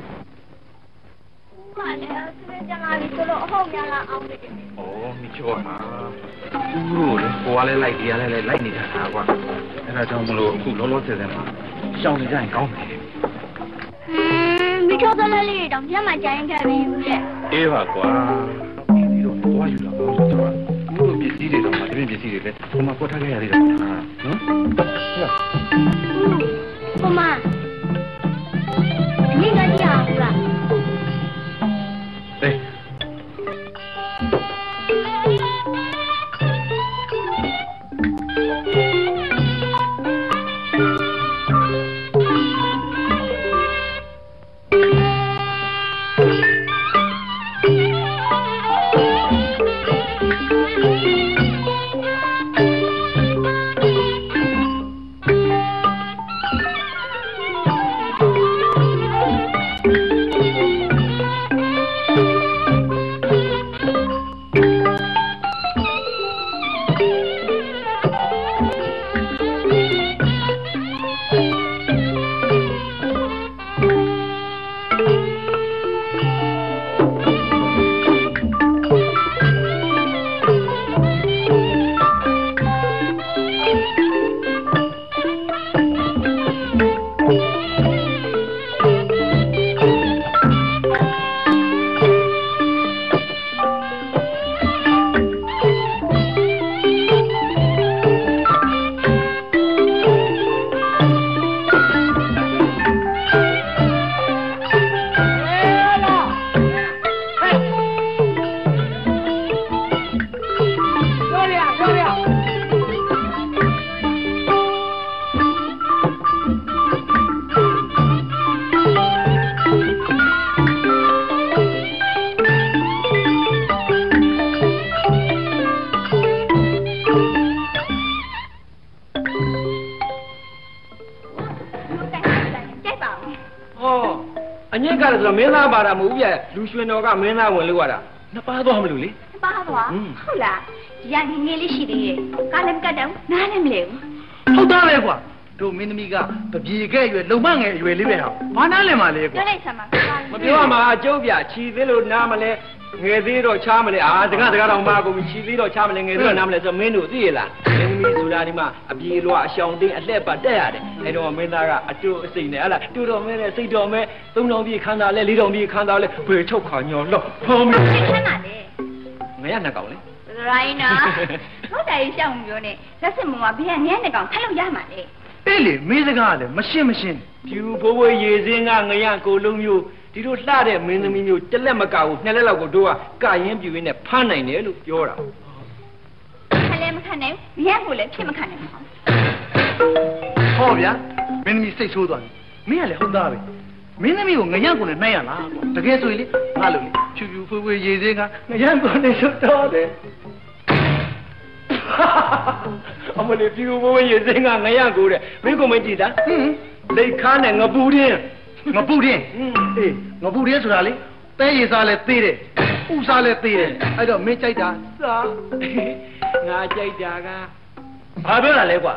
ဘာလဲဆက်ကြလာပြီဆိုတော့အဟုတ်များလားအောင်တယ်ဩမိချောမှာသူတို့လေကိုကလည်းလိုက်တရားလည်းလိုက်နေတာကွာအဲ့ဒါကြောင့်မလို့အခုလောလောဆယ်ဆယ်မှာရှောင်နေကြရင်ကောင်းတယ်မိချောကလေးလေးတောင်ပြန်မှကြရင်ခဲ့ပြီဦးရဲ့အေးပါကွာဒီတော့သွားယူလာတော့ကျွန်တော်ပစ္စည်းတွေတော့မတပည့်ပစ္စည်းတွေလည်းဟိုမှာပေါ်ထားခဲ့ရသေးတယ်နော်ဟိုမှာဒီကကြည့်အောင်လားအေးမင်းသားပါတာမဟုတ်ပြလူရွှင်တော်ကမင်းသားဝင်လို့ရတာနှစ်ပါးသွားမလို့လေနှစ်ပါးသွားဟုတ်လားဒီကငငယ်လေးရှိသေးတယ်ကားလည်းမကတ်တော့နားလည်းမလဲဘူးဟုတ်သားပဲကွာတို့မင်းသမီးကပပြေခဲ့ရွယ်လုံမငယ်ရွယ်လေးပဲဟာဘာနားလဲမှာလဲကွာပြောလိုက်စမ်းပါမပြောမှာအကျုပ်ပြခြီသေးလို့နားမလဲငယ်သေးတော့ချားမလဲတကားတော့မှာကုန်ပြီခြီသေးတော့ချားမလဲငယ်သေးတော့နားမလဲဆိုမင်းတို့သိရလားမင်းသမီးဆိုတာဒီမှာအပြေလွားအရှောင်သိအလှက်ပါတက်ရတယ်အဲ့တော့မင်းသားကအတူအစိမ့်နဲ့ဟလားတူတော်မဲနဲ့စိတ်တော်မဲ3000ပြည့်ခန်းသားလဲ4000ပြည့်ခန်းသားလဲဘယ်ချုပ်ခါညောလောဖုံးပြီခန်းသားလဲငရနှစ်ကောင်လေရိုင်းနော်ဟုတ်တယ်ရှောင်ပြောနေလက်စစ်မုံကဘယ်ကငရနှစ်ကောင်ထပ်လို့ရမှာလဲအေးလေမင်းစကားလည်းမရှင်းဖြူဘိုးဘွေရေစင်းကငရကိုလုံးမျိုးဒီလိုလှတဲ့မင်းသမီးမျိုးတစ်လက်မကဘူးနှစ်လက်လောက်ကိုတို့ကကရင်ပြူရင်းနဲ့ဖမ်းနိုင်တယ်လို့ပြောတာလည်းမခံနိုင်ဘူးငါကိုလည်းဖြစ်မခံနိုင်ဘူးဟောဗျာမင်းသမီးစိတ်ဆိုးသွားပြီမင်းကလည်းဟုတ်သားပဲမင်းသမီးကိုငရကိုနဲ့နှိုက်ရလားတကယ်ဆိုရင်လေငါလို့လေဖြူဖြူဖွေးဖွေးရေစင်းကငရကိုနဲ့ဆွတော့တယ်အမလေးဖြူဖြူဖွေးဖွေးရေစင်းကငရကိုတဲ့မင်းကိုမကြည့်တာလိတ်ခါနဲ့ငပူတင်းအေးငပူတင်းဆိုတာလေတဲရေစားလဲသေးတယ်ဥစားလဲသေးတယ်အဲ့တော့မင်းကြိုက်တာစားငါကြိုက်တာကဘာပြောတာလဲကွာ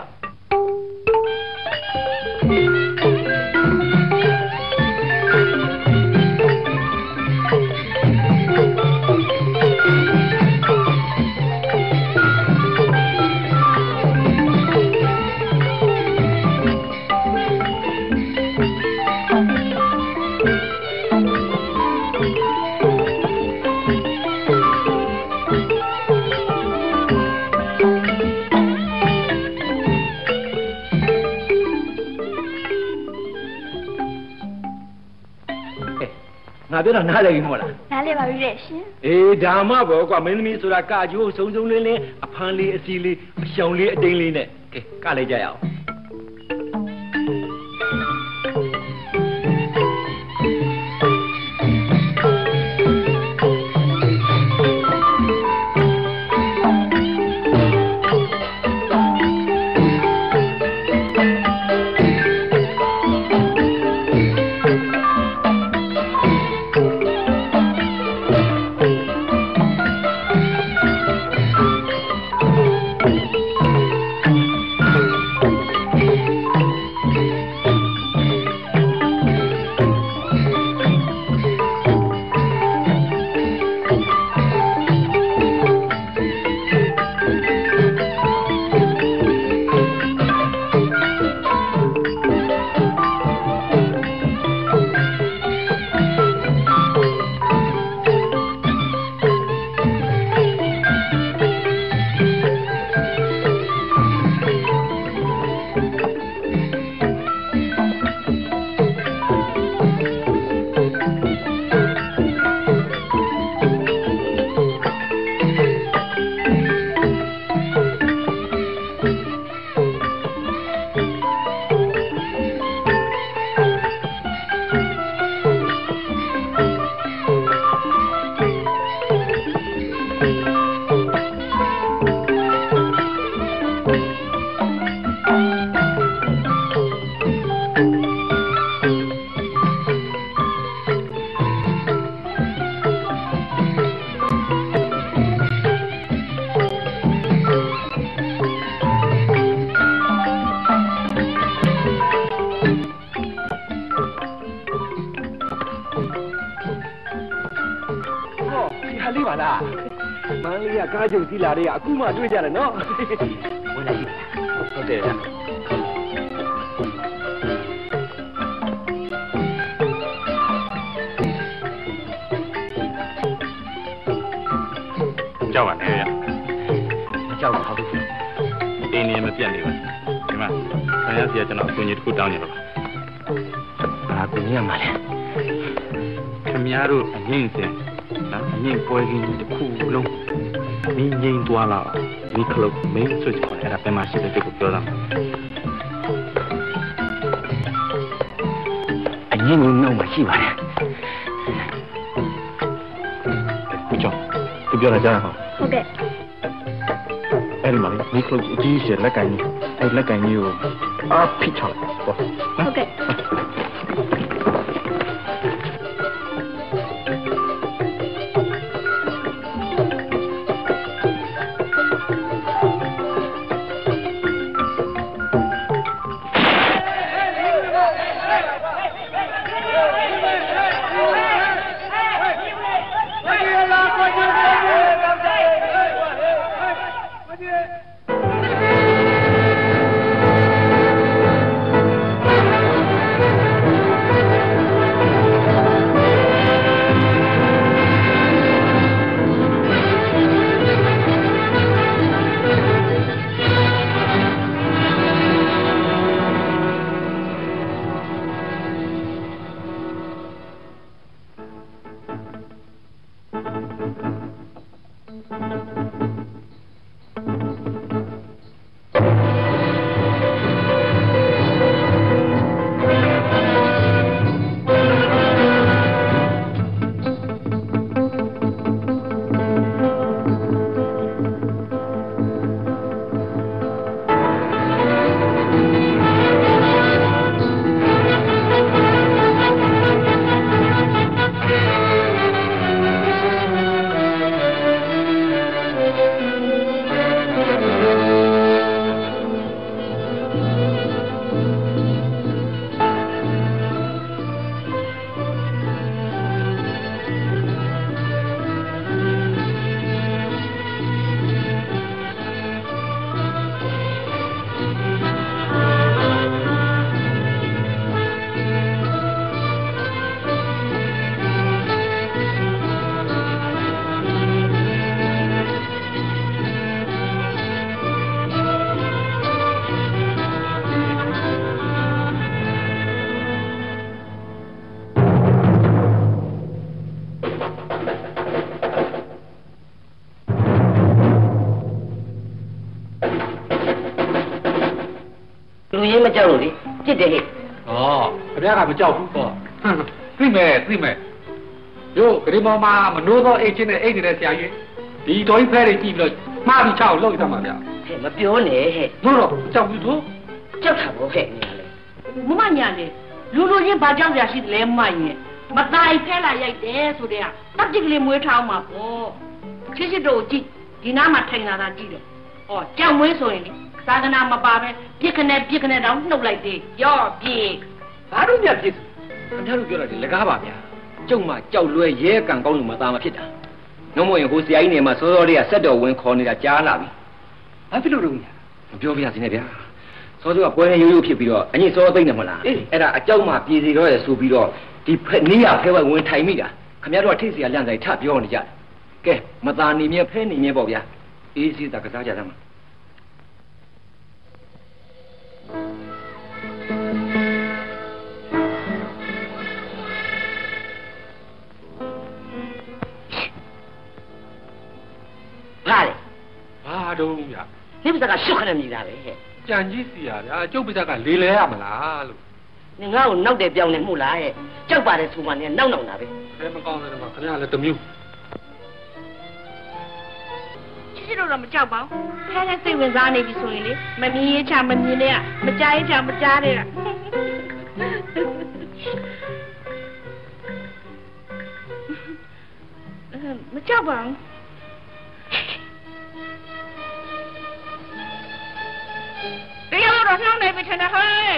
ငါပြောတာနားလည်ပြီမဟုတ်လားနားလည်ပါပြီတဲ့ရှင်အေးဒါမှပေါ့ကွာမင်းသမီးဆိုတာကကြိုးစုံစုံလင်းလင်းအဖမ်းလေးအစီလေးအရှောင်လေးအတိန်လေးနဲ့ကဲကလိုက်ကြရအောင်ကားချုပ်စီလာတွေကအခုမှတွေ့ကြတယ်နော်ဝင်လာကြည့်ဟုတ်တယ်ဗျကြောက်ပါနဲ့ဗျကြောက်ပါဟုတ်ပြီအင်းနေမပြတ်နေပါဒီမှာဆရာဆရာကျွန်တော်အကူကြီးတစ်ခုတောင်းနေတော့ဘာကူညီရမှာလဲခင်ဗျားတို့အငိမ့်စင်နော်အငိမ့်ပွဲကင်းတစ်ခုလုံးမင်းငိမ့်သွားလာဒီကလပ်မင်းဆွတ်ခေါ်အဲ့ဒါပဲမရှိတဲ့ကိုပြောတာအငိမ့်နှုတ်မှရှိပါတယ်ကိုကျော်သူပြောတာကြားရအောင်ဟုတ်ကဲ့အဲ့ဒီမှာဒီကလပ်အကြီးရှယ်လက်ကိုင်းကြီးအဲ့လက်ကိုင်းကြီးကိုအားဖိချောက်ပေါ့ဟုတ်ကဲ့ဟလူရင်းမကြောက်လို့လေจิตတယ်ဟဲ့ဩခင်ဗျားကမကြောက်ဘူးပေါ့သိမယ်တို့ဂရီမောင်မှာမနိုးသောအိတ်ချင်းနဲ့အိတ်နေတဲ့ဆရာကြီးဒီတော်ကြီးဖဲတွေကြည့်ပြီးတော့မှားပြီးချောက်လောက်ရမှာဗျာဟဲ့မပြောနဲ့ဟဲ့တို့တော့ကြောက်ဘူးသူကြောက်တာပေါ့ဟဲ့နေရလေမမညာလေလူချင်းဘာကြောက်ရရှိတယ်လဲမရင်မတိုင်ဖဲလာရိုက်တယ်ဆိုတဲ့ကတက်ကြိကလေးမွေးထားမှာပေါ့ချစ်တို့ကြည့်ဒီနားမှာထိုင်လာတာကြည့်တယ်ဩကြောက်မွေးဆိုရင်လေသာသနာမပါပဲပြစ်ခနဲ့တောင်နှုတ်လိုက်သေးရော့ပြေဘာလို့မြတ်ပြစ်ခင်ဗျားတို့ပြောတာဒီလက်ကားပါဗျာကျုံမှကြောက်လွဲရဲကံကောင်းလို့မသားမဖြစ်တာနှုံးမရင်ဟိုဆရာကြီးနေမှာစောစောလေးကဆက်တော်ဝင်ခေါ်နေတာကြားလာပြီဘာဖြစ်လို့လဲမပြောပြရစီနဲ့ဗျာစောစောကပွဲနဲ့ရိုးဖြစ်ပြီးတော့အညစ်စောသိမ့်တယ်မဟုတ်လားအဲ့ဒါအကြောက်မှပြည်စီတော့ရဆိုပြီးတော့ဒီနေရဖဲဝဲဝင်ထိုင်မိတာခင်ဗျားတို့ကထိတ်စီရလန့်ဆိုင်ထပြောနေကြတယ်ကဲမသားနေမြဲဖဲနေမြဲပေါ့ဗျာအေးစီးတာကစားကြသမှာဘာတော့ဗျာဒီပစကရှုပ်ခနဲ့နေတာပဲဟဲ့ကြံကြီးစီရဗျာကျုပ်ပစကလေးလဲရမလားလို့နင်ငါ့ကိုနောက်တယ်ပြောင်းနေမှုလားဟဲ့ကြောက်ပါတယ်ဆိုမှနင်နောက်တာပဲဘယ်မကောင်းတယ်မှာခင်ဗျားလည်းတမျိုးချစ်တို့တော့မကြောက်ပါဘူးခဲခဲစိတ်ဝင်စားနေပြီဆိုရင်လေမမြင်ရချမမြင်နဲ့မကြားရချမကြားတဲ့မကြောက်ပါဘူးတရားတော့နှောင်းနေပြီထင်တယ်ဟဲ့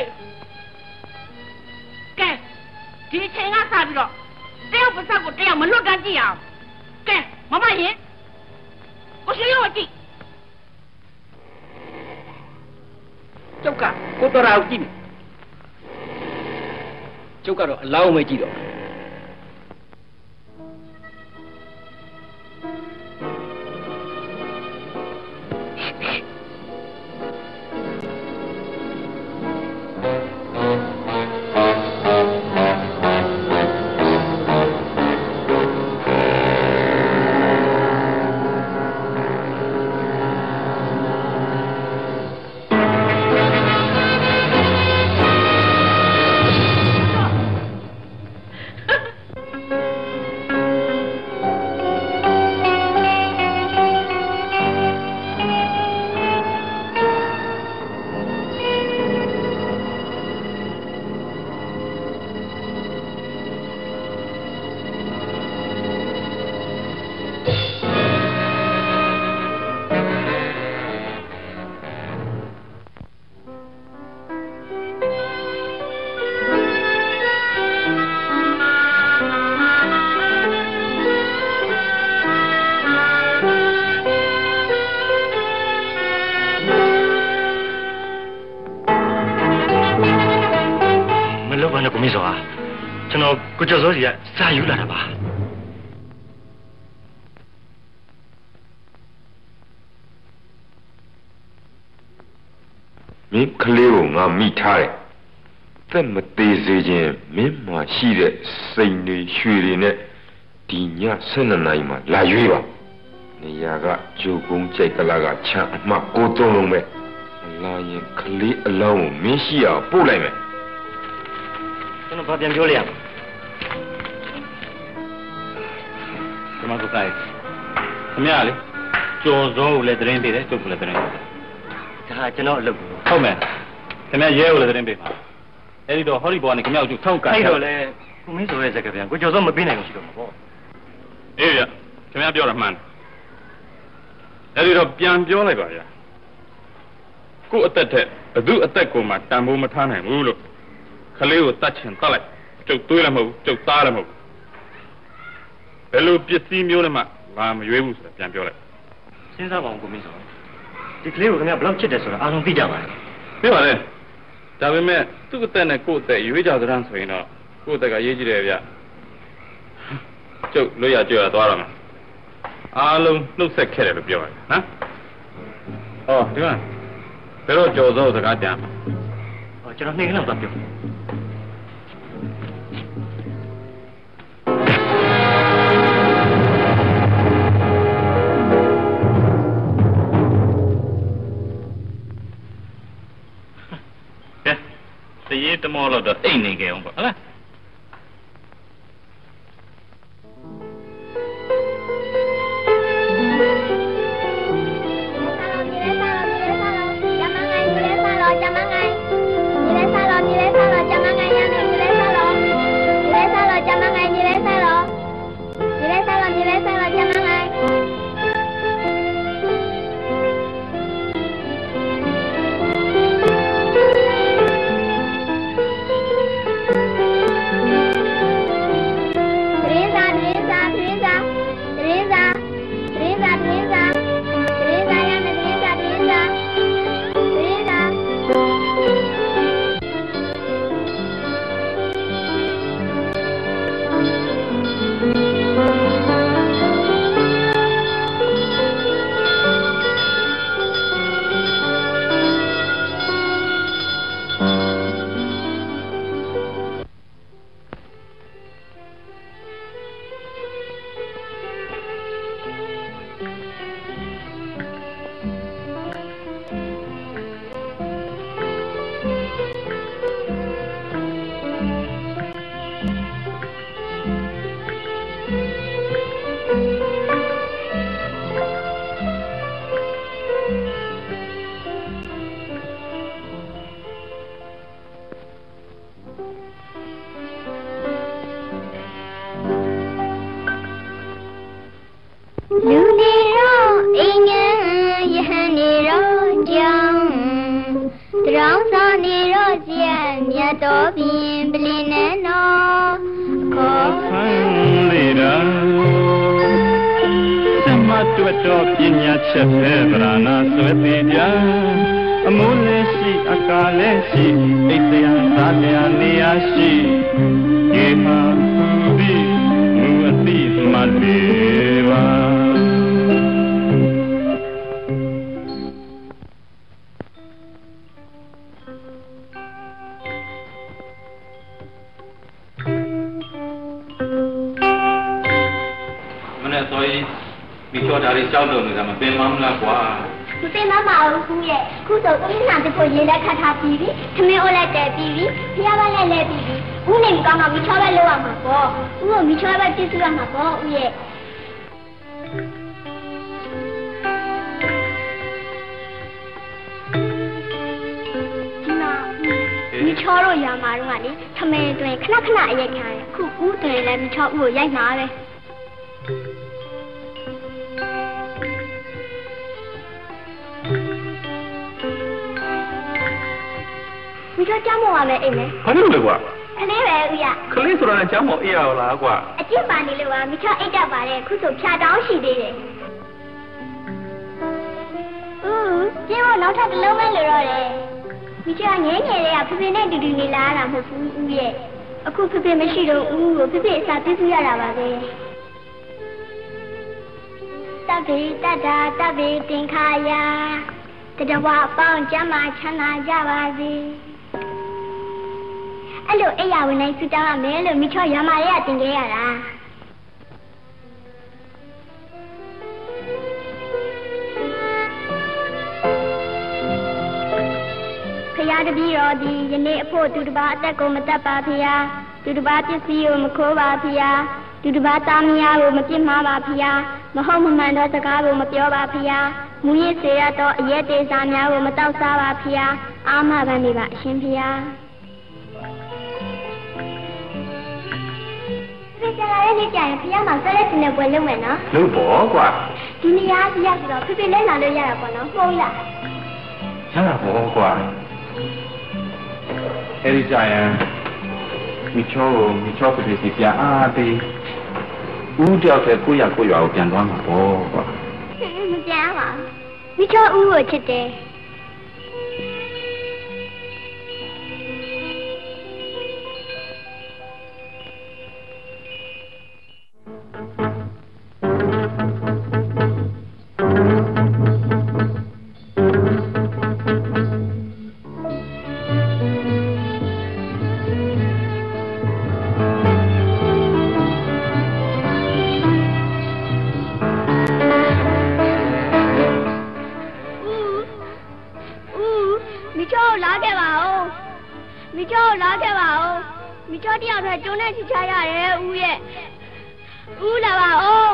ကဲဒီချိန်ကစပြီးတော့တယောက်ပါးစပ်ကိုတယောက်မလွတ်တမ်းကြည့်အောင်ကဲမမရင်ကိုရှိရောကြည့်ကျုပ်ကကိုတော်ရာကိုကြည့်ကျုပ်ကတော့အလောင်းမကြည့်တော့ကိုကျော်စောစီကစာယူလာတာပါမင်းကလေးကိုငါမိထားတယ်သက်မသေးစေခြင်းမင်းမှာရှိတဲ့စိတ်တွေရွှေတွေနဲ့ဒီည12နာရီမှာလာရွေးပါနေရာကဂျိုကုန်းကြိုက်ကလာကချမ်းအမှကိုသုံးလုံးပဲလာရင်ကလေးအလောင်းကိုမင်းရှိအောင်ပို့လိုက်မယ်ကျွန်တော်ပြန်ပြောလိုက်ရဒီမှာကိုတိုင်ခင်ဗျားလေကျော်စောကိုလည်းတရင်ပေးတယ်ကျုပ်ကလည်းတရင်ပေးတယ်ဒါကျွန်တော်အလုပ်ဟုတ်မယ်ခင်ဗျားရဲကိုလည်းတရင်ပေးပါအဲ့ဒီတော့ဟောဒီဘောကနေခင်ဗျားကိုထောက်ကန်အဲ့တော့လေကိုမင်းဆိုရဲစကားပြန်ကိုကျော်စောမပေးနိုင်ဘူးရှိတော့မှာပေါ့အေးရခင်ဗျားပြောတာမှန်အဲ့ဒီတော့ပြန်ပြောလိုက်ပါဗျာကို့အသက်ထက်ဘသူအသက်ကိုမှတန်ဖိုးမထားနိုင်ဘူးလို့ခလေးကိုတတ်ချင်တတ်လိုက်ကျုပ်သွေးလည်းမဟုတ်ဘူးကျုပ်သားလည်းမဟုတ်ဘူးဘယ်လိုပစ္စည်းမျိုးနဲ့မှငါမရွေးဘူးဆိုတာပြန်ပြောလိုက်စဉ်းစားပါဦးကိုမင်းစောဒီကလေးကိုခင်ဗျာဘယ်လောက်ချစ်တယ်ဆိုတာအားလုံးသိကြပါလားသိပါလေဒါပေမဲ့သူ့အသက်နဲ့ကိုယ့်အသက်ရွေးကြသလားဆိုရင်တော့ကိုယ့်အသက်ကရေးကြည့်တယ်ဗျကျုပ်လွတ်ရကြွရသွားတော့မှာအားလုံးနှုတ်ဆက်ခဲ့တယ်လို့ပြောရတယ်နော်အော်ဒီမှာဘယ်တော့ကြော်စောစကားပြန်ဟောကျွန်တော်နှိမ့်ခဏတော့ပြောရေတမောလို့တော့အိတ်နေကြအောင်ပေါ့ဟုတ်လားမိချောလာခဲ့ပါဦးမိချောတယောက်တည်းကျုံနဲ့ချစ်ချရတယ်ဦးရဲ့ဦးလာပါဦး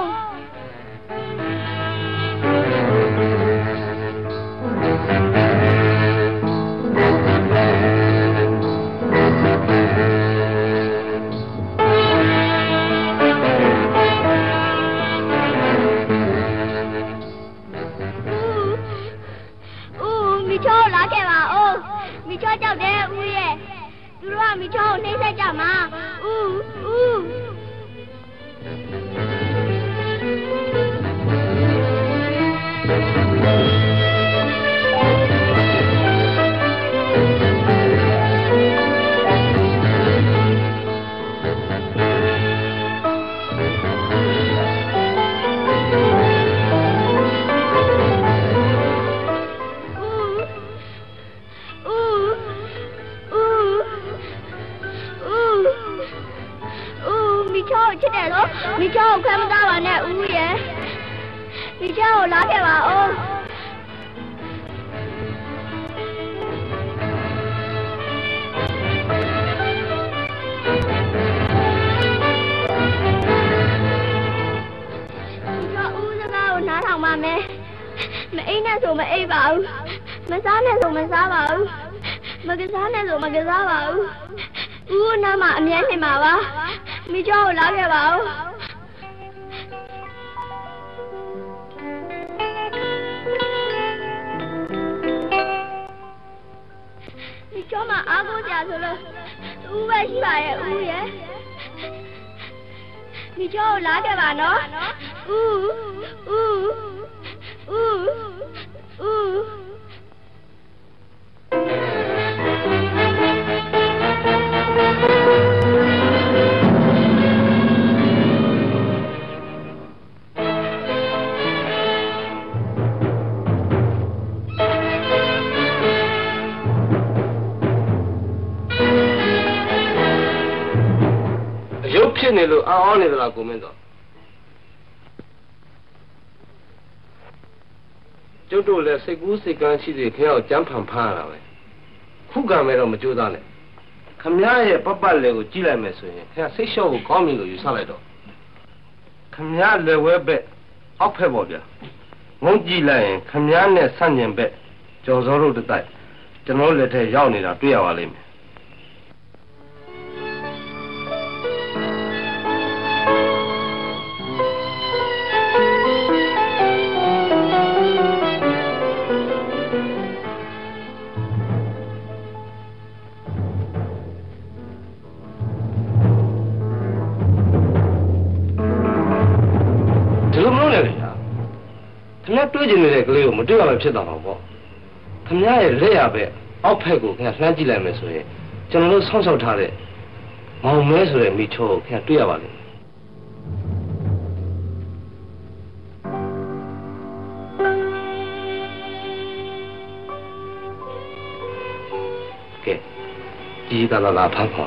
မိချောလာခဲ့ပါဦးမိချောကြောက်တယ်ဦးရဲ့သူတို့ကမိချောကိုနှိမ့်ဆက်ကြမှာဦးချစ်တယ်လို့မိချောကိုခွဲမသားပါနဲ့ဦးရဲ့မိချောကိုလာခဲ့ပါဦးနားထောင်ပါမယ်မအိမ်နဲ့ဆိုမအိပ်ပါဘူးမစားနဲ့ဆိုမစားပါဘူးမကစားနဲ့ဆိုမကစားပါဘူးဦးနားမှာအမြဲနေမှာပါမိချောကိုလာခဲ့ပါဦးမိချောမှာအားကိုးကြဆိုလို့ဦးပဲရှိပါရဲ့ဦးရဲ့မိချောကိုလာခဲ့ပါနော်ရုပ်ဖြစ်နေလို့အောင်းနေသလားကိုမင်းတော့ကျုပ်တို့လည်းစိတ်ကူးစိတ်ကန်းရှိသေးခင်ဗျားကိုကြမ်းဖန်ဖမ်းရတာပဲခုကံမဲ့တော့မကြိုးစားနဲ့ခမည်းရဲ့ပတ်ပတ်လေကိုကြည့်လိုက်မယ်ဆိုရင်ခင်ဗျားစိတ်လျှော့ကိုကောင်းပြီလို့ယူဆလိုက်တော့ခမည်းလည်းဝဲဘက်အောက်ဖက်ပေါ့ဗျာငုံကြည့်လိုက်ရင်ခမည်းနဲ့ဆန့်ကျင်ဘက်ကျော်စောတို့တိုက်ကျွန်တော်လက်ထဲရောက်နေတာတွေ့ရပါလိမ့်မယ်တွေ့ကျင်နေတဲ့ကလေးကိုမတွေ့ရမှဖြစ်တော့မှာပေါ့ခမည်းရဲ့လက်ရပဲအောက်ဖက်ကိုခင်ဗျလှမ်းကြည့်လိုက်မယ်ဆိုရင်ကျွန်တော်တို့ဆောင်းဆောက်ထားတဲ့မောင်မဲဆိုတဲ့မိချိုးကိုခင်ဗျတွေ့ရပါလိမ့်မယ်ကဲဒီကလာဖမ်းပါ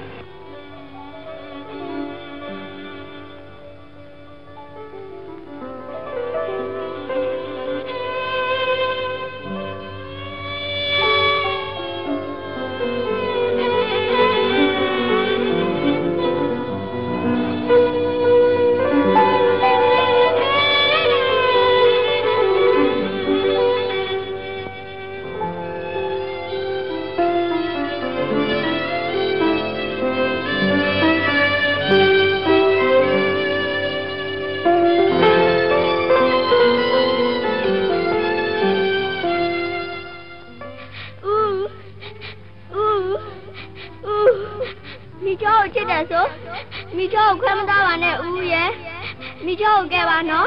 မိချောကိုခွဲမသားပါနဲ့ဦးရဲ့မိချောကိုကဲပါနော်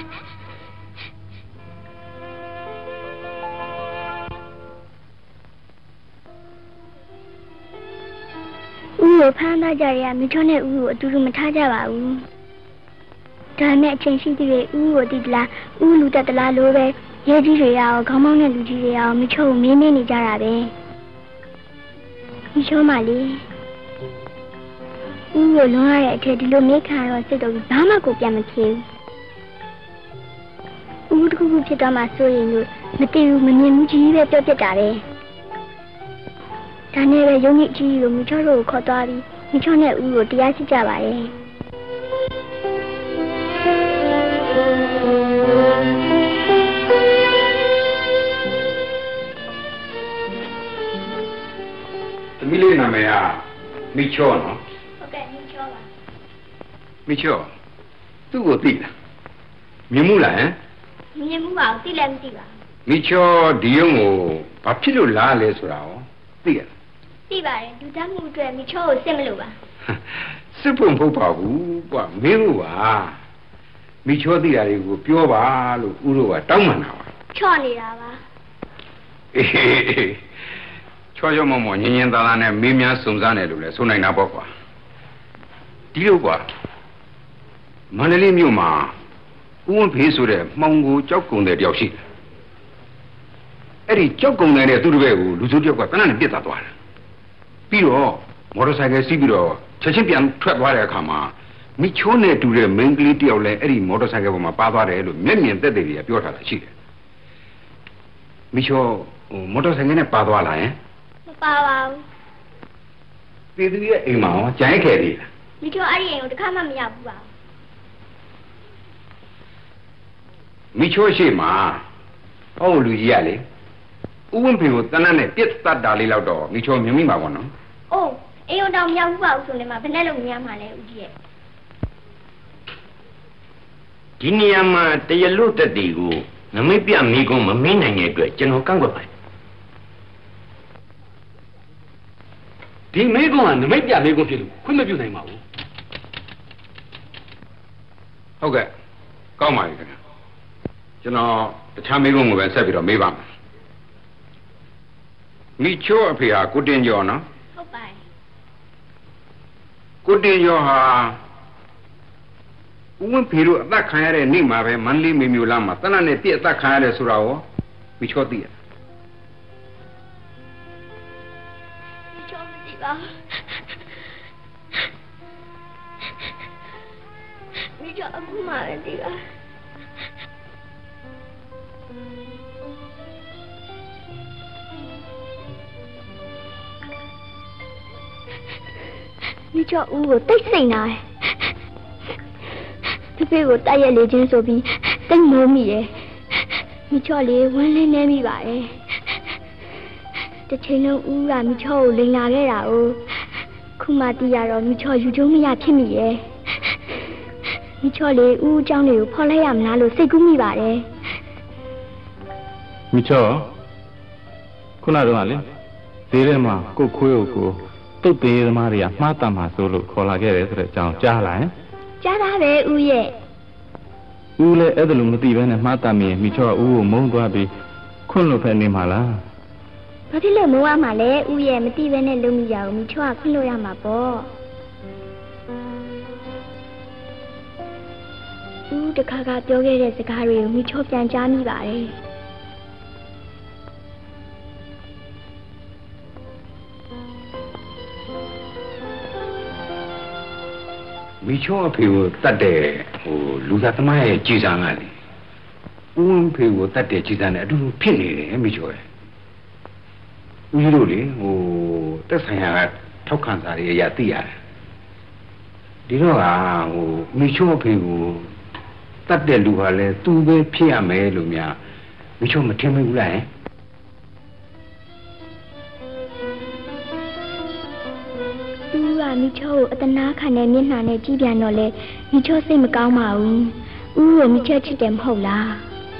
ဦးကိုဖမ်းထားကြရမိချောနဲ့ဦးကိုအတူတူမထားကြပါဘူးဒါနဲ့အချိန်ရှိသေးတယ်ဦးကိုတည်တလားဦးလူတက်တလားလို့ပဲရဲကြီးတွေရောခေါင်းမောင်းတဲ့လူကြီးတွေရောမိချောကိုမင်းမင်းနေကြတာပဲမိချောမလေးဦးကိုလွန်ရတဲ့အထက်ဒီလိုမေးခံတော့စိတ်တော့ဘာမှကိုပြန်မဖြစ်ဘူးဦးတခုခုဖြစ်တော့မှဆိုရင်လို့မတည်ဘူးမမြင်ဘူးကြီးပဲပြောပြတာပဲဒါနဲ့ပဲရုံးကြီးကြီးကိုမိချောတို့ကိုခေါ်သွားပြီးမိချောနဲ့ဦးကိုတရားစစ်ကြပါရဲ့သမီးလေးနာမည်ကမိချောနော်ဟုတ်ကဲ့မိချောပါမိချောသူ့ကိုသိလားမြင်မှုလားဟမ်မြင်မှုပါဘူးသိလည်းမသိပါမိချောဒီရုံကိုဘာဖြစ်လို့လာလဲဆိုတာရောသိရလားသိပါတယ်လူသားမှုအတွက်မိချောကိုစစ်မလို့ပါစစ်ဖို့မဟုတ်ပါဘူးကွာမင်းတို့ပါမိချောသိတာတွေကိုပြောပါလို့ဦးတို့ကတောင်းပန်တာပါချော့နေတာပါအေးချောမောမောညင်ညင်သားသားနဲ့မင်းများစုံစားနေလို့လဲဆိုနိုင်တာပေါ့ကွာဒီလိုကွာမန္တလေးမြို့မှာဦးဝင်းဖေးဆိုတဲ့မှောင်ကိုကြောက်ကုန်တဲ့တယောက်ရှိတယ်အဲ့ဒီကြောက်ကုန်တဲ့သူတစ်ပည့်ကိုလူစုတယောက်ကတနက်နဲ့ပြစ်သွားတယ်ပြီးတော့မော်တော်ဆိုင်ကယ်စီးပြီးတော့ချက်ချင်းပြန်ထွက်သွားတဲ့အခါမှာမိချိုးနဲ့တူတဲ့မင်းကလေးတယောက်လည်းအဲ့ဒီမော်တော်ဆိုင်ကယ်ပေါ်မှာပါသွားတယ်လို့မျက်မြင်သက်သေတွေကပြောထားတာရှိတယ်မိချိုးမော်တော်ဆိုင်ကယ်နဲ့ပါသွားလားဟင်မပါပါဘူးပြည်သူရဲ့အိမ်မှာရောကြိုင်းခဲ့သေးလားမိချိုးအဲ့ဒီအိမ်ကိုတစ်ခါမှမရောက်ဘူးပါမိချိုးရှိမှာဟောလူကြီးရလေဥဝင်းဖေကိုတနတ်နဲ့ပြစ်တတ်တာလေးတော့မိချိုးမြင်မိမှာပေါ့နော်အိုးအိမ်တော်မရောက်ဘူးပါဘူးဆိုနေမှာဘယ်နဲ့လို့မြင်ရမှာလဲဦးကြီးရဲ့ဒီနေရာမှာတရလို့တက်တီကိုနမိတ်ပြမိကုန်းမမင်းနိုင်တဲ့အတွက်ကျွန်တော်ကန့်ကွက်ပါတယ်ဒီမိကုန်းကနမိတ်ပြမိကုန်းဖြစ်လို့ခွင့်မပြုနိုင်ပါဘူးဟုတ်ကဲ့ကောင်းပါပြီခင်ဗျကျွန်တော်တခြားမိကုန်းကိုပဲဆက်ပြီးတော့မေးပါမယ်မိချိုးအဖေဟာကိုတင်ကျော်နော်ဟုတ်ပါတယ်ကိုတင်ကျော်ဟာဦးဝင်းဖေတို့အသက်ခံရတဲ့နေ့မှာပဲမန္တလေးမြို့လမ်းမှာတနတ်နဲ့ပြည့်အသက်ခံရတယ်ဆိုတာရောမိချိုးသိရမိချိုးမသိပါမိချိုးအခုမှပဲသိပါမိချောဦးကိုတိတ်ဆိတ်နေတယ်တပည့်ကိုတိုက်ရက်လေချင်းဆိုပြီးတိတ်မိုးမိတယ်မိချောလေးဝမ်းလင်းနေမိပါတယ်တစ်ချိန်လုံးဦးကမိချောကိုလိန်လာခဲ့တာ哦ခုမှတီးရတော့မိချောယူကျုံမရဖြစ်မိရဲ့မိချောလေးဦးအကြောင်းတွေကိုဖော်လိုက်ရမလားလို့စိတ်ကူးမိပါတယ်မိချောခုနကတော့လေဈေးထဲမှာကိုခွေးကိုတုတ်သေးသမားတွေကမှားတတ်မှာဆိုလို့ခေါ်လာခဲ့တယ်ဆိုတဲ့အကြောင်းကြားလာရင်ကြားတာပဲဦးရဲ့ဦးလည်းအဲ့ဒါလိုမသိဘဲနဲ့မှားတတ်မိရင်မိချောဦးကိုမုန်းသွားပြီးခွန့်လို့ဖက်နေမှာလားဘာဖြစ်လို့မုန်းရမှာလဲဦးရဲ့မသိဘဲနဲ့လုံးမိကြအောင်မိချောကခွန့်လို့ရမှာပေါ့ဦးတခါကပြောခဲ့တဲ့စကားတွေကိုမိချောပြန်ကြားမိပါတယ်မိချိုးအဖေကိုတတ်တဲ့လူသားသမားရဲ့ကြည်စံကလေဦးဝင်းဖေကိုတတ်တဲ့ကြည်စံနဲ့အတူတူဖြစ်နေတယ်မိချိုးရဲ့ဦးကြီးတို့လေတက်ဆိုင်ရာကထောက်ခံစာတွေအရာသိရတယ်ဒီတော့ကမိချိုးအဖေကိုတတ်တဲ့လူဟာလဲသူပဲဖြစ်ရမယ်လို့များမိချိုးမထင်မိဘူးလားဟင်မိချောကိုအတနာခံတဲ့မျက်နှာနဲ့ကြည့်ပြန်တော့လေမိချောစိတ်မကောင်းပါဘူး။ဦးကိုမိချောချစ်တယ်မဟုတ်လား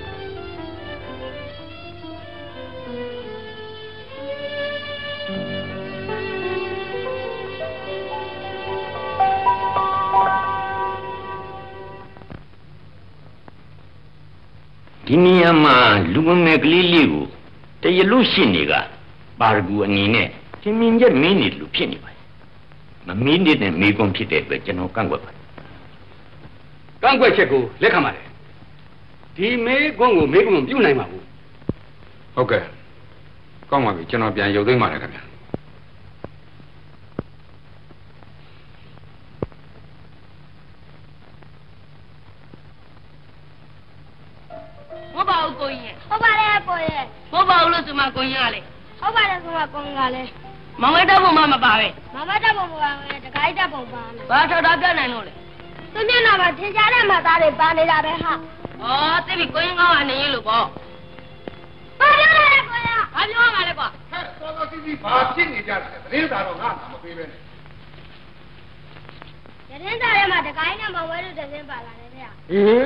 ။ဒီနေရာမှာလူငယ်ကလေးလေးကိုတရလို့ရှိနေကပါရဂူအနေနဲ့သင်မြင်ချက်မင်းနေလို့ဖြစ်နေပါမမင်းနေတဲ့မိကွန်ဖြစ်တဲ့အတွက်ကျွန်တော်ကန့်ကွက်ပါတယ်ကန့်ကွက်ချက်ကိုလက်ခံပါတယ်ဒီမိကွန်ကိုမိကွန်ပြုတ်နိုင်ပါဘူးဟုတ်ကဲ့ကောင်းပါပြီကျွန်တော်ပြန်ရုပ်သိမ်းပါတယ်ခင်ဗျာဟုတ်ပါဘူးကိုကြီးရဲ့ဟုတ်ပါတယ်ကိုကြီးရဲ့ဟုတ်ပါဘူးလို့ဆိုမှကိုကြီးကလေဟုတ်ပါတယ်ဆိုမှကိုကြီးကလေမောင်ဝဲတော့ဘုံမပါပဲမမတက်ပုံပါမယ်တခိုင်းတက်ပုံပါမယ်ဘာထောက်တာပြနိုင်လို့လဲသူမျက်နှာမှာထင်ရှားတဲ့မသားတွေပါနေတာပဲဟာဩသိပြီကိုရင်ကောင်းကနေရင်လို့ပေါ့ဘာပြောလဲကိုရဘာပြောရမှာလဲကွာဟဲ့တော်တော်စီစီဘာဖြစ်နေကြတာလဲသတင်းစာတော့ငါ့မပေးပဲနဲ့ရတင်းသားထဲမှာတခိုင်းနဲ့မဝဲလို့တစင်းပါလာတယ်ဗျာဟင်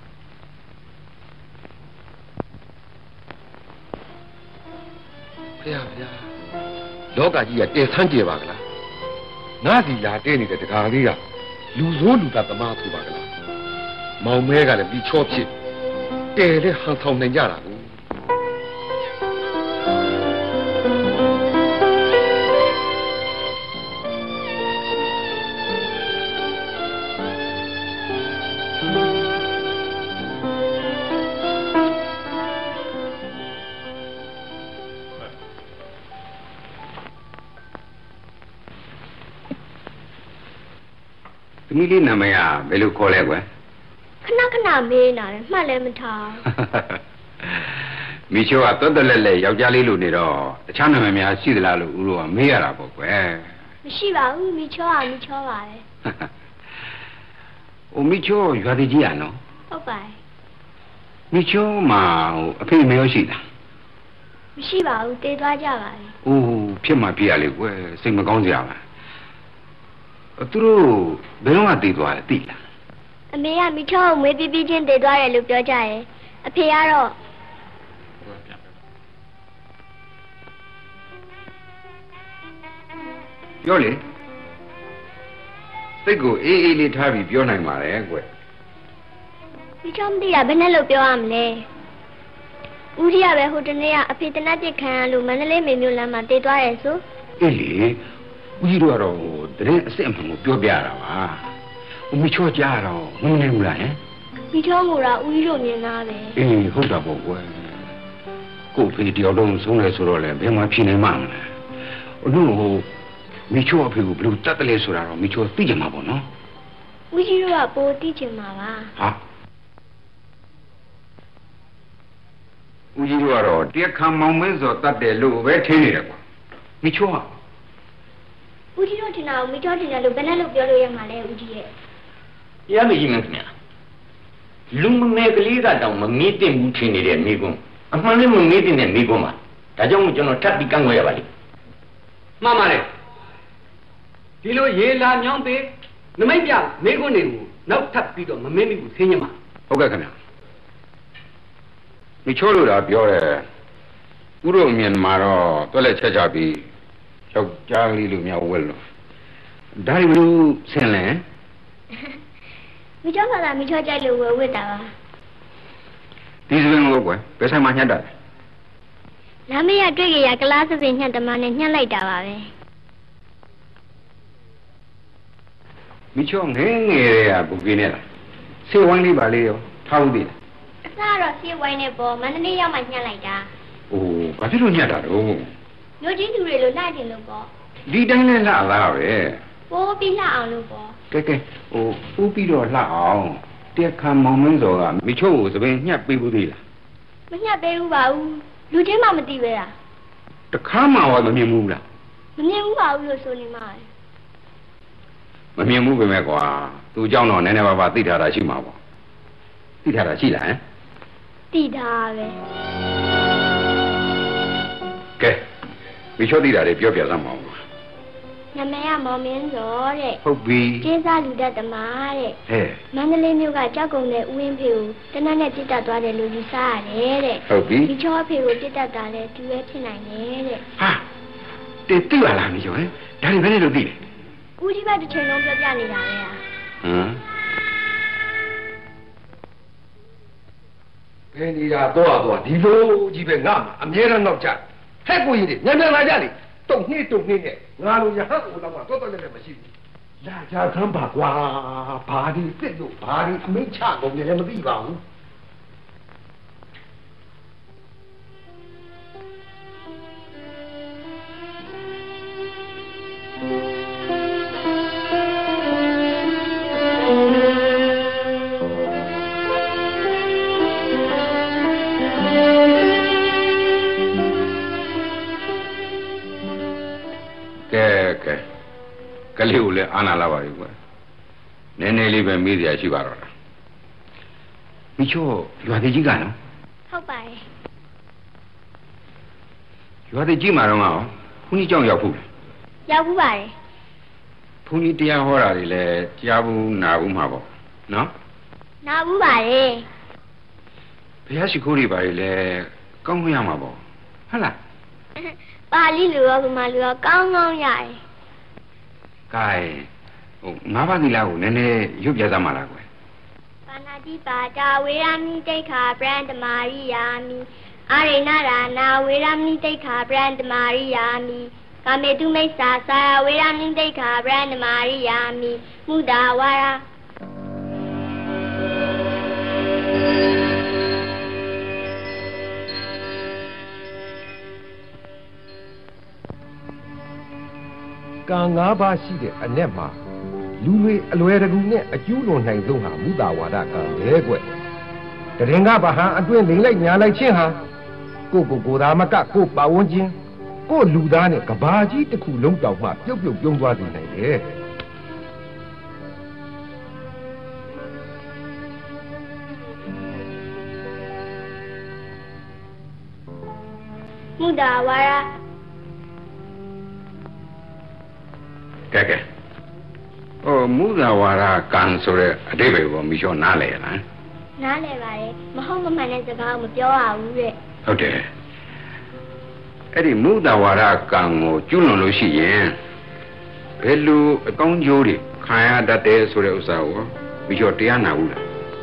ဖေဖေလောကကြီးကတင်ဆန်းကြပါကလားငါစီလာတဲ့နေတဲ့တကားလေးကလူဆိုးလူသားသမားဆိုပါကလားမောင်မဲကလည်းပြီးချောဖြစ်တဲတဲ့ဟန်ဆောင်နိုင်ကြတာကိုသမီးလေးနာမည်ကဘယ်လိုခေါ်လဲကွယ်ခဏခဏမေးနေတာလေမှတ်လည်းမထားမိချိုကတော်တော်လဲယောက်ျားလေးလိုနေတော့တခြားနာမည်များရှိသလားလို့ဦးတို့ကမေးရတာပေါ့ကွယ်မရှိပါဘူးမိချောမိချောပါလေဟိုမိချိုရွာတကြီးရနော်ဟုတ်ပါမိချိုမှာဟိုအဖေမရောရှိလားမရှိပါဘူးတေးသွားကြပါလေအိုးဖြစ်မှဖြစ်ရလေကွယ်စိတ်မကောင်းစရာပါသူတို့ဘယ်တော့မှတည်သွားတယ်သိလားအမေကမိချောကိုမွေးပြီးချင်းတေးသွားတယ်လို့ပြောကြရဲ့အဖေကတော့ပြောလေစိတ်ကိုအေးအေးလေးထားပြီးပြောနိုင်ပါတယ်ကွယ်မိချောမသိတာဘယ်နဲ့လို့ပြောရမလဲဦးကြီးကပဲဟိုတနေ့ကအဖေတနတ်ပြစ်ခံရလို့မန္တလေးမေမျိုးလမ်းမှာတေးသွားတယ်ဆိုအေးလေဦးကြီးတို့ကတော့တရင်အစ်အမှန်ကိုပြောပြရတာပါဦးမချောကြားတော့မနေဘူးလားဟင်မိချောမို့တော့ဦးကြီးတို့မြင်သားပဲအေးဟုတ်တာပေါ့ကွယ်ကို့ဖေတယောက်လုံးဆုံးလဲဆိုတော့လေဘယ်မှာဖြစ်နေမှမလဲအခုဟိုမိချိုအဖေကိုဘယ်လိုတတ်တယ်လဲဆိုတာတော့မိချိုသိကြမှာပေါ့နော်ဦးကြီးတို့ကပိုသိချင်မှာပါဟာဦးကြီးတို့ကတော့တရားခံမောင်မင်းစောတတ်တယ်လို့ပဲထင်နေတယ်ကွာမိချိုကဦးကြီးတို့ထင်တာကိုမိချောထင်တယ်လို့ဘယ်နဲ့လို့ပြောလို့ရမှာလဲဦးကြီးရဲ့ရမကြီးမခင်ဗျာလူမမဲကလေးကတောင်မမေးတင်ဘူးထင်နေတဲ့မိကွန်းအမှန်လည်းမမေးတင်တဲ့မိကွန်းပါဒါကြောင့်မို့ကျွန်တော်ထပ်ပြီးကန့်ကွက်ရပါလိမ့်မှန်ပါတယ်ဒီလိုရေလာမြောင်းသေးနမိတ်ပြမိခွန်းတွေကိုနောက်ထပ်ပြီးတော့မမင်းမိဘူးဆင်းရမှာဟုတ်ကဲ့ခင်ဗျာမိချိုလို့တာပြောတယ်ဥရုံမြင်မှာတော့တွက်လက်ချက်ချပြီးယောက်ျားလေးလိုများဝဲလို့ဒါရီဘလူးဆင်းလဲမိချောကမိချောကြိုက်လို့ဝဲတာပါဒီစပင်းကိုကွယ်ဘယ်ဆိုင်မှာညှက်တာလဲလမ်းမရတွေ့ကြရကလားစစင်ညှက်တမနဲ့ညှက်လိုက်တာပါပဲမိချိုငယ်ငယ်တွေကဘူကင်းနေတာဆေးဝိုင်းလေးပါလေးရောထားဦးသေးလားအစားတော့ဆေးဝိုင်းနဲ့ပေါ်မန္တလေးရောက်မှညှက်လိုက်တာအိုးဘာဖြစ်လို့ညှက်တာတော့မျိုးကြီးသူတွေလိုလှကျင်လို့ပေါ့ဒီတိုင်းလဲလှလာပဲပိုးပြီးလှအောင်လို့ပေါ့ကဲဟိုဥပြီးတော့လှအောင်တရားခံမောင်မင်းစောကမိချိုကိုစပင်းညှက်ပေးဘူးသေးလားမညှက်ပေးဘူးပါဘူးလူချင်းမှမသိပဲလားတခါမှရောမမြင်ဘူးလားမမြင်ဘူးပါဘူးလို့ဆိုနေမှာမမြင်ဘူးပဲကွာသူเจ้าတော့နည်းနည်းပါးပါသိထားတာရှိမှာပေါ့သိထားတာရှိလားဟမ်သိတာပဲကဲမိချိုသိတာတွေပြောပြစမ်းမအောင်နာမည်ကမောင်မင်းစောတဲ့ဟုတ်ပြီကျင်းစားလူတတ်သမားတဲ့ဟဲ့မန္တလေးမြို့ကကြောက်ကုံတဲ့ဦးဝင်းဖေကိုတနက်နဲ့ပြစ်တက်သွားတယ်လို့ယူဆရတယ်တဲ့ဟုတ်ပြီဒီချောအဖေကိုပြစ်တက်တာလဲသူပဲဖြစ်နိုင်တယ်တဲ့ဟာတေသိပါလားမိချိုဟင်ဒါတွေဘယ်နဲ့လို့သိလဲဦးကြီးကတစ်ချိန်လုံးပြောပြနေတာပဲဟာဟမ်ဘယ်နေရာတော့ဒီလိုကြီးပဲငါအမြဲတမ်းနောက်ကြဟဲ့ကိုကြီးတွေညံလာကြလေတုံနှိနဲ့ငါလိုရဟန်းကိုတော့တော်လည်းမရှိဘူးလာကြဆမ်းပါကွာဘာဒီစစ်လို့ဘာဒီအမိတ်ချကုန်တယ်လည်းမသိပါဘူးကလေးကိုလည်းအာနာလာပါပြီကွာနည်းနည်းလေးပဲမေးစရာရှိပါတော့လားမိချိုရွာသေးကြီးကနော်ဟုတ်ပါတယ်ရွာသေးကြီးမှာတော့ငါဘုန်းကြီးကြောင့်ရောက်ဘူးရောက်ဘူးပါတယ်ဘုန်းကြီးတရားဟောတာတွေလည်းကြားဘူးနာဘူးမှာပေါ့နော်နာဘူးပါတယ်ဘုရားရှိခိုးတွေပါလေကောင်းခွင့်ရမှာပေါ့ဟုတ်လားပါဠိလိုရောဗမာလိုရောကောင်းကောင်းရတယ်ကဲငါးပါးသီလကိုနည်းနည်းရွတ်ပြသမှာလားကွယ်ပါဏာတိပါတာဝေရမဏိတိခာပရံတမာရိယာမိအာရိဏရာနာဝေရမဏိတိခာပရံတမာရိယာမိကာမေတုမိစ္ဆာစာဝေရမဏိတိခာပရံတမာရိယာမိမုဒ္ဒဝါရကံ၅ပါးရှိတဲ့အ내မှာလူတွေအလွယ်တကူနဲ့အကျူးလွန်နိုင်ဆုံးဟာမုဒ္ဒဝါဒကံပဲကွတရင်ကဘာဟာအတွင်းလိမ့်လိုက်ညာလိုက်ချင်းဟာကိုသာမကကိုပါဝန်းချင်းကိုလူသားနဲ့ကဘာကြီးတစ်ခုလုံးတောင်မှပြုတ်ပြုံးသွားစေနိုင်တယ်မုဒ္ဒဝါရကဲမုဒ္ဒဝါဒကံဆိုတဲ့အတိပ္ပယ်ကိုမိချောနားလဲရလားနားလဲပါတယ်မဟုတ်မမှန်တဲ့စကားကိုမပြောရဘူးတဲ့ဟုတ်တယ်အဲ့ဒီမုဒ္ဒဝါဒကံကိုကျွလွန်လို့ရှိရင်ဘယ်လိုအကောင်းကျိုးတွေခံရတတ်တယ်ဆိုတဲ့ဥစ္စာကိုမိချောတရားနာဘူးလား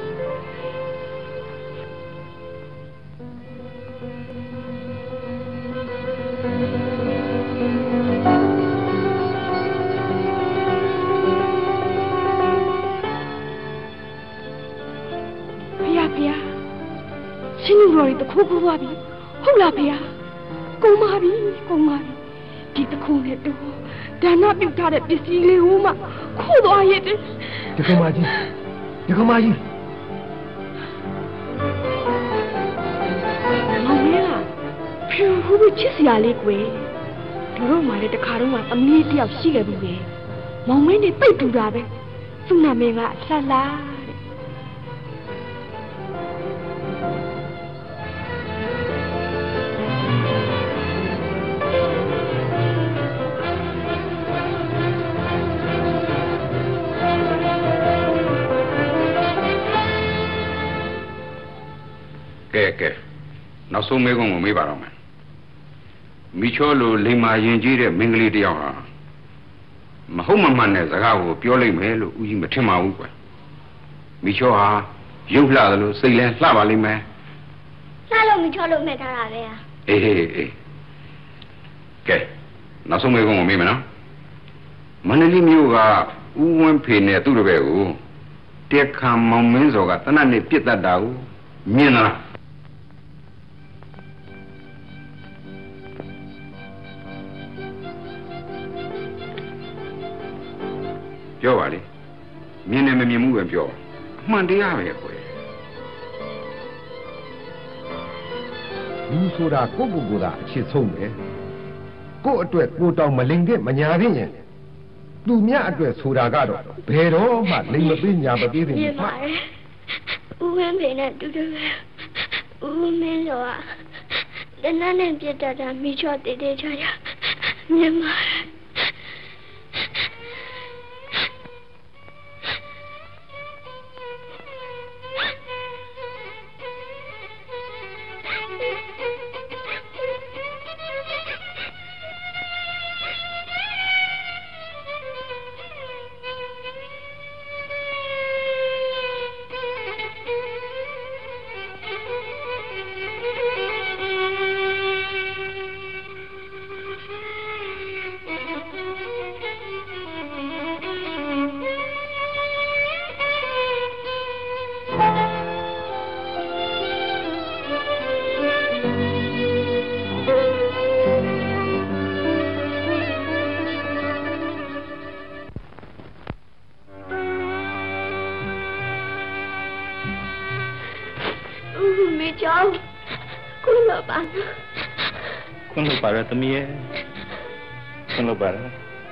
ရှင်လူတော်တွေတခိုးခိုးသွားပြီဟုတ်လားဖေ။ကုန်ပါပြီဒီတခိုးနဲ့တော့ဒါနပြုတ်ထားတဲ့ပစ္စည်းလေးကိုမှခိုးသွားရဲ့ဒီကမကြီးမောင်မင်းလားဖြူဟူးချစ်စရာလေးကွယ်တို့မှလည်းတခါတော့မှသမီးတယောက်ရှိခဲ့ပြီပဲမောင်မင်းနဲ့တိတ်တူတာပဲသူ့နာမည်ကလှလှနောက်ဆုံးမေးခွန်းကိုမေးပါတော့မယ်မိချောလိုလိမ္မာရင်ကြီးတဲ့မင်းကလေးတယောက်ဟာမဟုတ်မမှန်တဲ့စကားကိုပြောလိုက်မယ်လို့ဦးကြီးမထင်ပါဘူးကွယ်မိချောဟာရုပ်လှတယ်လို့စိတ်လဲလှပါလိမ့်မယ်လှလို့မိချောလို့မှတ်ထားတာပဲအေးကဲနောက်ဆုံးမေးခွန်းကိုမေးမယ်နော်မန္တလေးမြို့ကဦးဝင်းဖေနဲ့သူ့တပည့်ကိုတက်ခံမောင်မင်းစောကတနတ်နဲ့ပြစ်တတ်တာကိုမြင်လားပြောပါလေမြင်တယ်မမြင်ဘူးပဲပြောအမှန်တရားပဲကွယ်လူဆိုတာကိုသာအချစ်ဆုံးပဲကိုအတွက်ကိုတောင်မလိမ်တဲ့မညာတဲ့ရင်သူမြအတွက်ဆိုတာကတော့ဘယ်တော့မှလိမ်မပေးညာမပေးတဲ့မြင်ပါတယ်ဦးဝင်းဖေနဲ့တူတူပဲဦးမင်းတော့တနန်းနဲ့ပြတ်တာမိချောတေးတေးချာချာမြင်ပါတယ်ခွန်းလို့ပါရသမီးရဲ့ခွင့်လုပ်ပါလား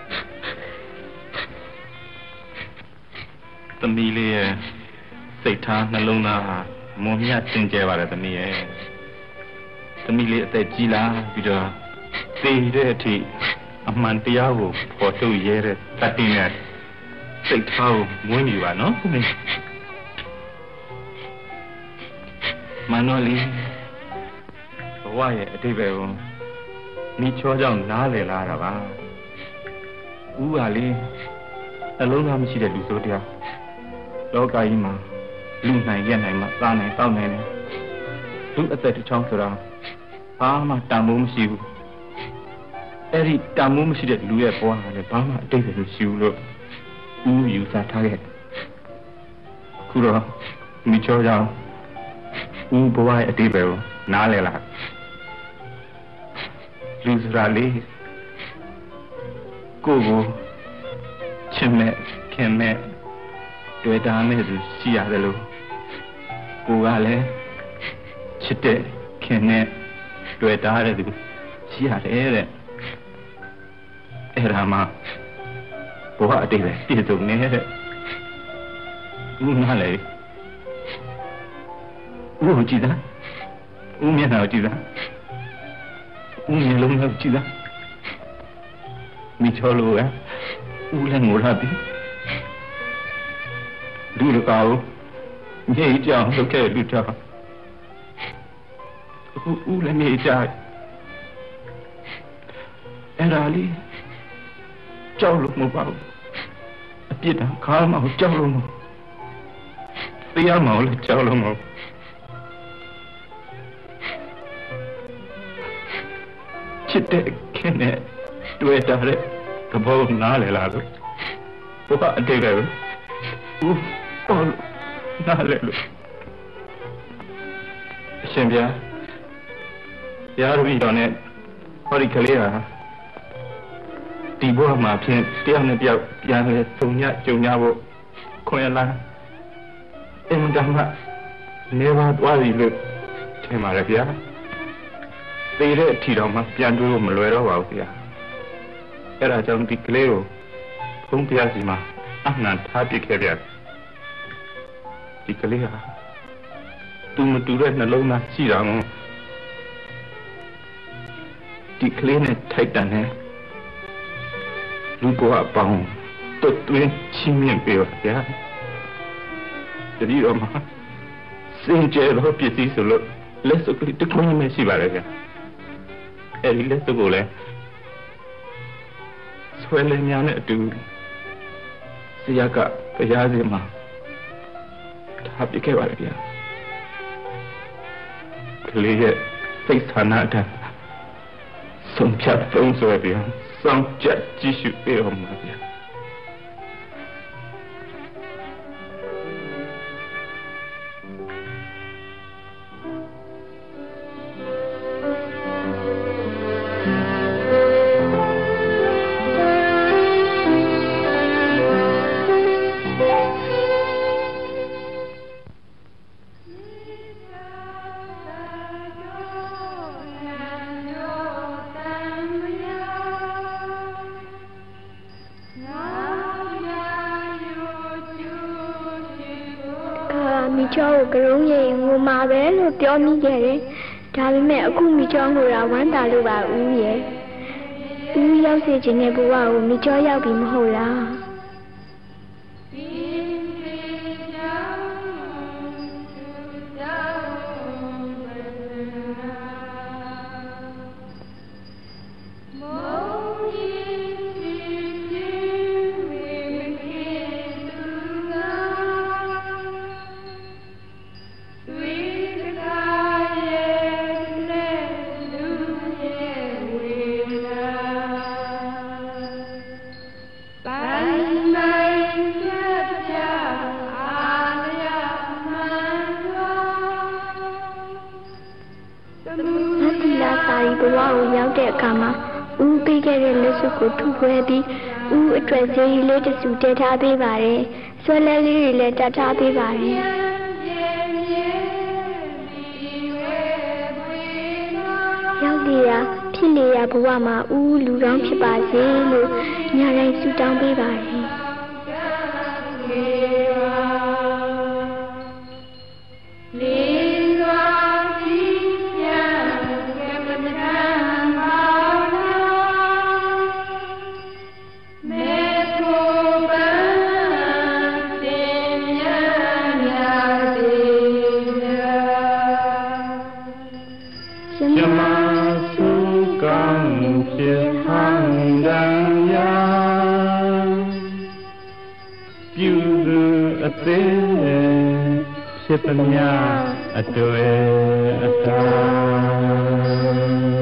သမီးလေးရဲ့စိတ်ထားနှလုံးသားဟာမွန်မြတ်စင်ကြယ်ပါတယ်သမီးရဲ့သမီးလေးအသက်ကြီးလာပြီးတော့သိတဲ့အထိအမှန်တရားကိုပေါ်ထုတ်ရဲတဲ့တတ်တင်နဲ့စိတ်ထားကိုမွေးမြူပါနော်သမီးမနော်လေးဘဝရဲ့အတိတ်ပဲကိုမိချောကြောင့်နားလည်လာတာပါဦးပါလေအလုံးသားမရှိတဲ့လူဆိုတရားလောကကြီးမှာလူနိုင်ရက်နိုင်မှသားနိုင်တောက်နိုင်တယ်လူအသက်တစ်ချောင်းဆိုတာဘာမှတန်ဖိုးမရှိဘူးအဲ့ဒီတန်ဖိုးမရှိတဲ့လူရဲ့ဘဝကလည်းဘာမှအတိတ်ပဲမရှိဘူးလို့ဦးယူဆထားခဲ့ခုတော့မိချောကြောင့်ဦးဘဝရဲ့အတိတ်ပဲကိုနားလည်လာလူစရာလေးကိုချစ်မဲ့ခင်မဲ့တွေ့တာမဲ့သူရှိရတယ်လို့ကိုကလည်းချစ်တဲ့ခင်နဲ့တွေ့တာတဲ့သူရှိရတယ်တဲ့အဲ့ဒါမှဘဝအတိတ်ပဲပြည့်စုံနေတဲ့ဦးနားလေဦးကြည့်တာဦးမျက်နှာကိုကြည့်တာဦးမျက်လုံးကိုကြည့်တာမိချောလို့ဦးလည်းငိုလာပြီလူတကာကိုညိကြောင်လုပ်ခဲ့လူကြောင်ဦးလည်းညိကြအဲ့ဒါလေးကြောက်လို့မပေါ့အပြစ်ဒဏ်ခါမှကြောက်လို့မတရားမှလည်းကြောက်လို့မချစ်တဲ့ခင်နဲ့တွေ့တာတဲ့သဘောနားလည်လာလို့ဘုရားအတိတ်ပဲဦးပေါ်နားလည်လို့အရှင်ဗျာတရားတော်ကြီးတော်နဲ့ဟောဒီကလေးဟာဒီဘဝမှာဖြင့်တရားနဲ့ပြောက်ပြန်လဲသုံညကြုံကြဖို့ခွင့်လာအင်တမနေပါသွားပြီလို့ထင်ပါရဲ့ဗျာသေတဲ့အထီတော်မှပြန်တွေ့ဖို့မလွယ်တော့ပါဘူးဗျာအဲ့ဒါကြောင့်ဒီကလေးကိုဘုံပြစီမှာအနှံထားပစ်ခဲ့ဗျာဒီကလေးဟာသူမတူတဲ့နှလုံးသားရှိတာမို့ဒီကလေးနဲ့ထိုက်တန်တဲ့လူဘဝပေါင်းတွတ်တွင်းချင်းမြင့်ပြောဗျာတတိတော်မှာစင်ကြယ်တော့ပစ္စည်းဆိုလို့လက်စုပ်ကလေးတစ်ခုမှမရှိပါလေဗျာအဲ့ဒီလက်စုပ်ကိုလည်းဆွဲလင်းများနဲ့အတူဆရာကတရားစီမှာထားပြခဲ့ပါလေဗျာကလေးရဲ့စိတ်ဆန္ဒအတိုင်းဆုံးဖြတ်သုံးဆွဲပြီးစောင့်ကြည့်ကြည့်ရှုပေးအောင်ပါဗျာကရုံးရင်ငိုမှာပဲလို့ပြောမိခဲ့တယ်။ဒါပေမဲ့အခုမိကျောင်းကိုဝမ်းသာလို့ပါဦးရဲ့။ဦးရောက်စေခြင်းနဲ့ဘဝကိုမိကျောင်းရောက်ပြီမဟုတ်လား။ကိုထုခွဲပြီးဦးအတွက်ဈေးလေးတစ်စုတည်ထားပေးပါတယ်။ဆွဲလဲလေးတွေလည်းတတ်ထားပေးပါတယ်။ရောက်နေတာဖြစ်နေရဘဝမှာဦးလူကောင်းဖြစ်ပါစေလို့ညတိုင်းဆုတောင်းပေးပါတယ်ဖြစ်သမျှအတွေ့အတာ